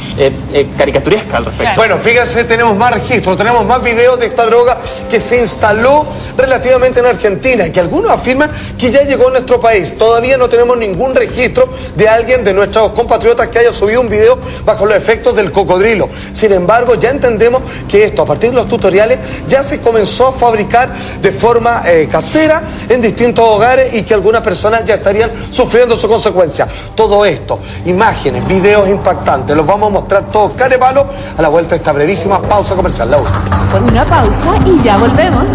eh, eh, caricaturesca al respecto. Bueno, fíjense, tenemos más registros, tenemos más videos de esta droga que se instaló relativamente en Argentina y que algunos afirman que ya llegó a nuestro país. Todavía no tenemos ningún registro de alguien de nuestros compatriotas que haya subido un video bajo los efectos del cocodrilo. Sin embargo, ya entendemos que esto, a partir de los tutoriales, ya se comenzó a fabricar de forma eh, casera en distintos hogares y que algunas personas ya estarían sufriendo su consecuencia. Todo esto, imágenes, videos impactantes, los vamos a mostrar todos carepalo a la vuelta de esta brevísima pausa comercial. La Una pausa y ya volvemos.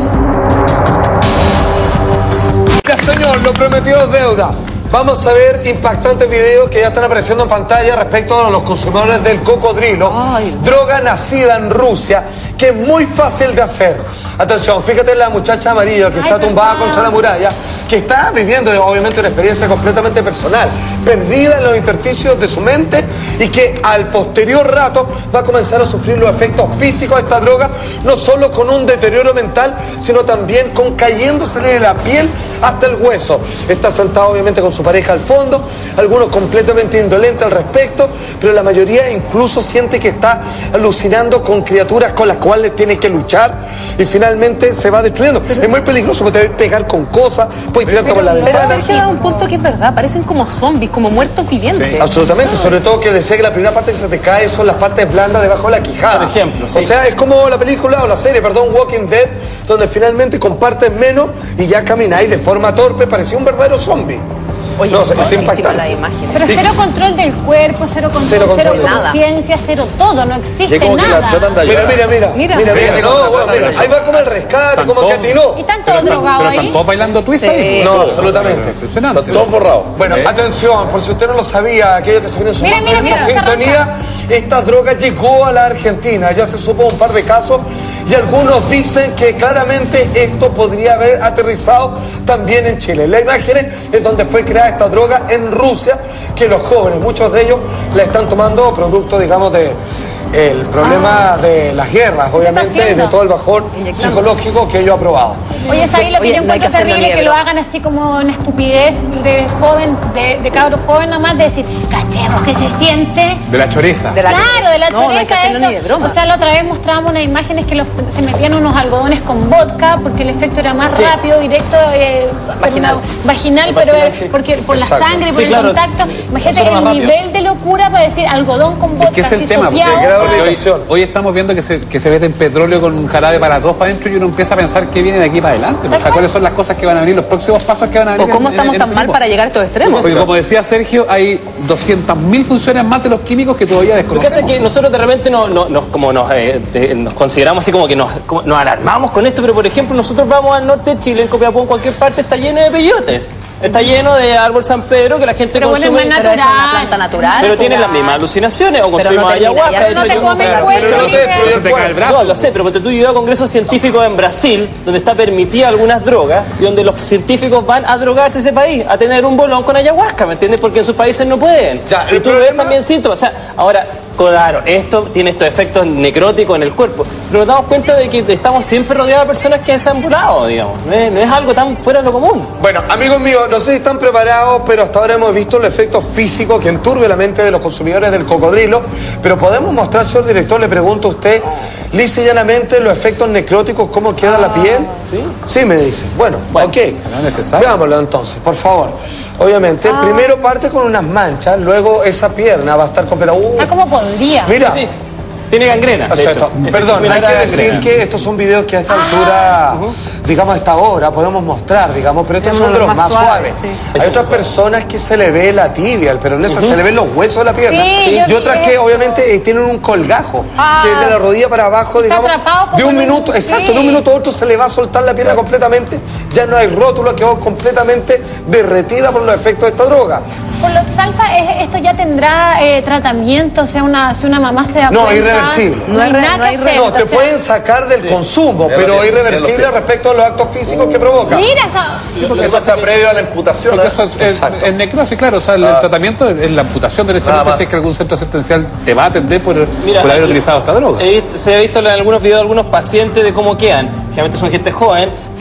Ya, señor, lo prometido es deuda. Vamos a ver impactantes videos que ya están apareciendo en pantalla respecto a los consumidores del cocodrilo. Ay. Droga nacida en Rusia, que es muy fácil de hacer. Atención, fíjate en la muchacha amarilla que Ay, está tumbada papá. contra la muralla, que está viviendo obviamente una experiencia completamente personal, perdida en los intersticios de su mente y que al posterior rato va a comenzar a sufrir los efectos físicos de esta droga, no solo con un deterioro mental, sino también con cayéndosele de la piel hasta el hueso. Está sentado obviamente con su pareja al fondo, algunos completamente indolentes al respecto, pero la mayoría incluso siente que está alucinando con criaturas con las cuales tiene que luchar y finalmente se va destruyendo. Pero es muy peligroso porque te va a pegar con cosas, puedes tirarte por la pero ventana. Sergio da un punto que es verdad, parecen como zombies, como muertos vivientes. Sí, absolutamente, sobre todo que decía que la primera parte que se te cae son las partes blandas debajo de la quijada. Por ejemplo, sí. O sea, es como la película o la serie, perdón, Walking Dead, donde finalmente compartes menos y ya camináis de forma torpe, parecía un verdadero zombie. Oye, no, es, es impactante. la imagen. Pero cero control del cuerpo, cero control, Cero cero, control de conciencia, cero todo, no existe nada. Mira, mira, mira, Mira. mira, mira, Sí, no, bueno, mira, ahí va como el rescate, como que atinó. Y tanto drogado ahí. Pero están todos bailando twist Sí. ahí. No, absolutamente. Impresionante. Están todos borrados. Bueno, atención, por si usted no lo sabía, aquellos que se vienen Mira, sumando mira, en esta mira, se sintonía, esta droga llegó a la Argentina. Ya se supo un par de casos y algunos dicen que claramente esto podría haber aterrizado también en Chile. La imagen es donde fue creada esta droga en Rusia, que los jóvenes, muchos de ellos, la están tomando producto, digamos, de el problema ah. de las guerras, obviamente, de todo el bajón psicológico que ellos han probado. Oye, ¿sabes lo que Oye, yo no hay encuentro que terrible? Que lo hagan así como una estupidez de joven, de, de cabro joven nomás, de decir, cachemos que se siente. De la choreza. De la claro, de la no, choreza, no hay que hacerlo eso. Ni de broma. O sea, la otra vez mostrábamos unas imágenes que los, se metían unos algodones con vodka porque el efecto era más sí. rápido, directo, eh, vaginal. Una, vaginal, pero vaginal, era, sí. porque por Exacto. la sangre, por Sí, el claro. contacto. Imagínate el rápido. nivel de locura para decir algodón con vodka. Es que es el así tema, porque sopeado, hoy, hoy estamos viendo que se, que se meten petróleo con un jarabe para todos para adentro y uno empieza a pensar qué viene de aquí para adelante. O sea, cuáles son las cosas que van a venir, los próximos pasos que van a venir. O cómo en, estamos en, tan en mal este para llegar a estos extremos. Porque como decía Sergio, hay doscientas mil funciones más de los químicos que todavía Lo que desconocemos. pasa es que nosotros de repente no, no, nos, como nos, eh, de- nos consideramos así como que nos, como- nos alarmamos con esto, pero por ejemplo nosotros vamos al norte de Chile, en Copiapó, en cualquier parte, está lleno de peyote. Está lleno de árbol San Pedro que la gente Pero bueno, consume. es más Pero esa es una natural. planta natural. Pero tienen natural. las mismas alucinaciones o Pero consumimos no termina, ayahuasca. ya de hecho, no te yo- come el Claro, cuerpo, pero no ni sé, que- pero se te cae el brazo. No, lo sé, pero porque tú llevas a congresos científicos en Brasil, donde está permitida algunas drogas, y donde los científicos van a drogarse ese país, a tener un bolón con ayahuasca, ¿me entiendes? Porque en sus países no pueden. Ya, y el tú ves problema- también síntomas. O sea, ahora, claro, esto tiene estos efectos necróticos en el cuerpo, pero nos damos cuenta de que estamos siempre rodeados de personas que se han volado, digamos. No es, no es algo tan fuera de lo común. Bueno, amigos míos, no sé si están preparados, pero hasta ahora hemos visto el efecto físico que enturbia la mente de los consumidores del cocodrilo. Pero podemos mostrar, señor director, le pregunto a usted, lisa y llanamente, los efectos necróticos, cómo queda la piel. ¿Sí? Sí, me dice. Bueno, Bueno, ok. ¿será necesario? Veámoslo entonces, por favor. Obviamente, primero parte con unas manchas, luego esa pierna va a estar completa. Uh, Está como podría. mira. Sí, sí. Tiene gangrena. O de sea, hecho. esto- Efecto perdón, similar hay a que la decir gangrena. que estos son videos que a esta altura, digamos a esta hora, podemos mostrar, digamos, pero estos Es son uno de de los los más más suaves. suaves, Hay sí. otras personas que se le ve la tibia, el peronesa, se le ven los huesos de la pierna. Sí, yo y otras vi que eso. obviamente eh, tienen un colgajo, Ah. que es de la rodilla para abajo, Está digamos, atrapado como de un en un- minuto, exacto, sí. de un minuto a otro se le va a soltar la pierna completamente, ya no hay rótulo, quedó completamente derretida por los efectos de esta droga. Por lo Salfa, es- esto ya tendrá eh, tratamiento, o sea, una, si una mamá se da No, cuenta. irreversible. No hay No hay re- nada no que hay hacer. No, o te sea, pueden sacar del consumo, Ya lo pero tiene, irreversible ya lo tiene. respecto a los actos físicos que provoca. Mira eso. Lo que pasa previo a la imputación. Porque ¿eh? eso es, es, Exacto. es necrosis, claro. O sea, el, el Ah. tratamiento es la amputación Nada derechamente más. si es que algún centro asistencial te va a atender por, Mira, por haber eh, utilizado esta droga. he visto- se ha visto en algunos videos de algunos pacientes de cómo quedan. Generalmente son gente joven,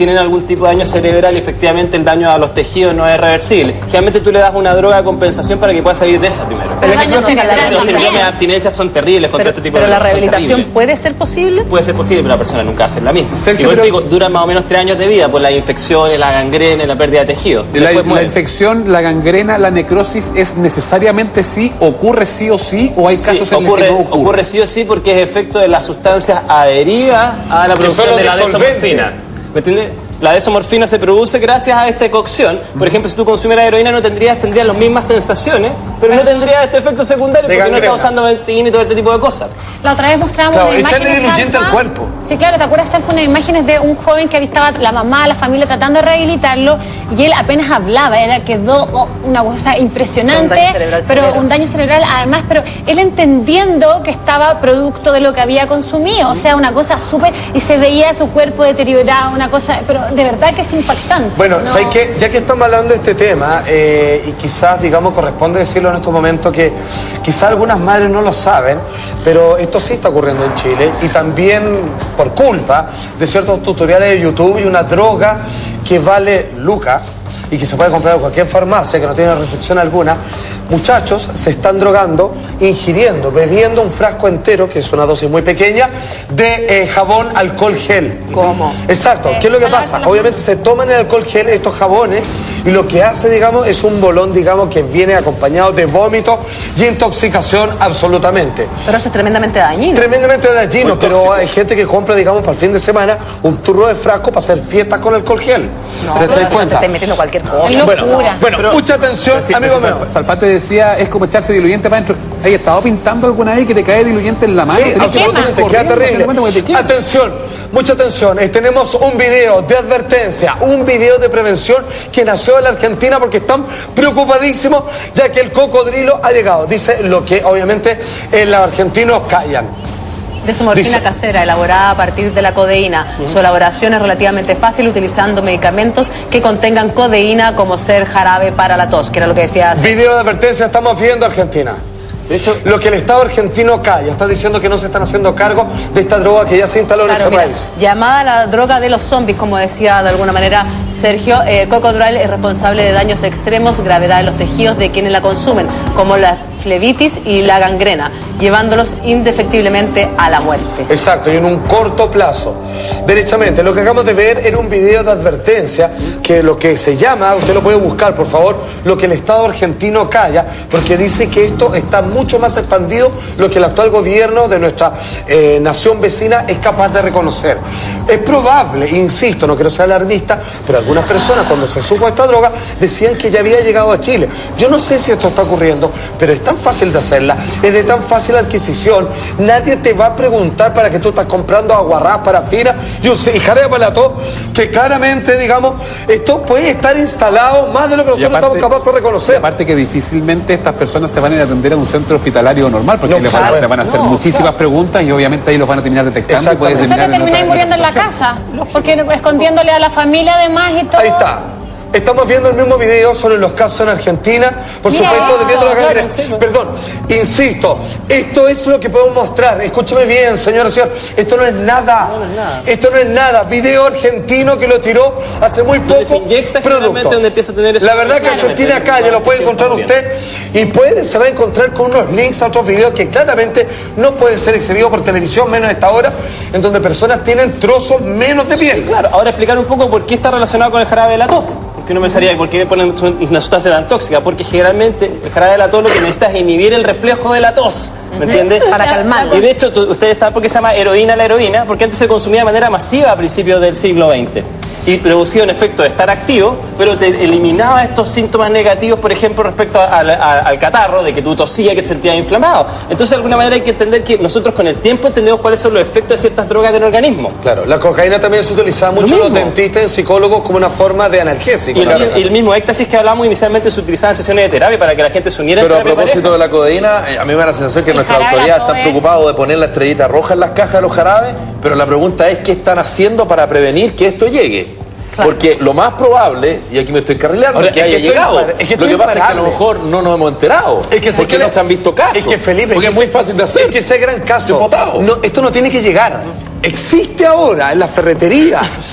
tienen algún tipo de daño cerebral y efectivamente el daño a los tejidos no es reversible. Generalmente tú le das una droga de compensación para que pueda salir de esa primero. Pero la los síndromes de abstinencia son terribles contra pero, este tipo pero de la drogas. rehabilitación puede ser posible. Puede ser posible, pero la persona nunca hace la misma. Sergio, y por eso pero- digo, duran más o menos tres años de vida por las infecciones, la gangrena y la pérdida de tejido. La, Después la mueren. infección, la gangrena, la necrosis, ¿es necesariamente sí? ¿Ocurre sí o sí? ¿O hay Sí, casos en ocurre, los que no ocurre? ocurre sí o sí porque es efecto de las sustancias adheridas a la Que producción son los de la disolventes. desomorfina. ¿Me entiendes? La desomorfina se produce gracias a esta cocción. Por ejemplo, si tú consumieras heroína no tendrías, tendrías las mismas sensaciones, pero no tendrías este efecto secundario De porque no gangrena. estás usando benzina y todo este tipo de cosas. La otra vez mostramos Claro, unas echarle imágenes, diluyente Salfa. al cuerpo. Sí, claro, ¿te acuerdas, Salfa, unas imágenes de un joven que estaba la mamá, la familia tratando de rehabilitarlo y él apenas hablaba, era quedó oh, una cosa impresionante, Un daño cerebral pero severo. un daño cerebral además, pero él entendiendo que estaba producto de lo que había consumido, o sea, una cosa súper, y se veía su cuerpo deteriorado, una cosa, pero de verdad que es impactante. Bueno, ¿no? ¿sabes qué? Ya que estamos hablando de este tema, eh, y quizás, digamos, corresponde decirlo en estos momentos que quizás algunas madres no lo saben, pero esto sí está ocurriendo en Chile y también por culpa de ciertos tutoriales de YouTube y una droga que vale lucas y que se puede comprar en cualquier farmacia, que no tiene restricción alguna. Muchachos se están drogando, ingiriendo, bebiendo un frasco entero, que es una dosis muy pequeña, de eh, jabón alcohol gel. ¿Cómo? Exacto. ¿Qué es lo que pasa? Obviamente se toman el alcohol gel, estos jabones, y lo que hace, digamos, es un bolón, digamos, que viene acompañado de vómito y intoxicación absolutamente. Pero eso es tremendamente dañino. Tremendamente dañino, Muy pero tóxico. hay gente que compra, digamos, para el fin de semana un turro de frasco para hacer fiestas con alcohol gel. No, ¿Te pero das eso te cuenta? estás metiendo cualquier cosa. Es Bueno, locura. bueno, Pero- mucha atención, Sí, amigo pero mío. Salf- Salfate decía, es como echarse diluyente para adentro. ¿Has estado pintando alguna vez que te cae diluyente en la mano? Sí, Tenés que absolutamente, correr queda corriendo, terrible. te das cuenta porque te quema. Atención, mucha atención. Eh, tenemos un video de advertencia, un video de prevención que nació en la Argentina porque están preocupadísimos ya que el cocodrilo ha llegado. Dice lo que obviamente eh, los argentinos callan. Desomorfina Dice- casera, elaborada a partir de la codeína. Su elaboración es relativamente fácil utilizando medicamentos que contengan codeína como ser jarabe para la tos, que era lo que decía hace. Video de advertencia, estamos viendo Argentina. De hecho, Lo que el Estado argentino calla, está diciendo que no se están haciendo cargo de esta droga que ya se instaló en Claro, ese mira, país. llamada la droga de los zombies, como decía de alguna manera Sergio, eh, Cocodral es responsable de daños extremos, gravedad de los tejidos de quienes la consumen, como la flebitis y la gangrena, llevándolos indefectiblemente a la muerte. Exacto, y en un corto plazo. Derechamente, lo que acabamos de ver era un video de advertencia que lo que se llama, usted lo puede buscar por favor, lo que el Estado argentino calla, porque dice que esto está mucho más expandido lo que el actual gobierno de nuestra eh, nación vecina es capaz de reconocer. Es probable, insisto, no quiero ser alarmista, pero algunas personas cuando se supo esta droga decían que ya había llegado a Chile. Yo no sé si esto está ocurriendo, pero es tan fácil de hacerla, es de tan fácil adquisición, nadie te va a preguntar para que tú estás comprando aguarrás, parafina y un y jarabe para la tos, que claramente, digamos, esto puede estar instalado más de lo que Y nosotros aparte- estamos capaces de y reconocer. aparte que difícilmente estas personas se van a ir a atender a un centro hospitalario normal, porque No, les, van, a- claro. les van a hacer No, muchísimas claro. preguntas y obviamente ahí los van a terminar detectando y puedes Exactamente. O sea, terminar que en otra, termináis en muriendo en la situación. casa, porque escondiéndole a la familia además y todo. Ahí está. Estamos viendo el mismo video sobre los casos en Argentina, por Mira supuesto, eso, viendo la claro, gangrena. sí, ¿no? Perdón, insisto, esto es lo que podemos mostrar. Escúchame bien, señora, señor. Esto no es nada. No, no es nada. Esto no es nada. Video argentino que lo tiró hace muy poco. Donde se inyecta generalmente donde empieza a tener eso. La verdad que Claramente, Argentina es calle lo un puede tiempo encontrar bien. usted y puede, se va a encontrar con unos links a otros videos que claramente no pueden ser exhibidos por televisión, menos a esta hora, en donde personas tienen trozos menos de piel. Claro, ahora explicar un poco por qué está relacionado con el jarabe de la tos. Porque uno pensaría, ¿por qué ponen una sustancia tan tóxica? Porque generalmente el jarabe de la tos lo que necesita es inhibir el reflejo de la tos. ¿Me entiendes? Para calmarlo. Y de hecho, tú- ustedes saben por qué se llama heroína la heroína, porque antes se consumía de manera masiva a principios del siglo veinte. Y producía un efecto de estar activo, pero te eliminaba estos síntomas negativos, por ejemplo, respecto a- a- a- al catarro, de que tú tosías, que te sentías inflamado. Entonces, de alguna manera hay que entender que nosotros con el tiempo entendemos cuáles son los efectos de ciertas drogas del organismo. Claro, la cocaína también se utilizaba mucho en los mismo. dentistas y en psicólogos como una forma de analgésico. Y el, la mi- verdad. y el mismo éxtasis que hablamos inicialmente se utilizaba en sesiones de terapia para que la gente se uniera. en Pero a terapia propósito pareja. de la codeína, eh, a mí me da la sensación que El nuestras jarabe autoridades a están todo, ¿eh? preocupados de poner la estrellita roja en las cajas de los jarabes, pero la pregunta es qué están haciendo para prevenir que esto llegue. Porque lo más probable, y aquí me estoy carrileando, Ahora, es que es que haya estoy llegado. impar- es que lo estoy que pasa es que a lo imparable. mejor no nos hemos enterado. Es que se porque cree- no se han visto casos. Es que Felipe, porque es que muy se- fácil de hacer. Es que ese gran caso. Diputado. No, esto no tiene que llegar. Existe ahora en la ferretería.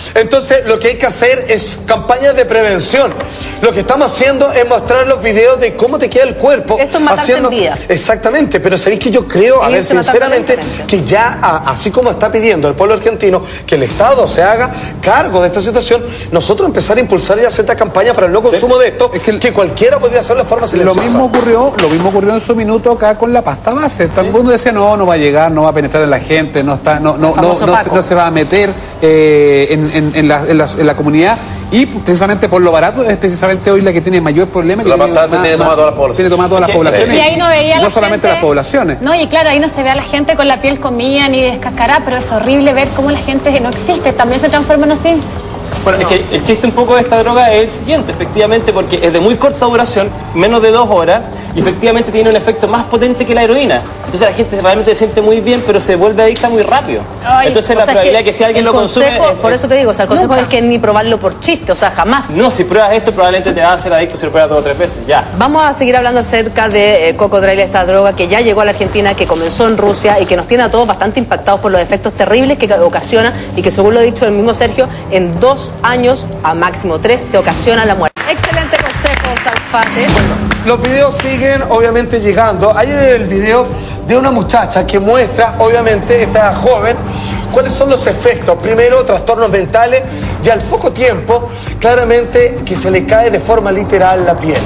Entonces, lo que hay que hacer es campañas de prevención. Lo que estamos haciendo es mostrar los videos de cómo te queda el cuerpo. Esto es matarse haciendo... en vida. Exactamente, pero sabéis que yo creo, a ver, sinceramente, que ya, a, así como está pidiendo el pueblo argentino que el Estado se haga cargo de esta situación, nosotros empezar a impulsar ya ciertas campañas para el no consumo sí. de esto, es que, que cualquiera podría hacerlo de forma silenciosa. Lo mismo ocurrió, lo mismo ocurrió en su minuto acá con la pasta base. Todo el mundo decía, no, no va a llegar, no va a penetrar en la gente, no está, no, no, no, no, se, no se va a meter eh, en, en, en, la, en, la, en la comunidad. Y precisamente por lo barato es precisamente hoy la que tiene mayor problema. Que la pasta base tiene tomada todas las poblaciones. Tiene tomada todas las poblaciones. Y ahí no veía no la solamente gente, las poblaciones. No, y claro, ahí no se ve a la gente con la piel comida ni descascarada, pero es horrible ver cómo la gente que no existe también se transforma en así. Bueno, no. es que el chiste un poco de esta droga es el siguiente, efectivamente, porque es de muy corta duración, menos de dos horas, y efectivamente tiene un efecto más potente que la heroína. Entonces la gente realmente se siente muy bien, pero se vuelve adicta muy rápido. Ay, Entonces la probabilidad es que, que si alguien lo consume... Consejo, por eso te digo, o sea, el consejo nunca. es que ni probarlo por chiste, o sea, jamás. No, si pruebas esto probablemente te vas a hacer adicto si lo pruebas dos o tres veces, ya. Vamos a seguir hablando acerca de eh, Cocodrilo, esta droga que ya llegó a la Argentina, que comenzó en Rusia y que nos tiene a todos bastante impactados por los efectos terribles que ocasiona y que, según lo ha dicho el mismo Sergio, en dos años a máximo tres te ocasiona la muerte. Excelente consejo, Salfate. Los videos siguen obviamente llegando. Ayer el video de una muchacha que muestra, obviamente, esta joven, cuáles son los efectos. Primero, trastornos mentales y al poco tiempo, claramente, que se le cae de forma literal la piel.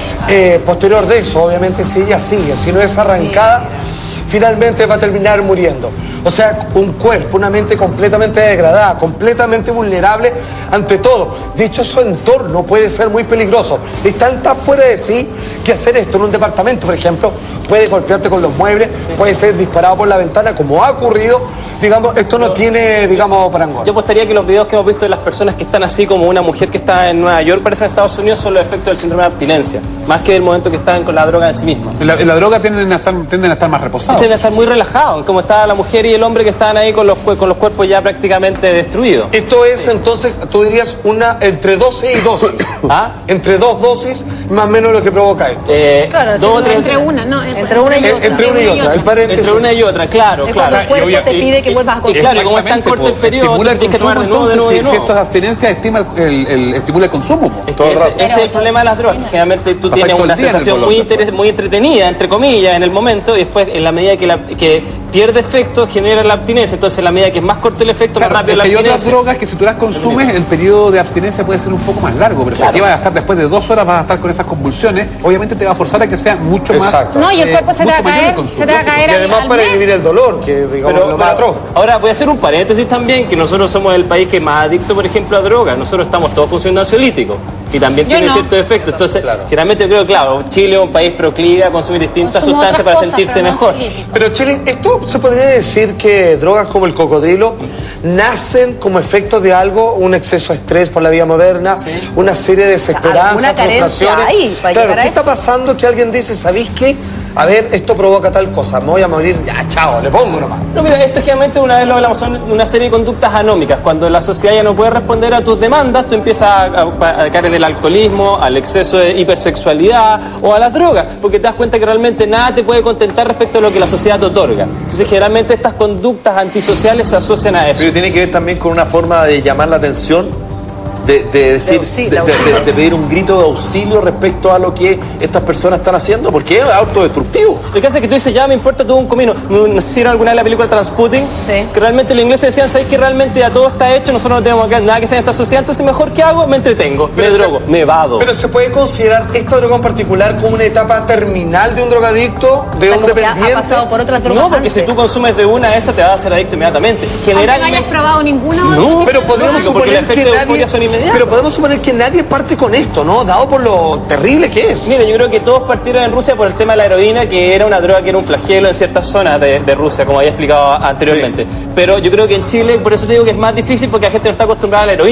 Eh, posterior de eso, obviamente, si ella sigue, si no es arrancada, finalmente va a terminar muriendo. O sea, un cuerpo, una mente completamente degradada, completamente vulnerable ante todo. De hecho, su entorno puede ser muy peligroso. Están tan fuera de sí que hacer esto en un departamento, por ejemplo, puede golpearte con los muebles, sí. puede ser disparado por la ventana, como ha ocurrido. Digamos, esto no tiene, digamos, parangón. Yo apostaría que los videos que hemos visto de las personas que están así, como una mujer que está en Nueva York, parece en Estados Unidos, son los efectos del síndrome de abstinencia, más que del momento que están con la droga en sí misma. En la, en la droga tienden a, estar, tienden a estar más reposados. Tienden a estar muy relajados, como está la mujer y el hombre que estaban ahí con los, con los cuerpos ya prácticamente destruidos. Esto es, entonces, tú dirías, una entre dosis y dosis. ¿Ah? Entre dos dosis, más o menos lo que provoca esto. Eh, claro, dos, entre, entre, entre una, no, entre, entre una y otra. Entre una y otra, el paréntesis. Entre una y otra, claro, es claro. Cuando el cuerpo o sea, te pide que vuelvas a consumir. Claro, y como está en corto el periodo, estimula el tienes que tomar de nuevo, de nuevo, de nuevo. Si esto es abstinencia, estima el, el, el, estimula el consumo. Es que ese, ese es el problema de las drogas. Generalmente tú tienes una sensación muy, interes, muy entretenida, entre comillas, en el momento, y después, en la medida que, la, que pierde efecto, genera la abstinencia. Entonces, en la medida que es más corto el efecto, claro, más rápido la hay abstinencia. Hay otras drogas que si tú las consumes, el periodo de abstinencia puede ser un poco más largo, pero claro. si aquí vas a estar después de dos horas, vas a estar con esas convulsiones, obviamente te va a forzar a que sea mucho Exacto. más. No, y el cuerpo eh, se, te va a caer, se te va a caer. Y además para inhibir el dolor, que digamos pero, lo más atroz. Ahora voy a hacer un paréntesis también, que nosotros somos el país que es más adicto, por ejemplo, a drogas. Nosotros estamos todos consumiendo ansiolíticos y también yo tiene no. ciertos efectos. Entonces, claro. generalmente creo, claro, Chile es un país proclive a consumir distintas Consumo sustancias para cosas, sentirse pero no mejor. Pero Chile, ¿esto se podría decir que drogas como el cocodrilo nacen como efecto de algo, un exceso de estrés por la vida moderna, sí. una serie de desesperanzas, frustraciones? Ahí, para claro, llegar ¿qué a está pasando que alguien dice, ¿sabéis qué? A ver, esto provoca tal cosa, me voy a morir, ya, chao, le pongo nomás. No, mira, esto generalmente una vez lo hablamos, son una serie de conductas anómicas. Cuando la sociedad ya no puede responder a tus demandas, tú empiezas a, a, a caer del alcoholismo, al exceso de hipersexualidad o a las drogas, porque te das cuenta que realmente nada te puede contentar respecto a lo que la sociedad te otorga. Entonces, generalmente estas conductas antisociales se asocian a eso. Pero tiene que ver también con una forma de llamar la atención. De, de decir, de, de, de, de pedir un grito de auxilio respecto a lo que estas personas están haciendo, porque es autodestructivo. Lo que hace es que tú dices, ya me importa todo un comino. No sé si vieron alguna vez la película Transputing, sí. que realmente los ingleses decían, ¿sabéis que realmente ya todo está hecho? Nosotros no tenemos nada que sea en esta sociedad, entonces mejor que hago, me entretengo, pero me se, drogo, me vado. Pero se puede considerar esta droga en particular como una etapa terminal de un drogadicto, de o sea, un dependiente. Ha pasado por otras drogas no, porque antes. Si tú consumes de una, esta te va a hacer adicto inmediatamente. Generalmente. ¿No hayas probado ninguna? No, pero podríamos suponer que nadie, son pero podemos suponer que nadie parte con esto, ¿no? Dado por lo terrible que es. Mira, yo creo que todos partieron en Rusia por el tema de la heroína, que era una droga que era un flagelo en ciertas zonas de, de Rusia, como había explicado anteriormente. Sí. Pero yo creo que en Chile, por eso te digo que es más difícil, porque la gente no está acostumbrada a la heroína.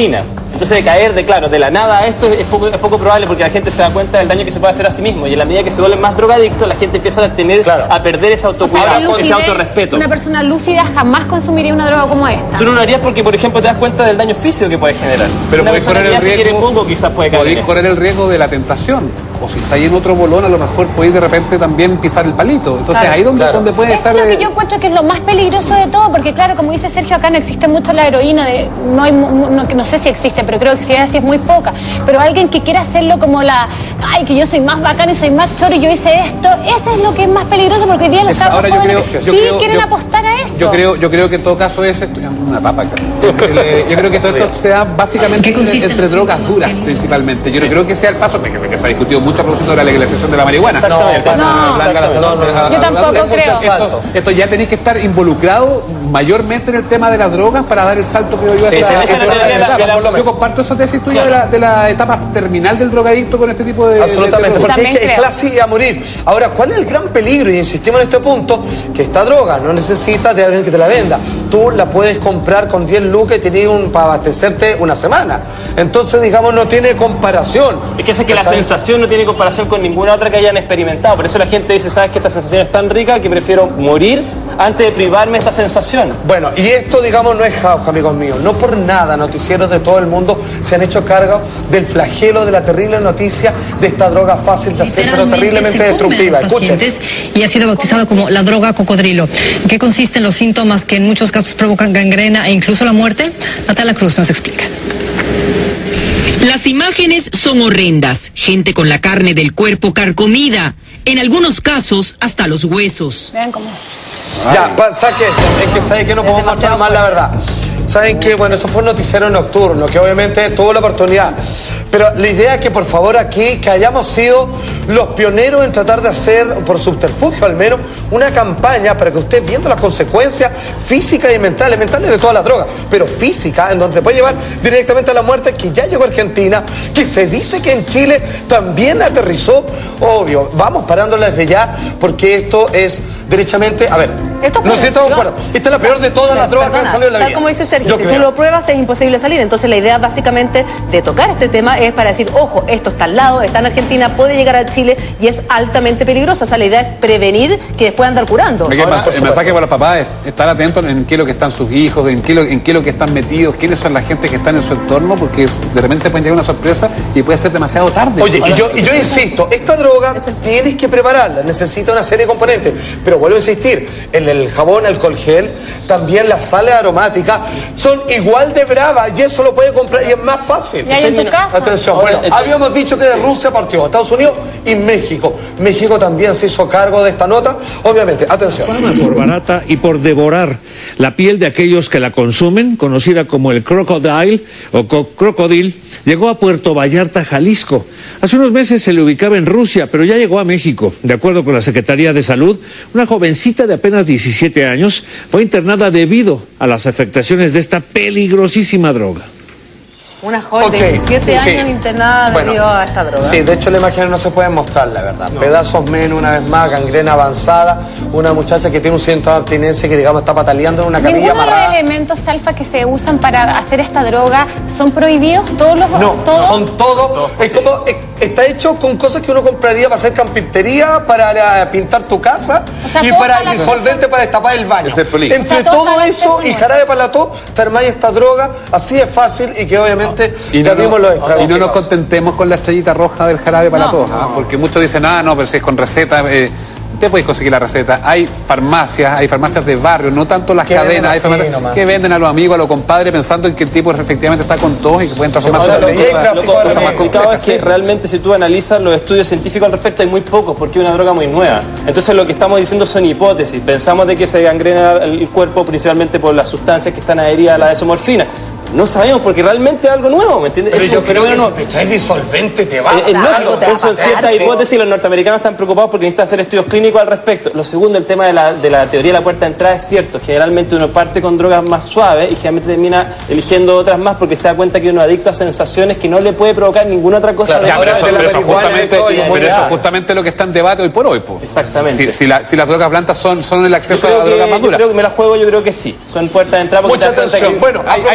Entonces de caer de, claro, de la nada a esto es poco, es poco probable porque la gente se da cuenta del daño que se puede hacer a sí mismo y en la medida que se vuelven más drogadictos la gente empieza a tener, claro, a perder ese autocuidado, o sea, ese autorrespeto. Una persona lúcida jamás consumiría una droga como esta. Tú no lo harías porque, por ejemplo, te das cuenta del daño físico que puede generar. Pero una podéis persona correr que el ya se quiere riesgo, poco quizás puede caer. podéis correr el riesgo de la tentación. O si estáis en otro bolón, a lo mejor podéis de repente también pisar el palito. Entonces Claro. ahí donde, Claro. donde puede Eso estar... es lo que eh, yo encuentro que es lo más peligroso de todo, porque claro, como dice Sergio, acá no existe mucho la heroína, de, no, hay, mu- no, no sé si existe, pero creo que si es así es muy poca. Pero alguien que quiera hacerlo como la, ay, que yo soy más bacán y soy más choro y yo hice esto, eso es lo que es más peligroso porque hoy día los Es- cabros ahora yo jóvenes creo- yo sí creo- quieren yo- apostar a eso. Yo creo, yo creo que en todo caso es estoy dando una papa acá. Eh, Yo creo que todo esto se da básicamente entre, entre drogas duras principalmente. Yo no creo que sea el paso, porque que se ha discutido mucho a propósito de la legalización de la marihuana. Exactamente. El paso de la No, blanca, la exactamente. blanca, No, no, la- no. la- Yo tampoco la- creo. Esto, esto ya tenéis que estar involucrado mayormente en el tema de las drogas para dar el salto que yo Sí, esta- esa es la esta- teoría de la- esta- de la- por lo Yo comparto esa tesis tuya de, la, de la etapa terminal del drogadicto con este tipo de... Absolutamente, de- de porque drogas. es, que es clase a morir. Ahora, ¿cuál es el gran peligro? Y insistimos en este punto, que esta droga no necesita de alguien que te la venda. Tú la puedes comprar con diez lucas y tienes un, para abastecerte una semana. Entonces, digamos, no tiene comparación. Es que esa es que la ¿Cachai? sensación no tiene comparación con ninguna otra que hayan experimentado. Por eso la gente dice, ¿sabes que esta sensación es tan rica que prefiero morir antes de privarme de esta sensación? Bueno, y esto, digamos, no es jauja, amigos míos. No por nada noticieros de todo el mundo se han hecho cargo del flagelo de la terrible noticia de esta droga fácil de hacer, pero terriblemente se come destructiva. a los Escuchen. pacientes y ha sido bautizado como la droga cocodrilo. ¿En qué consisten los síntomas que en muchos casos provocan gangrena e incluso la muerte? Natalia Cruz nos explica. Las imágenes son horrendas. Gente con la carne del cuerpo carcomida. En algunos casos, hasta los huesos. Vean cómo. Ya, pa- saque esto. Es que sabe que no podemos mostrar más la verdad. Saben que, bueno, eso fue un noticiero nocturno, que obviamente tuvo la oportunidad. Pero la idea es que, por favor, aquí, que hayamos sido los pioneros en tratar de hacer, por subterfugio al menos, una campaña para que usted, viendo las consecuencias físicas y mentales, mentales de todas las drogas, pero físicas, en donde te puede llevar directamente a la muerte, que ya llegó a Argentina, que se dice que en Chile también aterrizó, obvio, vamos parándola desde ya, porque esto es derechamente, a ver, Esto es no sé si estamos de prevención. acuerdo, esta es la peor de todas las drogas que han Perdona, salido en la tal vida. como dice Sergio, Yo si tú creo. lo pruebas es imposible salir. Entonces la idea básicamente de tocar este tema es para decir, ojo, esto está al lado, está en Argentina, puede llegar a Chile y es altamente peligroso. O sea, la idea es prevenir que después andar curando. Porque el Ahora, mensaje- el mensaje para los papás es estar atentos en qué es lo que están sus hijos, en qué, lo, en qué es lo que están metidos, quiénes son la gente que están en su entorno, porque es- de repente se pueden llegar una sorpresa y puede ser demasiado tarde. Oye, y yo, y yo insisto, esta droga tienes que prepararla, necesita una serie de componentes. Pero vuelvo a insistir, el, el jabón, el alcohol gel, también las sales aromáticas, son igual de bravas y eso lo puede comprar y es más fácil. Y hay en tu casa. Atención, Ahora, bueno, entonces- habíamos dicho que de Rusia partió a Estados Unidos y México. México también se hizo cargo de esta nota, obviamente. Atención. Por barata y por devorar la piel de aquellos que la consumen, conocida como el crocodile o co- crocodil, llegó a Puerto Vallarta, Jalisco. Hace unos meses se le ubicaba en Rusia, pero ya llegó a México. De acuerdo con la Secretaría de Salud, una jovencita de apenas diecisiete años fue internada debido a las afectaciones de esta peligrosísima droga. Una joven Ok, de diecisiete sí, sí. años internada Bueno, debido a esta droga. Sí, de hecho la imagen no se puede mostrar, la verdad. Pedazos menos, una vez más, gangrena avanzada, una muchacha que tiene un síntoma de abstinencia que, digamos, está pataleando en una camilla ¿Ninguno de los amarrada. elementos alfa que se usan para hacer esta droga son prohibidos? ¿Todos los No, todos? son todos. Es como, eh, está hecho con cosas que uno compraría para hacer carpintería, para eh, pintar tu casa O sea, y todo para para y la solvente para destapar el baño. Es el peligro. Entre O sea, todo todo para eso hacer y su jarabe para la tos, te armáis esta droga, así de fácil y que obviamente Y ya no, vimos los estragos. y no que nos causa. contentemos con la estrellita roja del jarabe para No. todos, ¿ah? Porque muchos dicen, ah, no, pero si es con receta, eh, usted puede conseguir la receta. Hay farmacias, hay farmacias de barrio, no tanto las Que venden cadenas, hay así farmacias nomás. que venden a los amigos, a los compadres, pensando en que el tipo efectivamente está con todos y que pueden transformarse Ahora, en lo, cosas, que- lo gráfico, cosas más complicado complejas. es que sí. realmente si tú analizas los estudios científicos al respecto hay muy pocos porque es una droga muy nueva. Entonces lo que estamos diciendo son hipótesis. Pensamos de que se gangrena el cuerpo principalmente por las sustancias que están adheridas a la desomorfina. No sabemos porque realmente es algo nuevo, ¿me entiendes? Pero Es yo un creo que fenómeno- si te echáis disolvente te va a Es, es pasar, lógico, algo te va a son pasar, ciertas pero- hipótesis y los norteamericanos están preocupados porque necesitan hacer estudios clínicos al respecto. Lo segundo, el tema de la, de la teoría de la puerta de entrada es cierto. Generalmente uno parte con drogas más suaves y generalmente termina eligiendo otras más porque se da cuenta que uno es adicto a sensaciones que no le puede provocar ninguna otra cosa. Claro, de- ya, Pero eso, de la pero eso marihuana, justamente, de todo, y pero eso inmunidad. es justamente lo que está en debate hoy por hoy. po. Exactamente. Si, si, la- si las drogas blancas son, son el Yo acceso a creo, la que, droga más yo dura. creo que me la juego, yo creo que sí. Son puertas de entrada porque Mucha te das cuenta atención. que- Bueno, a Hay, hay propósito, debate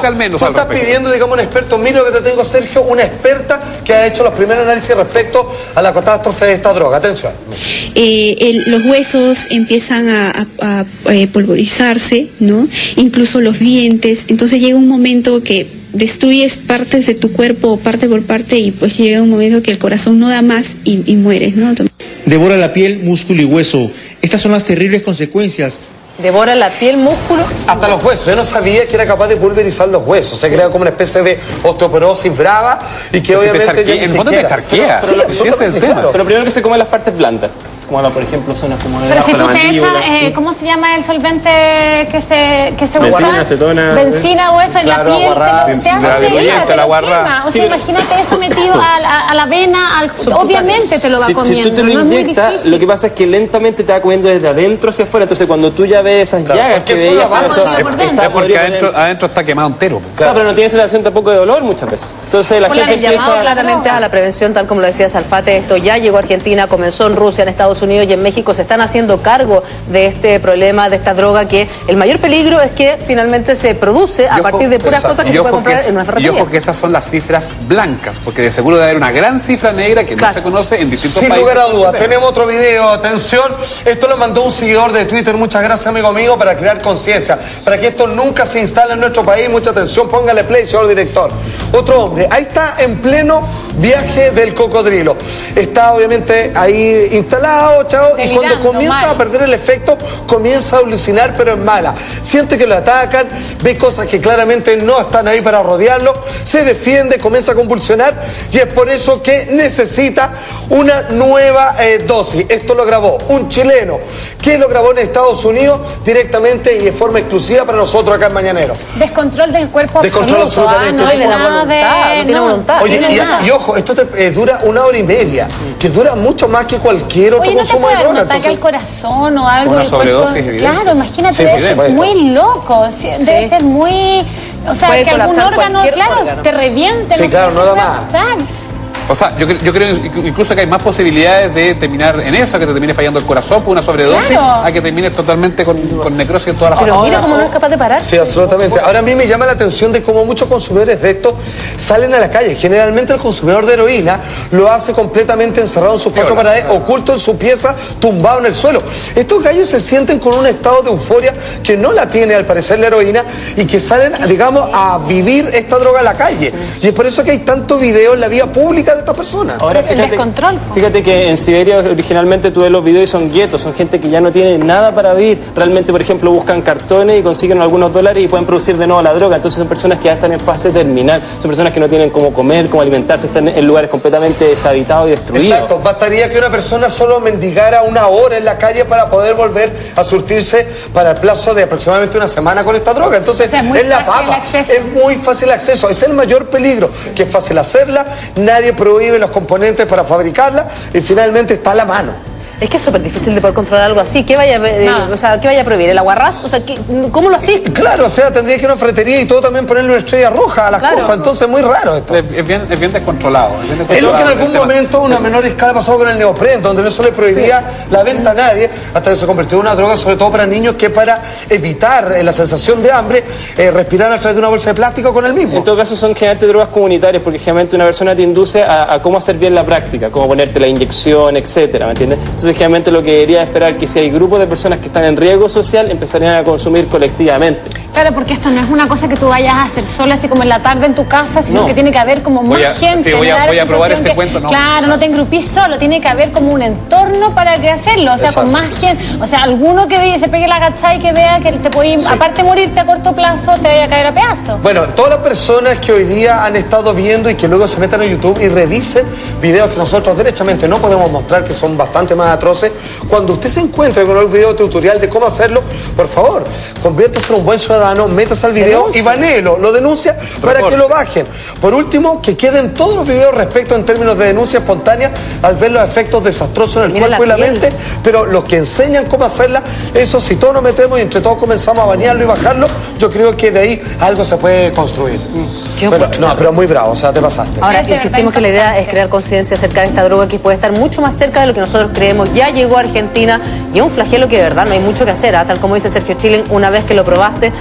al menos Tú al estás respecto. pidiendo, digamos, un experto. Mira lo que te tengo, Sergio, una experta que ha hecho los primeros análisis respecto a la catástrofe de esta droga. Atención. Eh, el- los huesos empiezan a, a- a, eh, polvorizarse, ¿no? Incluso los dientes. Entonces llega un momento que destruyes partes de tu cuerpo parte por parte y pues llega un momento que el corazón no da más y, y mueres, ¿no? Devora la piel, músculo y hueso. Estas son las terribles consecuencias. Devora la piel, músculo. Hasta los huesos. Yo no sabía que era capaz de pulverizar los huesos. Se crea como una especie de osteoporosis brava y que Pero si te obviamente charquea, ya ni en el fondo te siquiera- charquea. Pero- pero Sí, ese es el absolutamente, tema. claro. Pero primero que se comen las partes blandas. Como la, por ejemplo, zonas como de Pero si debajo tú de la te echas, mandíbula. eh, ¿cómo se llama el solvente que se, que se Benzina, usa? acetona, Benzina o eso en claro, la piel, aguarrá, te, lo- te la hace diluyente, herida, te la lo aguarrá. quema. O Sí, sea, pero- imagínate eso metido a, a- a la vena, al, obviamente te lo va si, comiendo. si tú te lo no es muy inyectas, difícil. lo que pasa es que lentamente te va comiendo desde adentro hacia afuera. Entonces, cuando tú ya ves esas llagas porque que eso veías, no va pero a eso pasar por está dentro. Es porque podrido adentro, dentro. adentro está quemado entero. Claro, pero no tiene sensación tampoco de dolor muchas veces. Entonces la Por gente el llamado empieza... claramente a la prevención, tal como lo decía Salfate, esto ya llegó a Argentina, comenzó en Rusia, en Estados Unidos y en México. Se están haciendo cargo de este problema, de esta droga, que el mayor peligro es que finalmente se produce a Y ojo- partir de puras Exacto. cosas que Y se puede ojo comprar es- en una Y ferretería. ojo que esas son las cifras blancas, porque de seguro debe haber una gran cifra negra que no se conoce en distintos Sin países. lugar a dudas, tenemos otro video, atención, esto lo mandó un seguidor de Twitter, muchas gracias amigo mío, para crear conciencia, para que esto nunca se instale en nuestro país, mucha atención, póngale play, señor director. Otro hombre, ahí está en pleno viaje del cocodrilo, está obviamente ahí instalado, chao, y cuando Delirando, comienza mal. a perder el efecto, comienza a alucinar, pero en mala, siente que lo atacan, ve cosas que claramente no están ahí para rodearlo, se defiende, comienza a convulsionar, y es por eso que necesita una nueva eh, dosis. Esto lo grabó un chileno que lo grabó en Estados Unidos directamente y de forma exclusiva para nosotros acá en Mañanero. Descontrol del cuerpo Descontrol absoluto. absolutamente. Ah, no, Sí, hay no, nada de- no tiene voluntad. Oye, tiene y, nada. y ojo, esto te, eh, dura una hora y media, que dura mucho más que cualquier otro Oye, ¿no te consumo puede de dar un droga. ataque al corazón o algo? Una del cuerpo? sobredosis, evidente. Claro, imagínate, Sí, debe por ser supuesto. muy loco. sí, Debe ser muy... O sea, Puede que algún colapsar órgano, cualquier claro, órgano. te reviente. Sí, no claro, sé no qué da puede más. pasar. O sea, yo, cre- yo creo incluso que hay más posibilidades de terminar en eso, que te termine fallando el corazón por una sobredosis, Claro. a que termines totalmente con, con necrosis en todas las Pero partes. mira cómo no es capaz de parar. Sí, absolutamente. Ahora a mí me llama la atención de cómo muchos consumidores de esto salen a la calle. Generalmente el consumidor de heroína lo hace completamente encerrado en sus cuatro paredes, oculto en su pieza, tumbado en el suelo. Estos gallos se sienten con un estado de euforia que no la tiene al parecer la heroína y que salen, digamos, a vivir esta droga en la calle. Y es por eso que hay tanto video en la vía pública de estas personas. Ahora fíjate, fíjate que en Siberia originalmente tú ves los videos y son guetos, son gente que ya no tiene nada para vivir. Realmente, por ejemplo, buscan cartones y consiguen algunos dólares y pueden producir de nuevo la droga. Entonces son personas que ya están en fase terminal, son personas que no tienen cómo comer, cómo alimentarse, están en lugares completamente deshabitados y destruidos. Exacto, bastaría que una persona solo mendigara una hora en la calle para poder volver a surtirse para el plazo de aproximadamente una semana con esta droga. Entonces, O sea, es muy es la fácil papa, el acceso. es muy fácil el acceso, es el mayor peligro, que es fácil hacerla, nadie prohíbe los componentes para fabricarla y finalmente está a la mano. Es que es súper difícil de poder controlar algo así. ¿Qué vaya, eh, o sea, ¿qué vaya a prohibir? ¿El aguarrás? O sea, ¿qué- ¿cómo lo hacís? Claro, o sea, tendría que ir a una ferretería y todo también ponerle una estrella roja a las Claro. cosas, entonces es muy raro esto. Es, es bien, es bien descontrolado. Es, bien Es lo que en descontrolado algún el tema. momento a una menor escala pasó con el neopren, donde no se le prohibía la venta a nadie, hasta que se convirtió en una droga, sobre todo para niños, que para evitar eh, la sensación de hambre, eh, respirar a través de una bolsa de plástico con el mismo. En todo caso son generalmente drogas comunitarias porque generalmente una persona te induce a, a cómo hacer bien la práctica, cómo ponerte la inyección, etcétera, ¿me entiendes? Entonces generalmente lo que debería esperar que si hay grupos de personas que están en riesgo social empezarían a consumir colectivamente. Claro, porque esto no es una cosa que tú vayas a hacer sola así como en la tarde en tu casa, sino No. que tiene que haber como Voy más a- gente. sí, voy me a- da la voy a probar sensación este que, cuento, no. Claro, no te engrupís solo, tiene que haber como un entorno para que hacerlo, o sea, Exacto. con más gente, o sea, alguno que se pegue la gacha y que vea que te puede, aparte de morirte a corto plazo, te vaya a caer a pedazos. Bueno, todas las personas que hoy día han estado viendo y que luego se metan a YouTube y revisen videos que nosotros derechamente no podemos mostrar, que son bastante más atroces, cuando usted se encuentre con un video tutorial de cómo hacerlo, por favor, conviértase en un buen ciudadano, métase al video y banéelo, lo denuncia para que lo bajen. Por último, que queden todos los videos respecto en términos de denuncia espontánea al ver los efectos desastrosos en el Mira cuerpo la y la piel. mente, pero los que enseñan cómo hacerla, eso si todos nos metemos y entre todos comenzamos a banearlo y bajarlo, yo creo que de ahí algo se puede construir. Bueno, no, pero muy bravo, o sea, te pasaste. Ahora, insistimos que la idea es crear conciencia acerca de esta droga que puede estar mucho más cerca de lo que nosotros creemos. Ya llegó a Argentina y es un flagelo que de verdad no hay mucho que hacer, ¿ah? Tal como dice Sergio Chilling, una vez que lo probaste,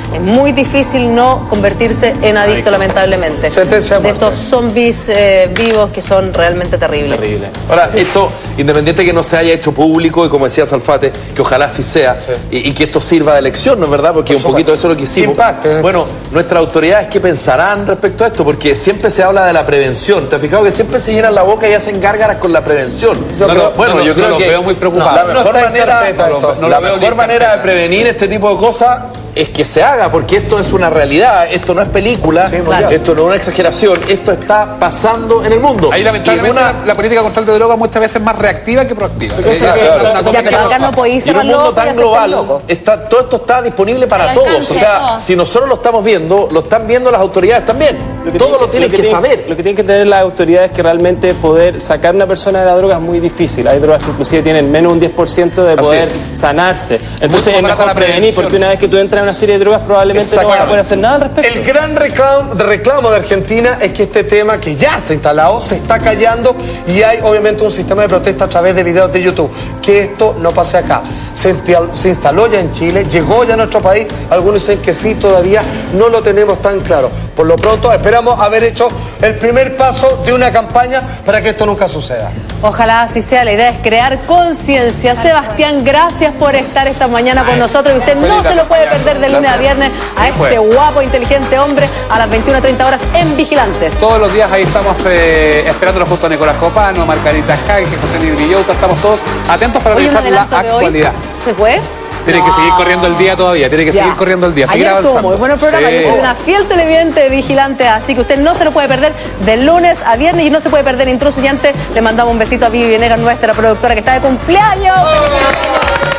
es muy difícil no convertirse en adicto, lamentablemente. Sentencia de estos zombies eh, vivos que son realmente terribles. Terrible. Ahora, esto, independiente que no se haya hecho público, y como decía Salfate, que ojalá así sea, sí. y, y que esto sirva de lección, ¿no es verdad? Porque un poquito eso es lo que hicimos. Impacte. Bueno, nuestras autoridades, ¿qué pensarán respecto a esto? Porque siempre se habla de la prevención. ¿Te has fijado que siempre se llenan la boca y hacen gárgaras con la prevención? No, no, no, bueno, no, yo no, creo no, que lo veo muy preocupado. la mejor no manera, no, no, la mejor manera de prevenir este tipo de cosas es que se haga, porque esto es una realidad, esto no es película, sí, claro. esto no es una exageración, esto está pasando en el mundo. Ahí lamentablemente una... la, la política control de drogas muchas veces es más reactiva que proactiva. Sí, sí, sí, claro. Una cosa ya, pero acá no podéis cerrar en un mundo tan global, está, todo esto está disponible para todos. O sea, si nosotros lo estamos viendo, lo están viendo las autoridades también. Lo que Todo lo tienen que, que, que saber. Lo que tienen que tener las autoridades es que realmente poder sacar a una persona de la droga es muy difícil. Hay drogas que inclusive tienen menos de un diez por ciento de poder sanarse. Entonces es mejor prevenir, porque una vez que tú entras en una serie de drogas probablemente no vas a poder hacer nada al respecto. El gran reclamo, reclamo de Argentina es que este tema, que ya está instalado, se está callando, y hay obviamente un sistema de protesta a través de videos de YouTube. Que esto no pase acá. Se, se instaló ya en Chile, llegó ya a nuestro país. Algunos dicen que sí, todavía no lo tenemos tan claro. Por lo pronto esperamos haber hecho el primer paso de una campaña para que esto nunca suceda. Ojalá así sea. La idea es crear conciencia. Sebastián, gracias por estar esta mañana con nosotros, y usted no se lo puede perder de lunes a viernes a este guapo, inteligente hombre a las veintiuna treinta horas en Vigilantes. Todos los días ahí estamos eh, esperándonos junto a Nicolás Copano, Margarita Jaque, José Luis Villota. Estamos todos atentos para revisar la actualidad. ¿Se puede? Tiene no. que seguir corriendo el día todavía, tiene que ya. seguir corriendo el día, seguir Ayer avanzando. Muy bueno el programa, sí. Yo soy una fiel televidente de Vigilante, así que usted no se lo puede perder de lunes a viernes, y no se puede perder Intruso. Y antes le mandamos un besito a Vivi Venegas, nuestra productora, que está de cumpleaños. Oh.